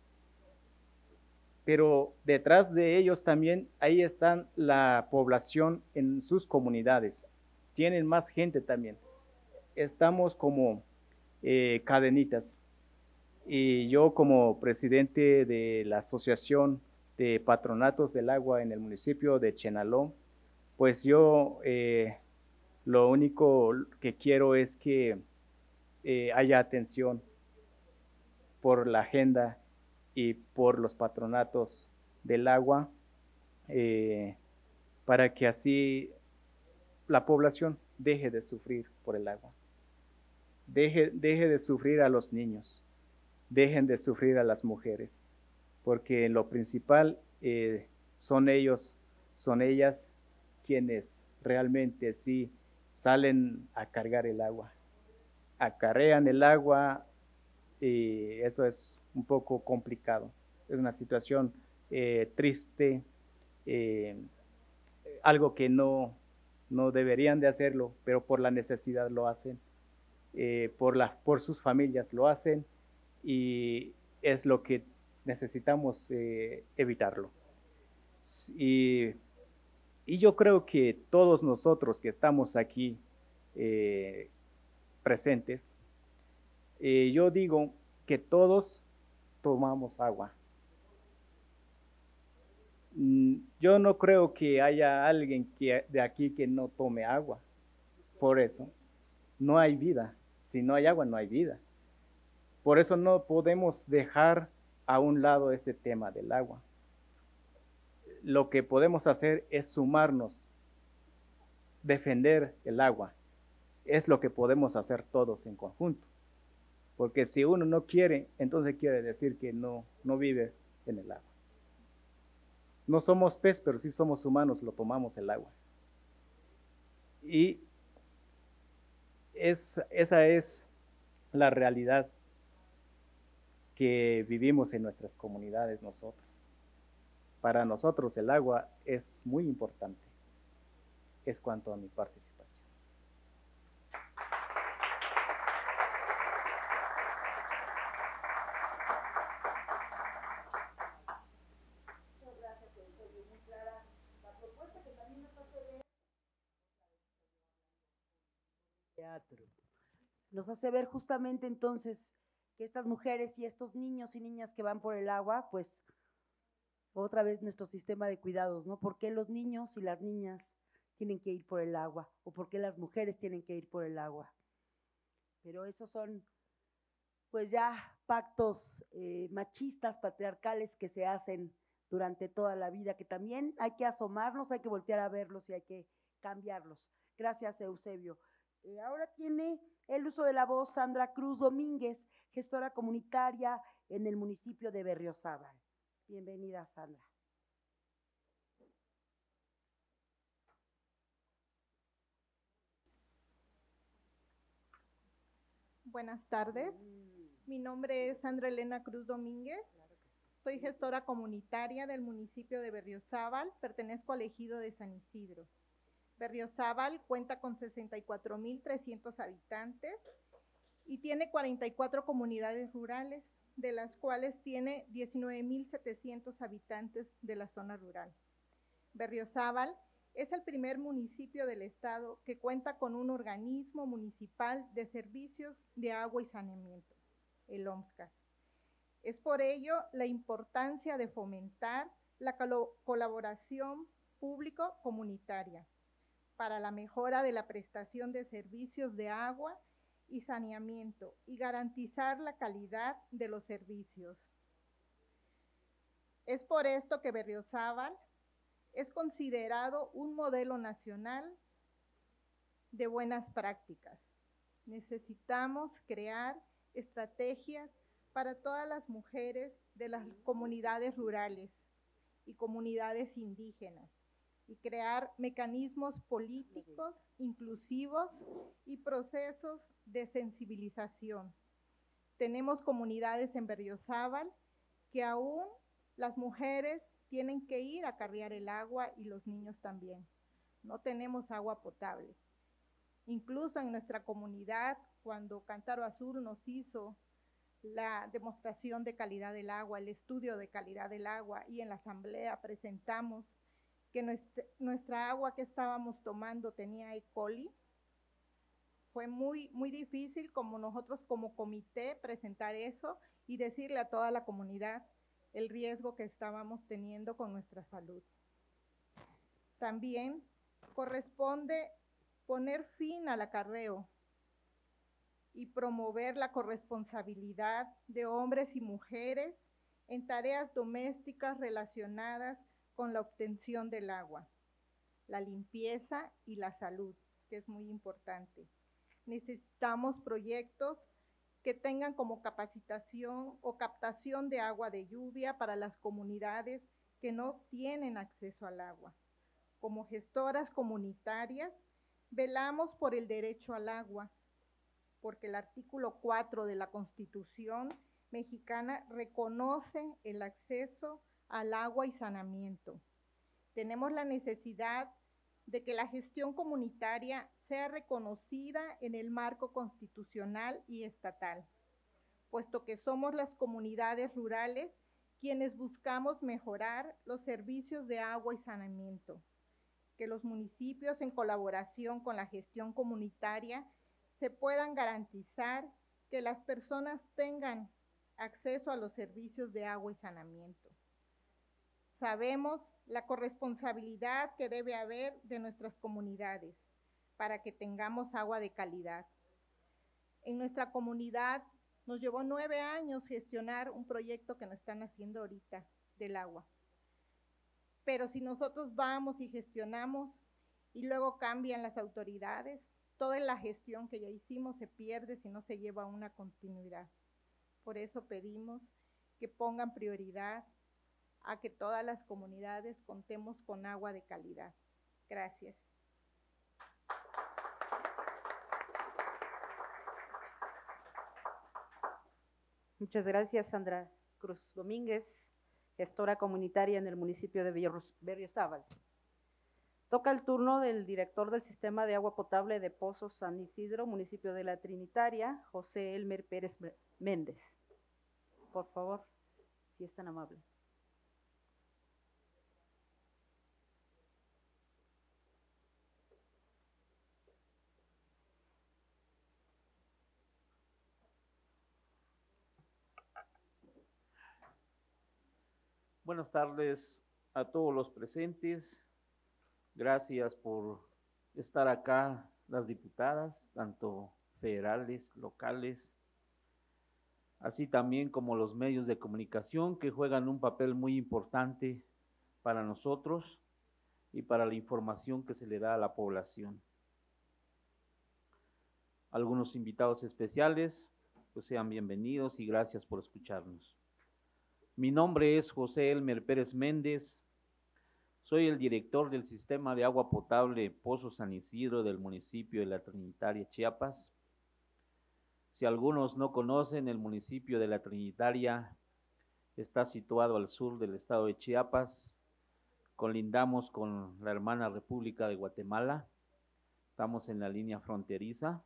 pero detrás de ellos también ahí están la población en sus comunidades, tienen más gente también, estamos como eh, cadenitas, y yo como presidente de la Asociación de Patronatos del Agua en el municipio de Chenaló, pues yo eh, lo único que quiero es que eh, haya atención por la agenda y por los patronatos del agua, eh, para que así la población deje de sufrir por el agua, deje, deje de sufrir a los niños, dejen de sufrir a las mujeres, porque lo principal eh, son ellos, son ellas quienes realmente sí salen a cargar el agua, acarrean el agua, y eso es un poco complicado. Es una situación eh, triste, eh, algo que no, no deberían de hacerlo, pero por la necesidad lo hacen, eh, por, la, por sus familias lo hacen, y es lo que necesitamos eh, evitarlo. Y, y yo creo que todos nosotros que estamos aquí eh, presentes, eh, yo digo que todos tomamos agua. Yo no creo que haya alguien que, de aquí que no tome agua. Por eso no hay vida. Si no hay agua, no hay vida. Por eso no podemos dejar a un lado este tema del agua. Lo que podemos hacer es sumarnos, defender el agua. Es lo que podemos hacer todos en conjunto. Porque si uno no quiere, entonces quiere decir que no, no vive en el agua. No somos pez, pero sí somos humanos, lo tomamos el agua. Y es, esa es la realidad que vivimos en nuestras comunidades nosotros. Para nosotros el agua es muy importante. Es cuanto a mi participación. Teatro. Nos hace ver justamente entonces que estas mujeres y estos niños y niñas que van por el agua, pues otra vez nuestro sistema de cuidados, ¿no? ¿Por qué los niños y las niñas tienen que ir por el agua? ¿O por qué las mujeres tienen que ir por el agua? Pero esos son pues ya pactos eh, machistas, patriarcales que se hacen durante toda la vida, que también hay que asomarnos, hay que voltear a verlos y hay que cambiarlos. Gracias, Eusebio. Eh, ahora tiene el uso de la voz Sandra Cruz Domínguez, gestora comunitaria en el municipio de Berriozábal. Bienvenida, Sandra. Buenas tardes. Mi nombre es Sandra Elena Cruz Domínguez. Soy gestora comunitaria del municipio de Berriozábal. Pertenezco al ejido de San Isidro. Berriozábal cuenta con sesenta y cuatro mil trescientos habitantes y tiene cuarenta y cuatro comunidades rurales, de las cuales tiene diecinueve mil setecientos habitantes de la zona rural. Berriozábal es el primer municipio del estado que cuenta con un organismo municipal de servicios de agua y saneamiento, el OMSCAS. Es por ello la importancia de fomentar la colaboración público-comunitaria para la mejora de la prestación de servicios de agua y saneamiento y garantizar la calidad de los servicios. Es por esto que Berriozábal es considerado un modelo nacional de buenas prácticas. Necesitamos crear estrategias para todas las mujeres de las comunidades rurales y comunidades indígenas y crear mecanismos políticos inclusivos y procesos de sensibilización. Tenemos comunidades en Berriozábal que aún las mujeres tienen que ir a carrear el agua y los niños también. No tenemos agua potable. Incluso en nuestra comunidad, cuando Cántaro Azul nos hizo la demostración de calidad del agua, el estudio de calidad del agua, y en la asamblea presentamos que nuestra, nuestra agua que estábamos tomando tenía E. coli. Fue muy, muy difícil como nosotros como comité presentar eso y decirle a toda la comunidad el riesgo que estábamos teniendo con nuestra salud. También corresponde poner fin al acarreo y promover la corresponsabilidad de hombres y mujeres en tareas domésticas relacionadas con la obtención del agua, la limpieza y la salud, que es muy importante. Necesitamos proyectos que tengan como capacitación o captación de agua de lluvia para las comunidades que no tienen acceso al agua. Como gestoras comunitarias, velamos por el derecho al agua, porque el artículo cuatro de la Constitución mexicana reconoce el acceso al agua y saneamiento. Tenemos la necesidad de que la gestión comunitaria sea reconocida en el marco constitucional y estatal, puesto que somos las comunidades rurales quienes buscamos mejorar los servicios de agua y saneamiento, que los municipios en colaboración con la gestión comunitaria se puedan garantizar que las personas tengan acceso a los servicios de agua y saneamiento. Sabemos la corresponsabilidad que debe haber de nuestras comunidades para que tengamos agua de calidad. En nuestra comunidad nos llevó nueve años gestionar un proyecto que nos están haciendo ahorita del agua. Pero si nosotros vamos y gestionamos y luego cambian las autoridades, toda la gestión que ya hicimos se pierde si no se lleva una continuidad. Por eso pedimos que pongan prioridad a que todas las comunidades contemos con agua de calidad. Gracias. Muchas gracias, Sandra Cruz Domínguez, gestora comunitaria en el municipio de Berriozábal. Toca el turno del director del Sistema de Agua Potable de Pozos San Isidro, municipio de La Trinitaria, José Elmer Pérez Méndez. Por favor, si es tan amable. Buenas tardes a todos los presentes. Gracias por estar acá, las diputadas, tanto federales, locales, así también como los medios de comunicación que juegan un papel muy importante para nosotros y para la información que se le da a la población. Algunos invitados especiales, pues sean bienvenidos y gracias por escucharnos. Mi nombre es José Elmer Pérez Méndez, soy el director del Sistema de Agua Potable Pozo San Isidro del municipio de La Trinitaria, Chiapas. Si algunos no conocen, el municipio de La Trinitaria está situado al sur del estado de Chiapas, colindamos con la hermana República de Guatemala, estamos en la línea fronteriza.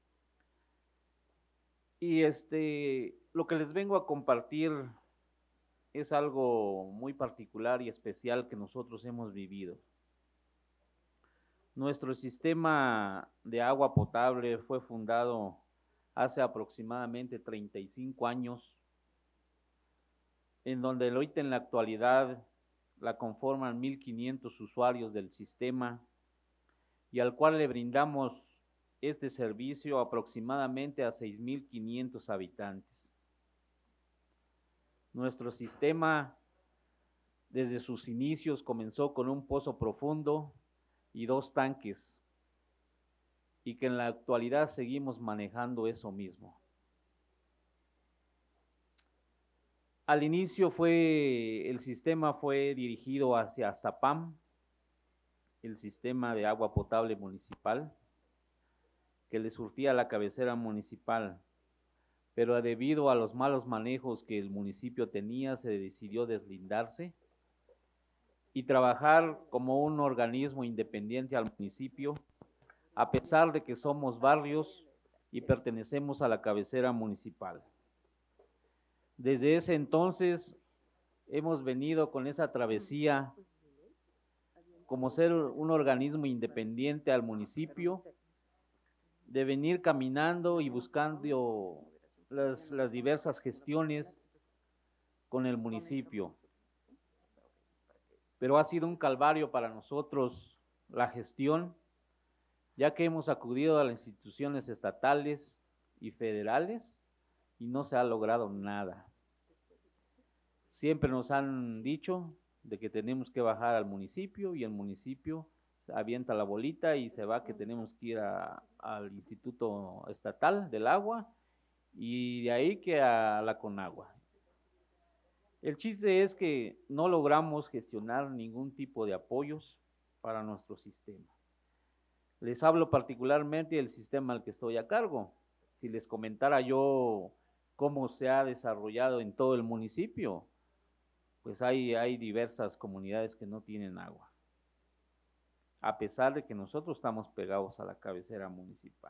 Y este, lo que les vengo a compartir es algo muy particular y especial que nosotros hemos vivido. Nuestro sistema de agua potable fue fundado hace aproximadamente treinta y cinco años, en donde ahorita en la actualidad la conforman mil quinientos usuarios del sistema y al cual le brindamos este servicio aproximadamente a seis mil quinientos habitantes. Nuestro sistema, desde sus inicios, comenzó con un pozo profundo y dos tanques, y que en la actualidad seguimos manejando eso mismo. Al inicio fue, el sistema fue dirigido hacia Zapam, el sistema de agua potable municipal, que le surtía la cabecera municipal, pero debido a los malos manejos que el municipio tenía, se decidió deslindarse y trabajar como un organismo independiente al municipio, a pesar de que somos barrios y pertenecemos a la cabecera municipal. Desde ese entonces hemos venido con esa travesía como ser un organismo independiente al municipio, de venir caminando y buscando las, las diversas gestiones con el municipio. Pero ha sido un calvario para nosotros la gestión, ya que hemos acudido a las instituciones estatales y federales y no se ha logrado nada. Siempre nos han dicho de que tenemos que bajar al municipio y el municipio avienta la bolita y se va que tenemos que ir a, al Instituto Estatal del Agua y de ahí que a la Conagua. El chiste es que no logramos gestionar ningún tipo de apoyos para nuestro sistema. Les hablo particularmente del sistema al que estoy a cargo. Si les comentara yo cómo se ha desarrollado en todo el municipio, pues hay, hay diversas comunidades que no tienen agua, a pesar de que nosotros estamos pegados a la cabecera municipal.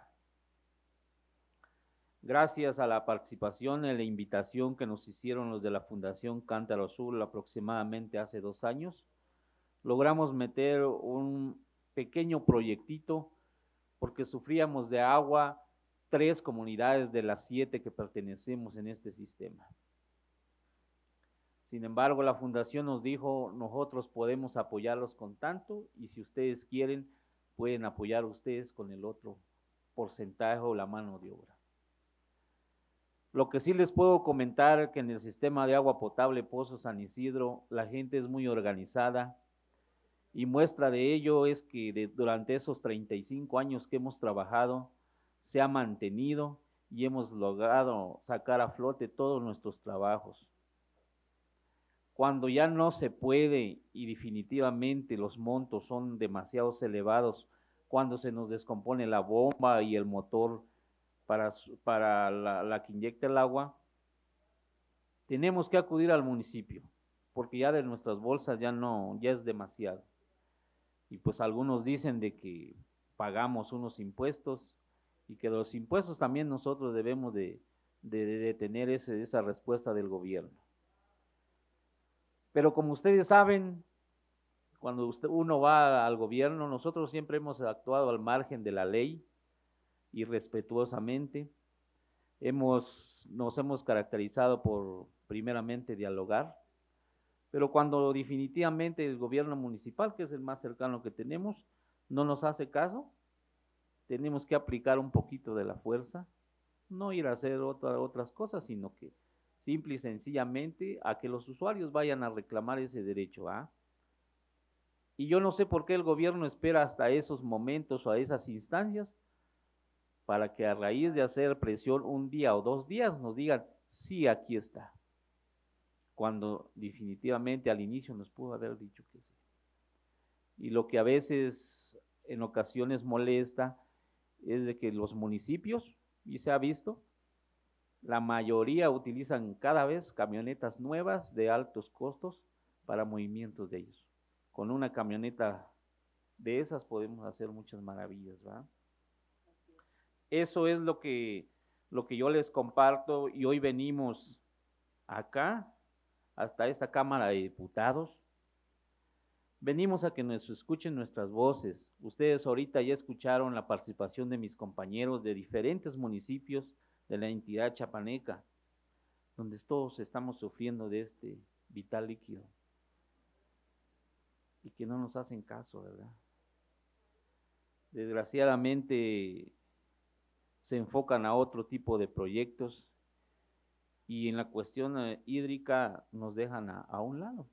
Gracias a la participación y la invitación que nos hicieron los de la Fundación Cántaro Azul aproximadamente hace dos años, logramos meter un pequeño proyectito porque sufríamos de agua tres comunidades de las siete que pertenecemos en este sistema. Sin embargo, la fundación nos dijo, nosotros podemos apoyarlos con tanto y si ustedes quieren, pueden apoyar ustedes con el otro porcentaje o la mano de obra. Lo que sí les puedo comentar es que en el sistema de agua potable Pozo San Isidro, la gente es muy organizada y muestra de ello es que de, durante esos treinta y cinco años que hemos trabajado, se ha mantenido y hemos logrado sacar a flote todos nuestros trabajos. Cuando ya no se puede y definitivamente los montos son demasiado elevados, cuando se nos descompone la bomba y el motor para, para la, la que inyecta el agua, tenemos que acudir al municipio, porque ya de nuestras bolsas ya no, ya es demasiado. Y pues algunos dicen de que pagamos unos impuestos y que los impuestos también nosotros debemos de, de, de tener ese, esa respuesta del gobierno. Pero como ustedes saben, cuando usted, uno va al gobierno, nosotros siempre hemos actuado al margen de la ley y respetuosamente. Hemos, nos hemos caracterizado por, primeramente, dialogar, pero cuando definitivamente el gobierno municipal, que es el más cercano que tenemos, no nos hace caso, tenemos que aplicar un poquito de la fuerza, no ir a hacer otra, otras cosas, sino que simple y sencillamente a que los usuarios vayan a reclamar ese derecho, ¿ah? Y yo no sé por qué el gobierno espera hasta esos momentos o a esas instancias para que a raíz de hacer presión un día o dos días nos digan, sí, aquí está, cuando definitivamente al inicio nos pudo haber dicho que sí. Y lo que a veces en ocasiones molesta es de que los municipios, y se ha visto, la mayoría utilizan cada vez camionetas nuevas de altos costos para movimientos de ellos. Con una camioneta de esas podemos hacer muchas maravillas, ¿verdad? Eso es lo que, lo que yo les comparto y hoy venimos acá, hasta esta Cámara de Diputados. Venimos a que nos escuchen nuestras voces. Ustedes ahorita ya escucharon la participación de mis compañeros de diferentes municipios de la entidad chapaneca, donde todos estamos sufriendo de este vital líquido y que no nos hacen caso, ¿verdad? Desgraciadamente se enfocan a otro tipo de proyectos y en la cuestión eh, hídrica nos dejan a, a un lado.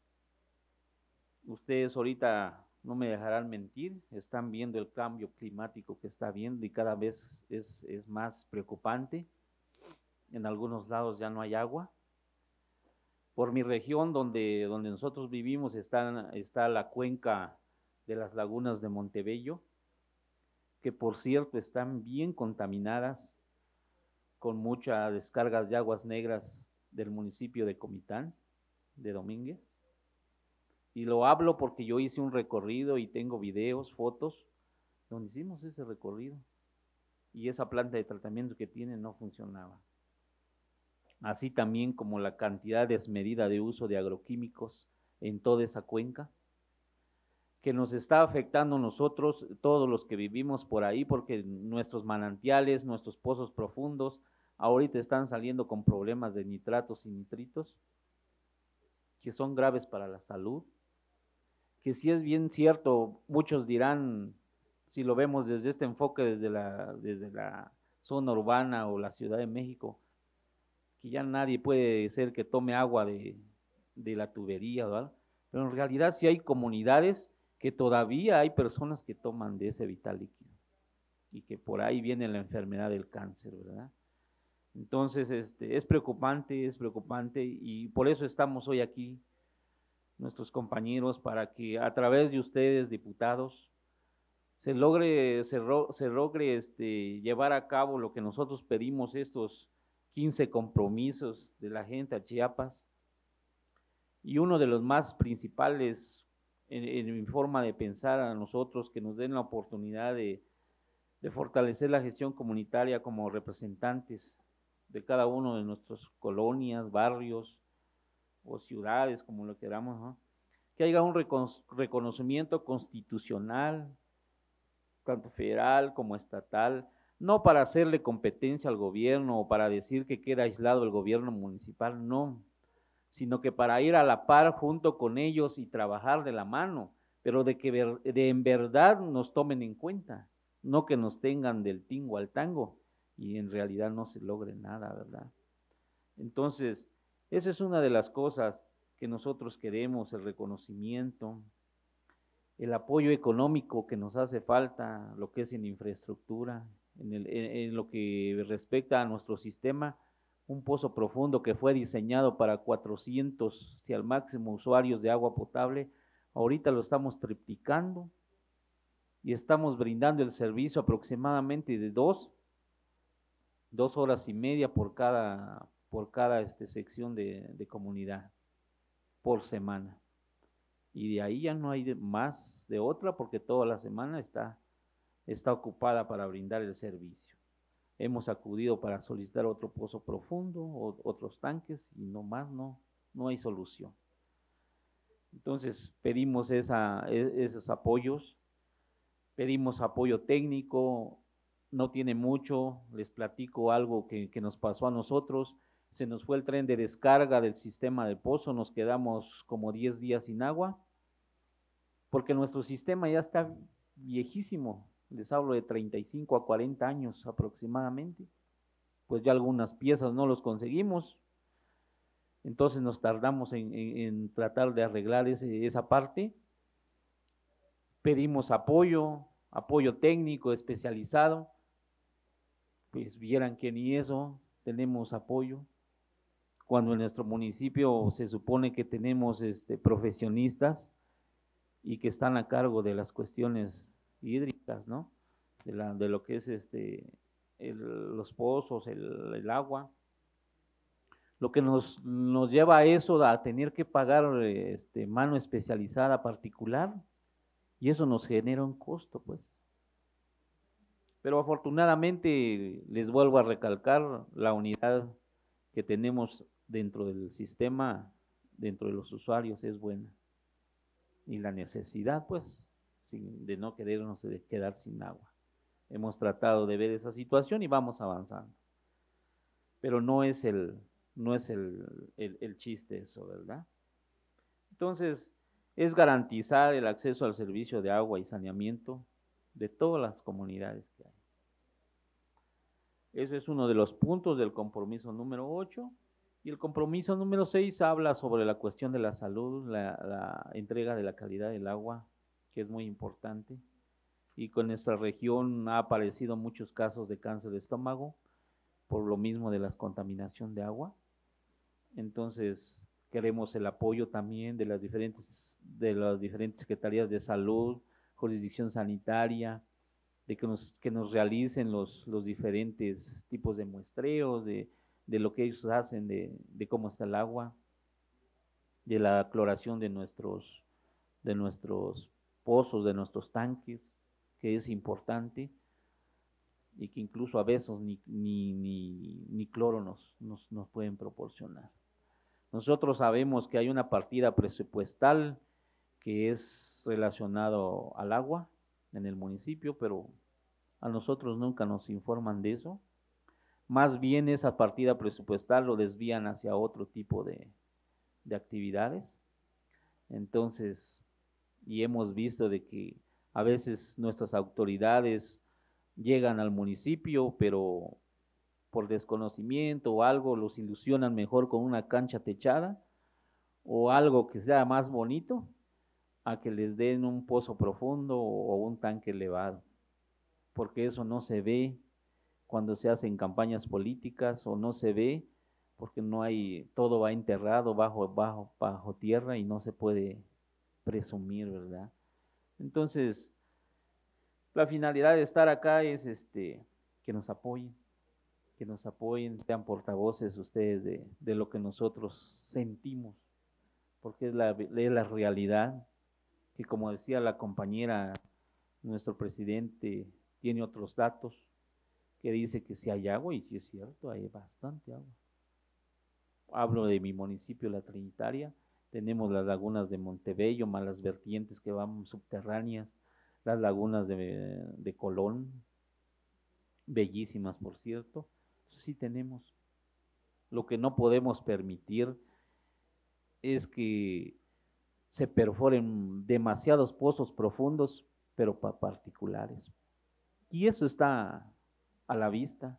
Ustedes ahorita no me dejarán mentir, están viendo el cambio climático que está habiendo y cada vez es, es más preocupante. En algunos lados ya no hay agua. Por mi región, donde, donde nosotros vivimos, está, está la cuenca de las lagunas de Montebello, que por cierto están bien contaminadas, con muchas descargas de aguas negras del municipio de Comitán, de Domínguez. Y lo hablo porque yo hice un recorrido y tengo videos, fotos, donde hicimos ese recorrido. Y esa planta de tratamiento que tienen no funcionaba. así también como la cantidad desmedida de uso de agroquímicos en toda esa cuenca, que nos está afectando a nosotros, todos los que vivimos por ahí, porque nuestros manantiales, nuestros pozos profundos, ahorita están saliendo con problemas de nitratos y nitritos, que son graves para la salud, que si es bien cierto, muchos dirán, si lo vemos desde este enfoque, desde la, desde la zona urbana o la Ciudad de México, que ya nadie puede ser que tome agua de, de la tubería, ¿verdad? Pero en realidad sí hay comunidades que todavía hay personas que toman de ese vital líquido y que por ahí viene la enfermedad del cáncer, ¿verdad? Entonces, este, es preocupante, es preocupante y por eso estamos hoy aquí, nuestros compañeros, para que a través de ustedes, diputados, se logre, se, se logre este, llevar a cabo lo que nosotros pedimos, estos quince compromisos de la gente a Chiapas, y uno de los más principales en, en mi forma de pensar a nosotros, que nos den la oportunidad de, de fortalecer la gestión comunitaria como representantes de cada uno de nuestras colonias, barrios o ciudades, como lo queramos, ¿no? Que haya un reconocimiento constitucional, tanto federal como estatal, no para hacerle competencia al gobierno o para decir que queda aislado el gobierno municipal, no, sino que para ir a la par junto con ellos y trabajar de la mano, pero de que de en verdad nos tomen en cuenta, no que nos tengan del tingo al tango y en realidad no se logre nada, ¿verdad? Entonces, esa es una de las cosas que nosotros queremos, el reconocimiento, el apoyo económico que nos hace falta, lo que es en infraestructura, en, el, en, en lo que respecta a nuestro sistema, un pozo profundo que fue diseñado para cuatrocientos, si al máximo, usuarios de agua potable, ahorita lo estamos triplicando y estamos brindando el servicio aproximadamente de dos, dos horas y media por cada, por cada este, sección de, de comunidad por semana. Y de ahí ya no hay de más de otra porque toda la semana está, está ocupada para brindar el servicio. Hemos acudido para solicitar otro pozo profundo o otros tanques y no más, no, no hay solución. Entonces pedimos esa, esos apoyos, pedimos apoyo técnico, no tiene mucho, les platico algo que, que nos pasó a nosotros, se nos fue el tren de descarga del sistema de pozo, nos quedamos como diez días sin agua, porque nuestro sistema ya está viejísimo, les hablo de treinta y cinco a cuarenta años aproximadamente, pues ya algunas piezas no los conseguimos, entonces nos tardamos en, en, en tratar de arreglar ese, esa parte, pedimos apoyo, apoyo técnico especializado, pues vieran que ni eso tenemos apoyo, cuando en nuestro municipio se supone que tenemos este, profesionistas y que están a cargo de las cuestiones hídricas, ¿no? De, la, de lo que es este, el, los pozos, el, el agua. Lo que nos, nos lleva a eso, a tener que pagar este, mano especializada particular, y eso nos genera un costo, pues. Pero afortunadamente, les vuelvo a recalcar, la unidad que tenemos dentro del sistema, dentro de los usuarios, es buena. Y la necesidad, pues, sin, de no querernos de quedar sin agua. Hemos tratado de ver esa situación y vamos avanzando. Pero no es el, no es el, el, el chiste eso, ¿verdad? Entonces, es garantizar el acceso al servicio de agua y saneamiento de todas las comunidades que hay. Eso es uno de los puntos del compromiso número ocho. Y el compromiso número seis habla sobre la cuestión de la salud, la, la entrega de la calidad del agua, que es muy importante. Y con nuestra región ha aparecido muchos casos de cáncer de estómago, por lo mismo de la contaminación de agua. Entonces, queremos el apoyo también de las diferentes, de las diferentes secretarías de salud, jurisdicción sanitaria, de que nos, que nos realicen los, los diferentes tipos de muestreos, de, de lo que ellos hacen, de, de cómo está el agua, de la cloración de nuestros, de nuestros pozos, de nuestros tanques, que es importante, y que incluso a veces ni, ni, ni, ni cloro nos, nos, nos pueden proporcionar. Nosotros sabemos que hay una partida presupuestal que es relacionado al agua en el municipio, pero a nosotros nunca nos informan de eso. Más bien esa partida presupuestal lo desvían hacia otro tipo de, de actividades. Entonces, y hemos visto de que a veces nuestras autoridades llegan al municipio, pero por desconocimiento o algo los ilusionan mejor con una cancha techada o algo que sea más bonito a que les den un pozo profundo o un tanque elevado, porque eso no se ve cuando se hacen campañas políticas, o no se ve porque no hay, todo va enterrado bajo, bajo, bajo tierra y no se puede presumir, ¿verdad? Entonces, la finalidad de estar acá es este, que nos apoyen, que nos apoyen, sean portavoces ustedes de, de lo que nosotros sentimos, porque es la, es la realidad, que como decía la compañera, nuestro presidente tiene otros datos, que dice que si hay agua, y si es cierto, hay bastante agua. Hablo de mi municipio, La Trinitaria, tenemos las lagunas de Montebello, más las vertientes que van subterráneas, las lagunas de, de Colón, bellísimas por cierto, sí tenemos. Lo que no podemos permitir es que se perforen demasiados pozos profundos, pero para particulares. Y eso está a la vista,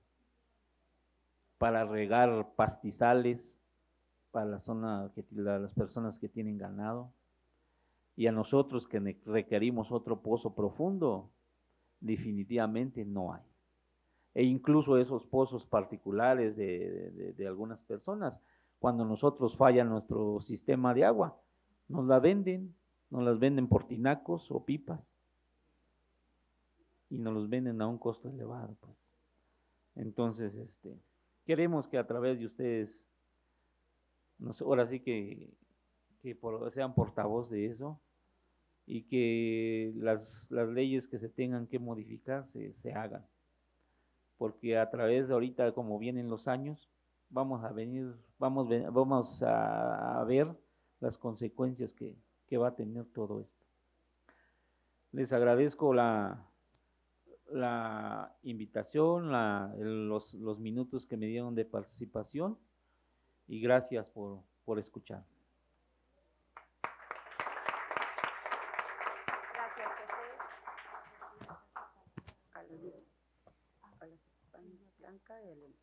para regar pastizales, para la zona, que, las personas que tienen ganado, y a nosotros que requerimos otro pozo profundo, definitivamente no hay. E incluso esos pozos particulares de, de, de algunas personas, cuando nosotros falla nuestro sistema de agua, nos la venden, nos las venden por tinacos o pipas, y nos los venden a un costo elevado, pues. Entonces, este, queremos que a través de ustedes, nos, ahora sí que, que por, sean portavoz de eso, y que las, las leyes que se tengan que modificar se, se hagan, porque a través de ahorita, como vienen los años, vamos a venir, vamos, vamos a, a ver las consecuencias que, que va a tener todo esto. Les agradezco la, la invitación, la, los, los minutos que me dieron de participación, y gracias por, por escuchar. Gracias, José. A la familia Blanca.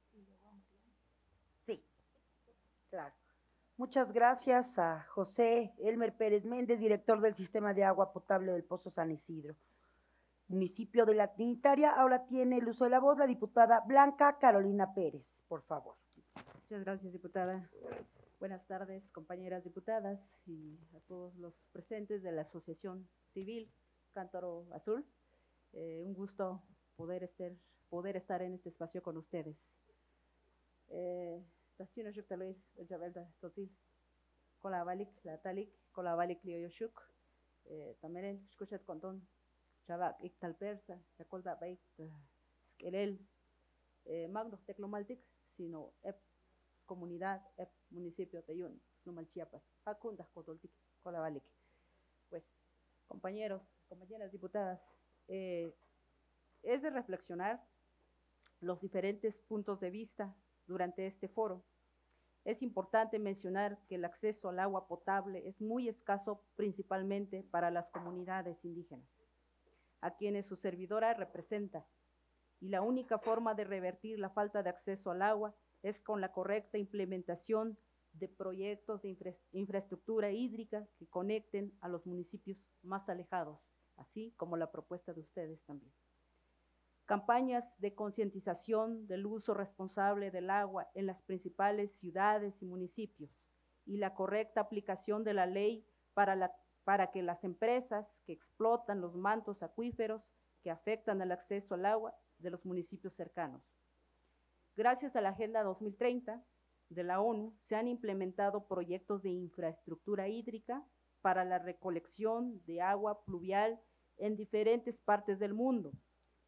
Sí, claro. Muchas gracias a José Elmer Pérez Méndez, director del Sistema de Agua Potable del Pozo San Isidro, municipio de La Trinitaria. Ahora tiene el uso de la voz la diputada Blanca Carolina Pérez, por favor. Muchas gracias, diputada. Buenas tardes, compañeras diputadas y a todos los presentes de la Asociación Civil Cántaro Azul. Eh, un gusto poder estar, poder estar en este espacio con ustedes. Eh, Tachino Shuktaluir, el Jabelda Totil, Colabalik, la Talik, Colabalik Lioyoshuk, también escuchat contón, Chavak, Iktal Persa, Yakolda Bait, Skelel, Magno Teclomaltic, sino Ep comunidad, Ep municipio de Yun, Numal Chiapas, Facunda Cotoltic, Colabalik. Pues, compañeros, compañeras diputadas, eh, es de reflexionar los diferentes puntos de vista durante este foro. Es importante mencionar que el acceso al agua potable es muy escaso principalmente para las comunidades indígenas, a quienes su servidora representa, y la única forma de revertir la falta de acceso al agua es con la correcta implementación de proyectos de infra infraestructura hídrica que conecten a los municipios más alejados, así como la propuesta de ustedes también. Campañas de concientización del uso responsable del agua en las principales ciudades y municipios, y la correcta aplicación de la ley para, la, para que las empresas que explotan los mantos acuíferos que afectan el acceso al agua de los municipios cercanos. Gracias a la Agenda dos mil treinta de la ONU, se han implementado proyectos de infraestructura hídrica para la recolección de agua pluvial en diferentes partes del mundo,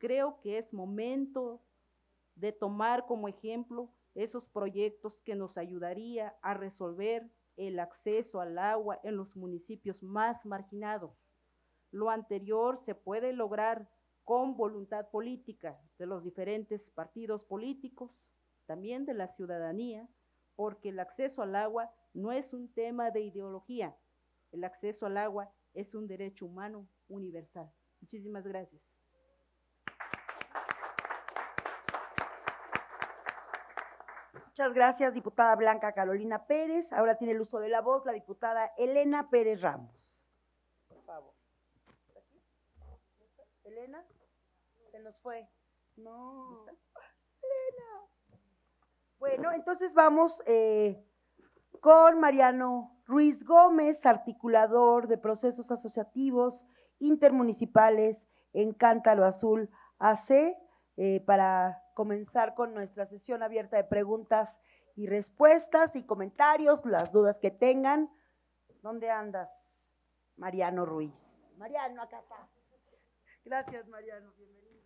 creo que es momento de tomar como ejemplo esos proyectos que nos ayudaría a resolver el acceso al agua en los municipios más marginados. Lo anterior se puede lograr con voluntad política de los diferentes partidos políticos, también de la ciudadanía, porque el acceso al agua no es un tema de ideología, el acceso al agua es un derecho humano universal. Muchísimas gracias. Muchas gracias, diputada Blanca Carolina Pérez. Ahora tiene el uso de la voz la diputada Elena Pérez Ramos. Por favor. Elena, se nos fue. No. Elena. Bueno, entonces vamos eh, con Mariano Ruiz Gómez, articulador de procesos asociativos intermunicipales en Cántaro Azul A C, eh, para comenzar con nuestra sesión abierta de preguntas y respuestas y comentarios, las dudas que tengan. ¿Dónde andas, Mariano Ruiz? Mariano, acá está. Gracias, Mariano, bienvenido.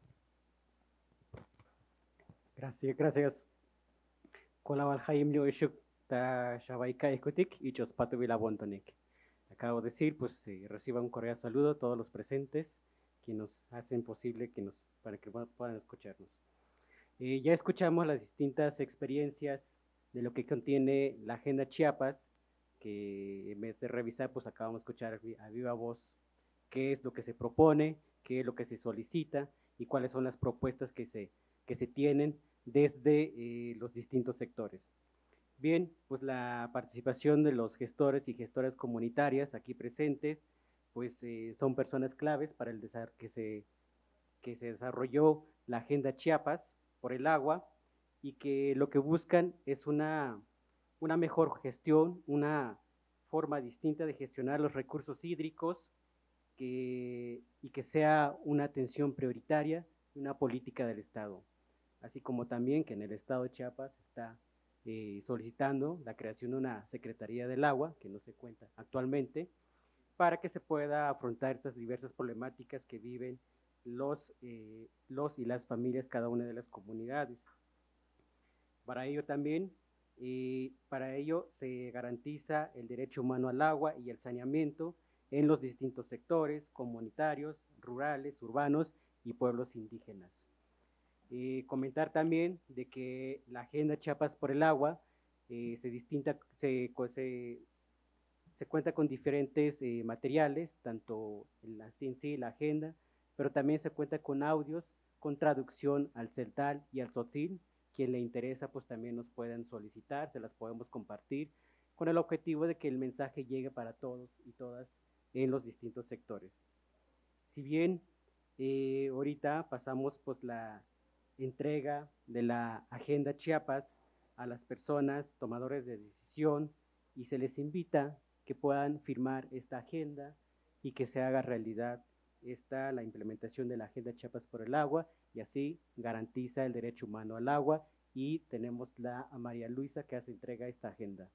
Gracias, gracias. Kolawal Jaimlio Ishuk ta Shabaika Ikutik y Chospatu Vilabontonik. Acabo de decir, pues eh, reciba un cordial saludo a todos los presentes que nos hacen posible que nos, para que puedan escucharnos. Eh, ya escuchamos las distintas experiencias de lo que contiene la Agenda Chiapas, que en vez de revisar, pues acabamos de escuchar a viva voz qué es lo que se propone, qué es lo que se solicita y cuáles son las propuestas que se, que se tienen desde eh, los distintos sectores. Bien, pues la participación de los gestores y gestoras comunitarias aquí presentes, pues eh, son personas claves para el que se, que se desarrolló la Agenda Chiapas por el agua y que lo que buscan es una, una mejor gestión, una forma distinta de gestionar los recursos hídricos que, y que sea una atención prioritaria, una política del Estado. Así como también que en el Estado de Chiapas está eh, solicitando la creación de una Secretaría del Agua, que no se cuenta actualmente, para que se pueda afrontar estas diversas problemáticas que viven los, eh, los y las familias, cada una de las comunidades. Para ello también, eh, para ello se garantiza el derecho humano al agua y el saneamiento en los distintos sectores comunitarios, rurales, urbanos y pueblos indígenas. Eh, comentar también de que la Agenda Chiapas por el Agua eh, se, distinta, se, se, se cuenta con diferentes eh, materiales, tanto en, la, en sí la agenda, pero también se cuenta con audios, con traducción al celtal y al tzotzil. Quien le interesa, pues también nos pueden solicitar, se las podemos compartir, con el objetivo de que el mensaje llegue para todos y todas en los distintos sectores. Si bien eh, ahorita pasamos pues la entrega de la Agenda Chiapas a las personas tomadores de decisión y se les invita que puedan firmar esta agenda y que se haga realidad esta, la implementación de la Agenda Chiapas por el Agua, y así garantiza el derecho humano al agua. Y tenemos la, a María Luisa que hace entrega a esta agenda.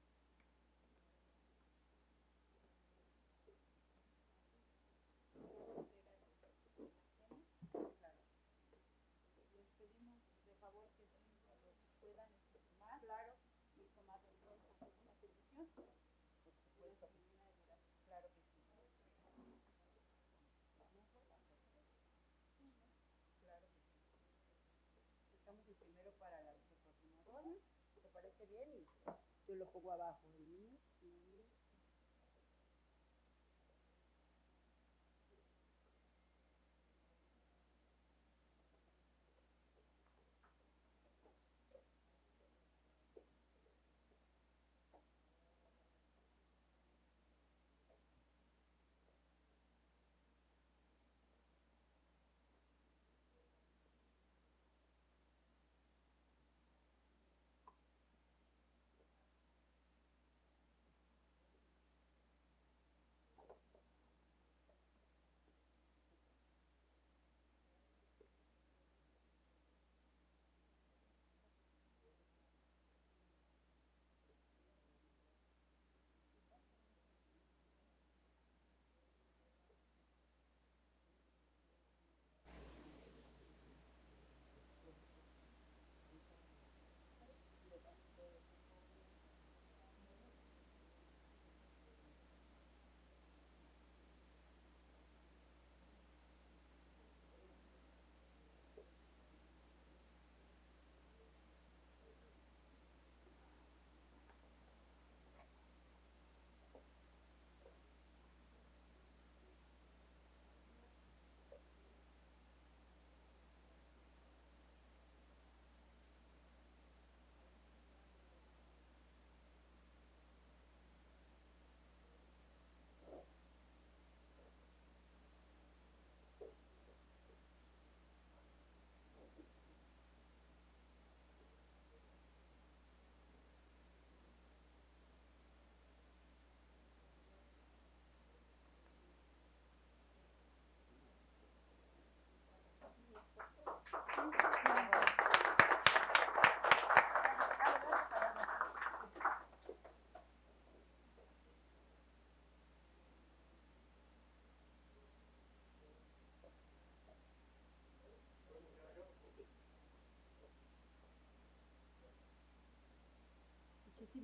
Primero para la vicecoordinadora, ¿te parece bien? Y yo lo pongo abajo, el mío, nombre.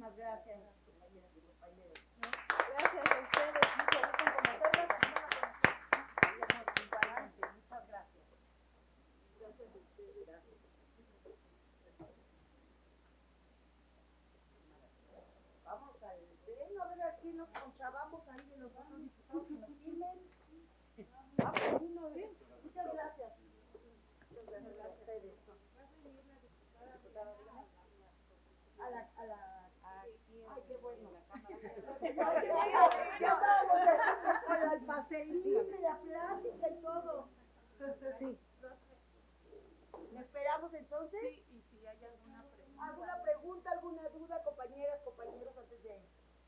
Muchísimas gracias, compañeras y compañeros. Gracias a ustedes. Mucho gusto en conocerlas. Muchas gracias. Gracias a ustedes. Gracias. Vamos al tren, a ver aquí nos conchavamos ahí de los otros diputados que nos firmen. Vamos, uno, ¿eh? Muchas gracias. Muchas gracias a ustedes. A la, a la, aquí. Ay, qué bueno. Ya estábamos con el pastelito y la plática y todo. Sí. ¿Me esperamos entonces? Sí, y si hay alguna pregunta. ¿Alguna pregunta, alguna duda, compañeras, compañeros, antes de...?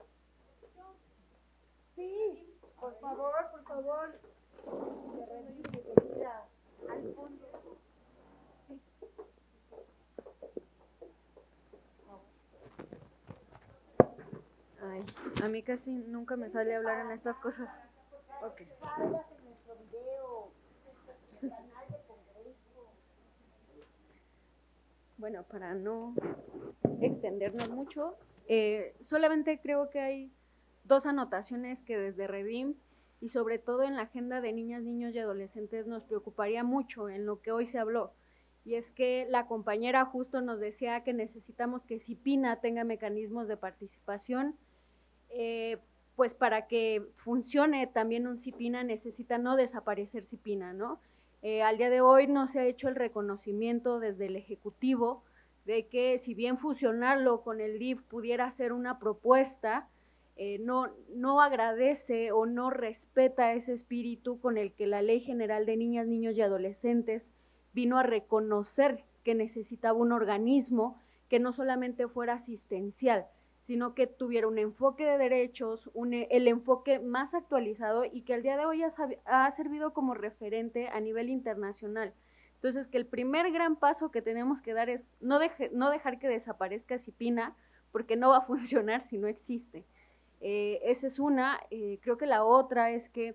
Sí, por favor, por favor. Se revise, querida. Al fondo. Sí. Ay, a mí casi nunca me sale hablar en estas cosas. Ok. Salgas en nuestro video, en el canal de Congreso. Bueno, para no extendernos mucho, eh, solamente creo que hay dos anotaciones que desde Redim y sobre todo en la agenda de niñas, niños y adolescentes nos preocuparía mucho en lo que hoy se habló. Y es que la compañera justo nos decía que necesitamos que CIPINA tenga mecanismos de participación. Eh, pues para que funcione también un CIPINA necesita no desaparecer CIPINA, ¿no? Eh, al día de hoy no se ha hecho el reconocimiento desde el Ejecutivo de que si bien fusionarlo con el D I F pudiera ser una propuesta, eh, no, no agradece o no respeta ese espíritu con el que la Ley General de Niñas, Niños y Adolescentes vino a reconocer que necesitaba un organismo que no solamente fuera asistencial, sino que tuviera un enfoque de derechos, un, el enfoque más actualizado y que al día de hoy ha, ha servido como referente a nivel internacional. Entonces, que el primer gran paso que tenemos que dar es no, deje, no dejar que desaparezca CIPINA, porque no va a funcionar si no existe. Eh, esa es una. Eh, creo que la otra es que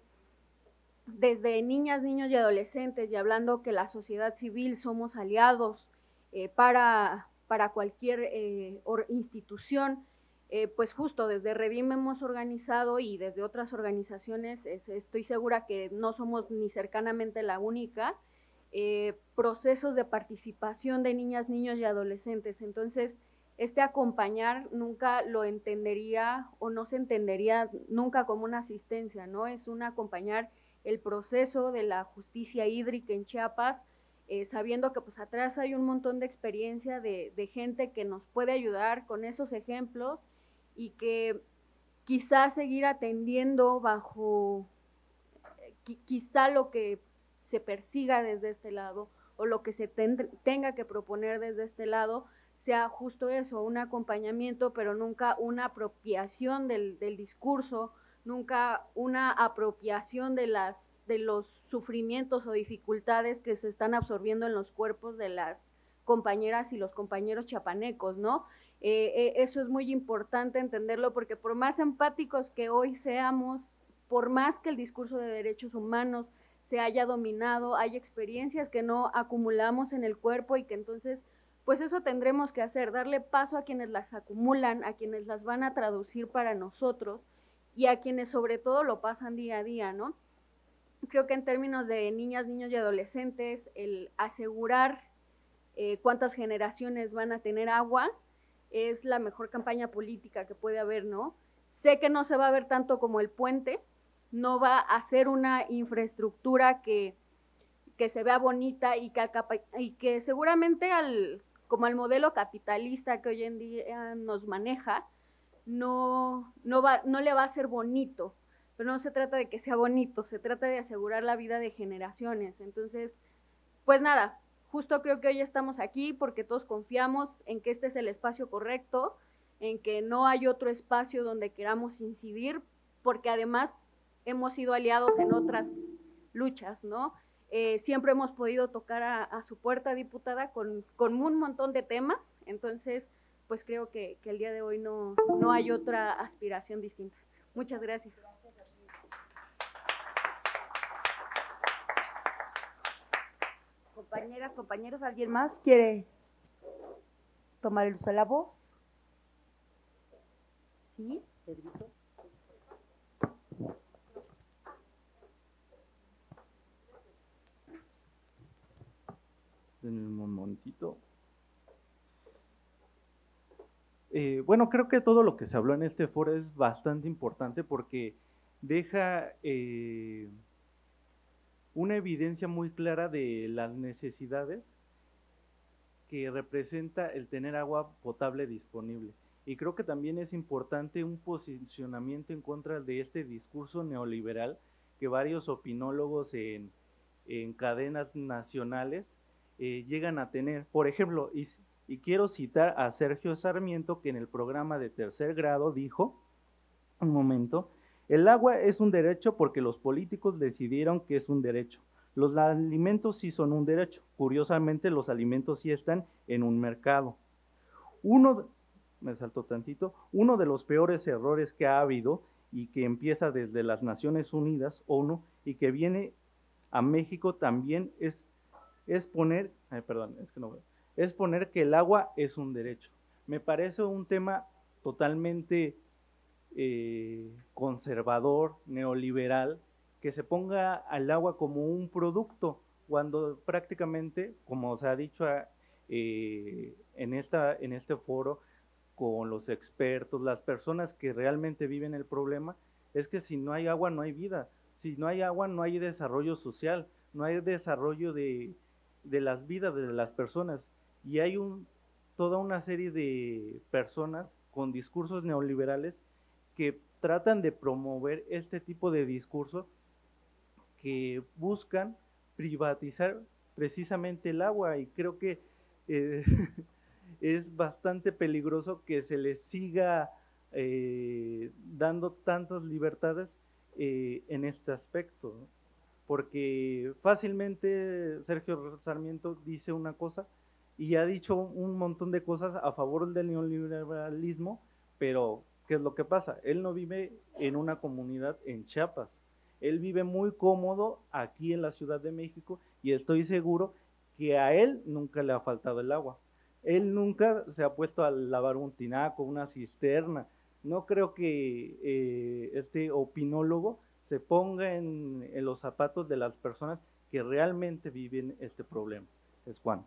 desde niñas, niños y adolescentes, y hablando que la sociedad civil somos aliados eh, para, para cualquier eh, or, institución, Eh, pues justo desde Redim hemos organizado y desde otras organizaciones, es, estoy segura que no somos ni cercanamente la única, eh, procesos de participación de niñas, niños y adolescentes. Entonces, este acompañar nunca lo entendería o no se entendería nunca como una asistencia, ¿no? Es un acompañar el proceso de la justicia hídrica en Chiapas, eh, sabiendo que pues atrás hay un montón de experiencia de, de gente que nos puede ayudar con esos ejemplos y que quizá seguir atendiendo bajo, eh, quizá lo que se persiga desde este lado o lo que se ten, tenga que proponer desde este lado sea justo eso, un acompañamiento, pero nunca una apropiación del, del discurso, nunca una apropiación de, las, de los sufrimientos o dificultades que se están absorbiendo en los cuerpos de las compañeras y los compañeros chiapanecos, ¿no? Eh, eh, eso es muy importante entenderlo porque por más empáticos que hoy seamos, por más que el discurso de derechos humanos se haya dominado, hay experiencias que no acumulamos en el cuerpo y que entonces, pues eso tendremos que hacer, darle paso a quienes las acumulan, a quienes las van a traducir para nosotros y a quienes sobre todo lo pasan día a día, ¿no? Creo que en términos de niñas, niños y adolescentes, el asegurar eh, cuántas generaciones van a tener agua es la mejor campaña política que puede haber, ¿no? Sé que no se va a ver tanto como el puente, no va a ser una infraestructura que, que se vea bonita y que, y que seguramente al, como al modelo capitalista que hoy en día nos maneja, no, no, va, no le va a ser bonito, pero no se trata de que sea bonito, se trata de asegurar la vida de generaciones. Entonces, pues nada, justo creo que hoy estamos aquí porque todos confiamos en que este es el espacio correcto, en que no hay otro espacio donde queramos incidir, porque además hemos sido aliados en otras luchas, ¿no? Eh, siempre hemos podido tocar a, a su puerta, diputada, con, con un montón de temas, entonces, pues creo que, que el día de hoy no, no hay otra aspiración distinta. Muchas gracias. Compañeras, compañeros, ¿alguien más quiere tomar el uso de la voz? Sí, Pedrito. En un momentito. Eh, bueno, creo que todo lo que se habló en este foro es bastante importante porque deja eh, una evidencia muy clara de las necesidades que representa el tener agua potable disponible. Y creo que también es importante un posicionamiento en contra de este discurso neoliberal que varios opinólogos en, en cadenas nacionales eh, llegan a tener. Por ejemplo, y, y quiero citar a Sergio Sarmiento, que en el programa de tercer grado dijo, un momento, el agua es un derecho porque los políticos decidieron que es un derecho. Los alimentos sí son un derecho. Curiosamente, los alimentos sí están en un mercado. Uno, me saltó tantito, uno de los peores errores que ha habido y que empieza desde las Naciones Unidas, ONU, y que viene a México también es, es poner, ay, perdón, es que no veo, es poner que el agua es un derecho. Me parece un tema totalmente eh, conservador, neoliberal, que se ponga al agua como un producto, cuando prácticamente, como se ha dicho eh, en, esta, en este foro, con los expertos, las personas que realmente viven el problema, es que si no hay agua no hay vida, si no hay agua no hay desarrollo social, no hay desarrollo de, de las vidas de las personas, y hay un, toda una serie de personas con discursos neoliberales que tratan de promover este tipo de discurso que buscan privatizar precisamente el agua, y creo que eh, es bastante peligroso que se les siga eh, dando tantas libertades eh, en este aspecto, ¿no? Porque fácilmente Sergio Sarmiento dice una cosa y ha dicho un montón de cosas a favor del neoliberalismo, pero ¿qué es lo que pasa? Él no vive en una comunidad en Chiapas. Él vive muy cómodo aquí en la Ciudad de México y estoy seguro que a él nunca le ha faltado el agua. Él nunca se ha puesto a lavar un tinaco, una cisterna. No creo que eh, este opinólogo se ponga en, en los zapatos de las personas que realmente viven este problema. Es cuanto.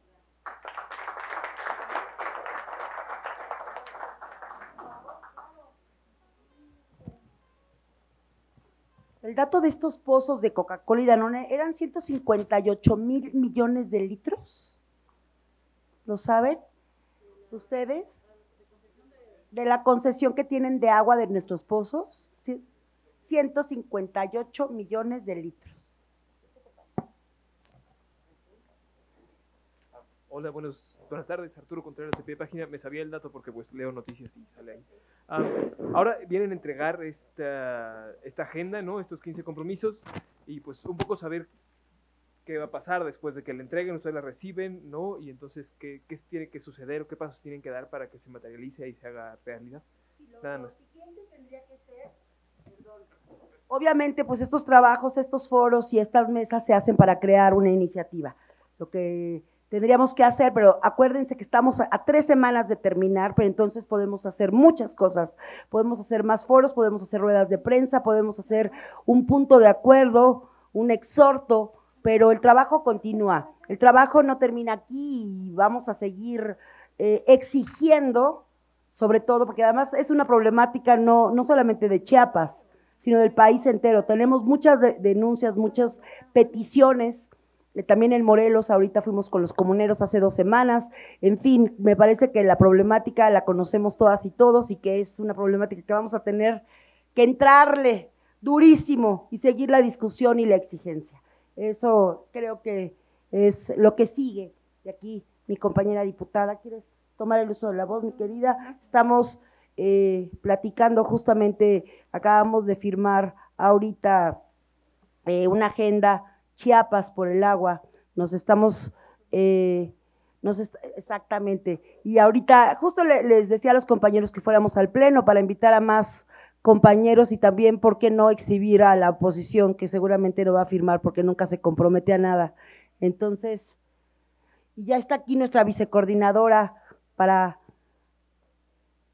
El dato de estos pozos de Coca-Cola y Danone eran ciento cincuenta y ocho mil millones de litros. ¿Lo saben ustedes? De la concesión que tienen de agua de nuestros pozos, ciento cincuenta y ocho millones de litros. Hola, buenos, buenas tardes, Arturo Contreras de pie de página. Me sabía el dato porque pues leo noticias y sale ahí. Ah, ahora vienen a entregar esta, esta agenda, ¿no? Estos quince compromisos y pues un poco saber qué va a pasar después de que la entreguen, ustedes la reciben, ¿no? Y entonces, ¿qué, qué tiene que suceder o qué pasos tienen que dar para que se materialice y se haga realidad? Lo, Nada lo más. siguiente tendría que ser, perdón, obviamente, pues estos trabajos, estos foros y estas mesas se hacen para crear una iniciativa. Lo que tendríamos que hacer, pero acuérdense que estamos a, a tres semanas de terminar, pero entonces podemos hacer muchas cosas. Podemos hacer más foros, podemos hacer ruedas de prensa, podemos hacer un punto de acuerdo, un exhorto, pero el trabajo continúa. El trabajo no termina aquí y vamos a seguir eh, exigiendo, sobre todo, porque además es una problemática no, no solamente de Chiapas, sino del país entero. Tenemos muchas de, denuncias, muchas peticiones. También en Morelos, ahorita fuimos con los comuneros hace dos semanas, en fin, me parece que la problemática la conocemos todas y todos y que es una problemática que vamos a tener que entrarle durísimo y seguir la discusión y la exigencia. Eso creo que es lo que sigue. Y aquí mi compañera diputada, ¿quieres tomar el uso de la voz, mi querida? Estamos eh, platicando justamente, acabamos de firmar ahorita eh, una agenda Chiapas por el agua, nos estamos, eh, nos est exactamente, y ahorita justo le, les decía a los compañeros que fuéramos al pleno para invitar a más compañeros y también, ¿por qué no exhibir a la oposición que seguramente no va a firmar porque nunca se compromete a nada? Entonces, y ya está aquí nuestra vicecoordinadora para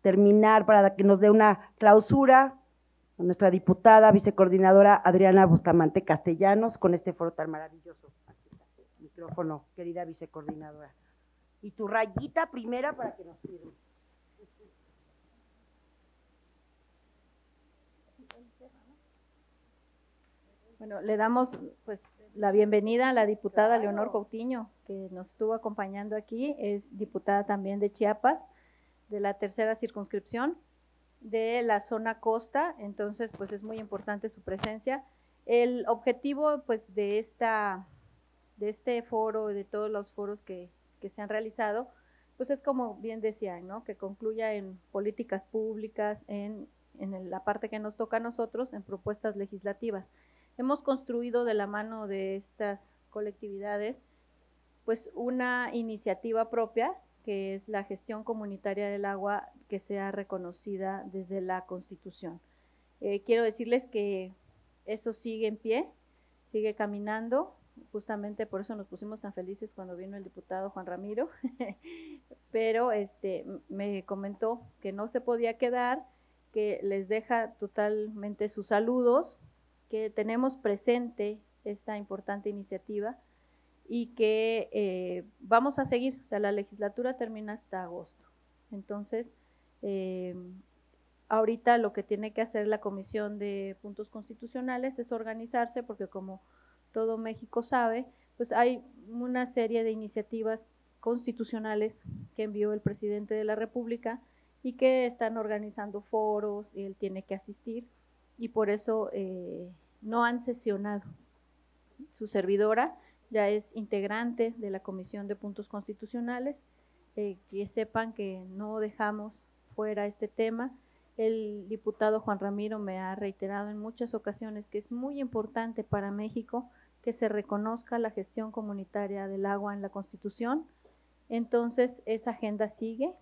terminar, para que nos dé una clausura, nuestra diputada vicecoordinadora Adriana Bustamante Castellanos, con este foro tan maravilloso. Aquí está, micrófono, querida vicecoordinadora. Y tu rayita primera para que nos firme. Bueno, le damos pues la bienvenida a la diputada Leonor Coutinho, que nos estuvo acompañando aquí, es diputada también de Chiapas, de la tercera circunscripción, de la zona costa, entonces pues es muy importante su presencia. El objetivo pues de, esta, de este foro y de todos los foros que, que se han realizado, pues es como bien decía, ¿no? Que concluya en políticas públicas, en, en la parte que nos toca a nosotros, en propuestas legislativas. Hemos construido de la mano de estas colectividades pues una iniciativa propia, que es la gestión comunitaria del agua, que sea reconocida desde la Constitución. Eh, quiero decirles que eso sigue en pie, sigue caminando, justamente por eso nos pusimos tan felices cuando vino el diputado Juan Ramiro, pero este, me comentó que no se podía quedar, que les deja totalmente sus saludos, que tenemos presente esta importante iniciativa y que eh, vamos a seguir, o sea, la legislatura termina hasta agosto. Entonces, eh, ahorita lo que tiene que hacer la Comisión de Puntos Constitucionales es organizarse, porque como todo México sabe, pues hay una serie de iniciativas constitucionales que envió el presidente de la República y que están organizando foros y él tiene que asistir, y por eso eh, no han sesionado. Su servidora ya es integrante de la Comisión de Puntos Constitucionales, eh, que sepan que no dejamos fuera este tema. El diputado Juan Ramiro me ha reiterado en muchas ocasiones que es muy importante para México que se reconozca la gestión comunitaria del agua en la Constitución. Entonces, esa agenda sigue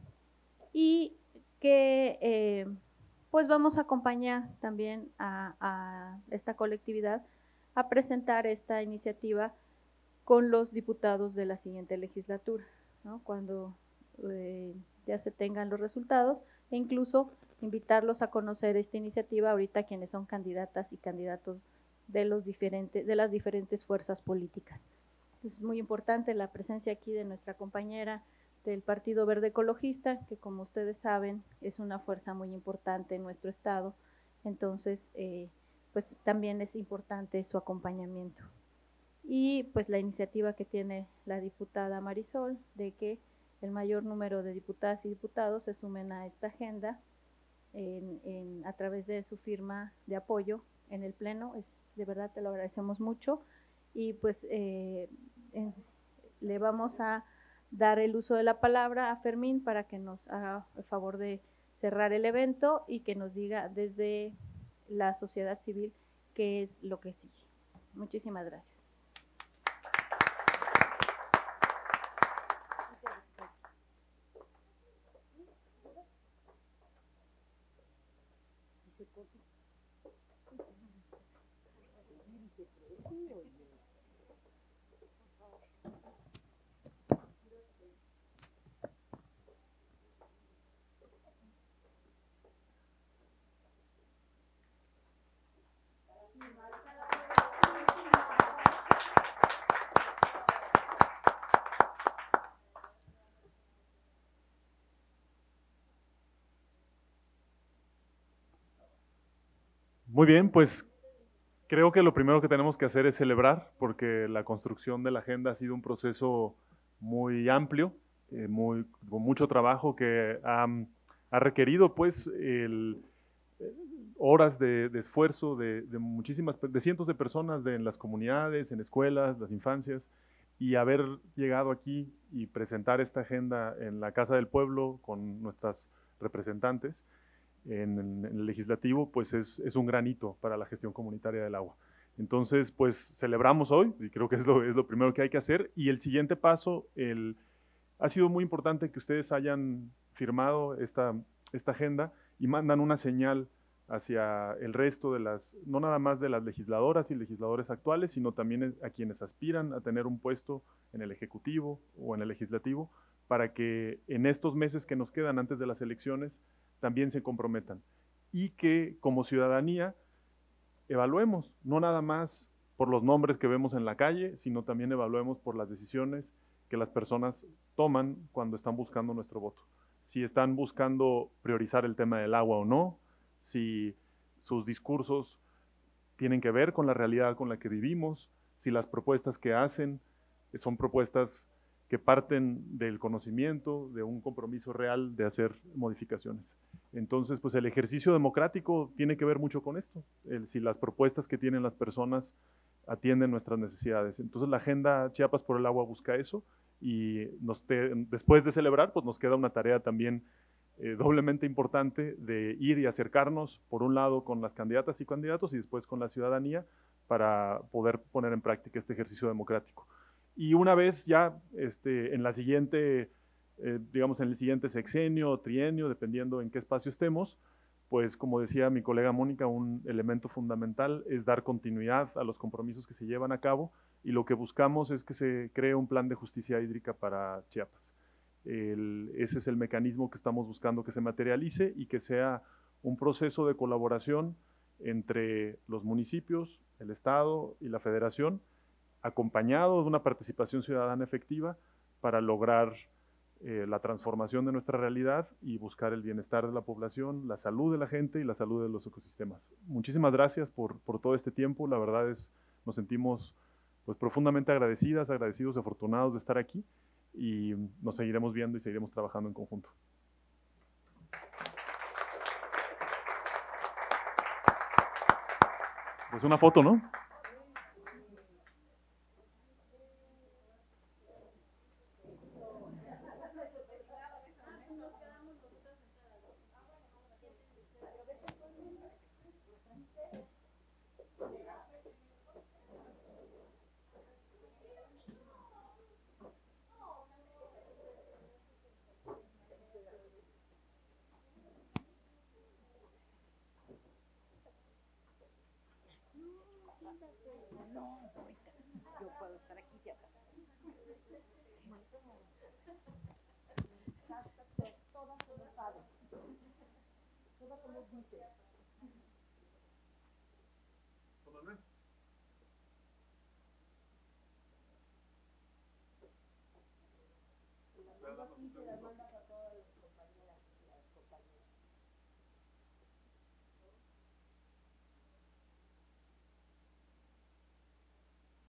y que eh, pues vamos a acompañar también a, a esta colectividad a presentar esta iniciativa con los diputados de la siguiente legislatura, ¿no? Cuando eh, ya se tengan los resultados, e incluso invitarlos a conocer esta iniciativa ahorita quienes son candidatas y candidatos de, los diferentes, de las diferentes fuerzas políticas. Entonces es muy importante la presencia aquí de nuestra compañera del Partido Verde Ecologista, que como ustedes saben es una fuerza muy importante en nuestro estado, entonces eh, pues también es importante su acompañamiento. Y pues la iniciativa que tiene la diputada Marisol de que el mayor número de diputadas y diputados se sumen a esta agenda en, en, a través de su firma de apoyo en el Pleno, es de verdad te lo agradecemos mucho, y pues eh, en, le vamos a dar el uso de la palabra a Fermín para que nos haga el favor de cerrar el evento y que nos diga desde la sociedad civil qué es lo que sigue. Muchísimas gracias. Muy bien, pues creo que lo primero que tenemos que hacer es celebrar, porque la construcción de la agenda ha sido un proceso muy amplio, eh, muy, con mucho trabajo que ha, ha requerido pues el, eh, horas de, de esfuerzo de, de muchísimas, de cientos de personas de, en las comunidades, en escuelas, las infancias, y haber llegado aquí y presentar esta agenda en la Casa del Pueblo con nuestras representantes en, en el legislativo, pues es, es un gran hito para la gestión comunitaria del agua. Entonces, pues celebramos hoy, y creo que es lo, es lo primero que hay que hacer, y el siguiente paso, el, ha sido muy importante que ustedes hayan firmado esta, esta agenda y mandan una señal hacia el resto de las, no nada más de las legisladoras y legisladores actuales, sino también a quienes aspiran a tener un puesto en el Ejecutivo o en el Legislativo, para que en estos meses que nos quedan antes de las elecciones también se comprometan y que como ciudadanía evaluemos, no nada más por los nombres que vemos en la calle, sino también evaluemos por las decisiones que las personas toman cuando están buscando nuestro voto. Si están buscando priorizar el tema del agua o no, si sus discursos tienen que ver con la realidad con la que vivimos, si las propuestas que hacen son propuestas que parten del conocimiento, de un compromiso real de hacer modificaciones. Entonces, pues el ejercicio democrático tiene que ver mucho con esto, el, si las propuestas que tienen las personas atienden nuestras necesidades. Entonces, la Agenda Chiapas por el Agua busca eso y nos te, después de celebrar, pues nos queda una tarea también eh, doblemente importante de ir y acercarnos, por un lado, con las candidatas y candidatos y después con la ciudadanía para poder poner en práctica este ejercicio democrático. Y una vez ya este, en la siguiente, eh, digamos en el siguiente sexenio o trienio, dependiendo en qué espacio estemos, pues como decía mi colega Mónica, un elemento fundamental es dar continuidad a los compromisos que se llevan a cabo y lo que buscamos es que se cree un plan de justicia hídrica para Chiapas. El, ese es el mecanismo que estamos buscando que se materialice y que sea un proceso de colaboración entre los municipios, el Estado y la Federación, acompañado de una participación ciudadana efectiva para lograr eh, la transformación de nuestra realidad y buscar el bienestar de la población, la salud de la gente y la salud de los ecosistemas. Muchísimas gracias por, por todo este tiempo, la verdad es, nos sentimos pues, profundamente agradecidas, agradecidos, afortunados de estar aquí y nos seguiremos viendo y seguiremos trabajando en conjunto. Pues una foto, ¿no? No, ahorita. Yo puedo estar aquí ya atrás. Todas se lo saben. Todas se lo dicen. Las mandas aquí, se las mandas a todas.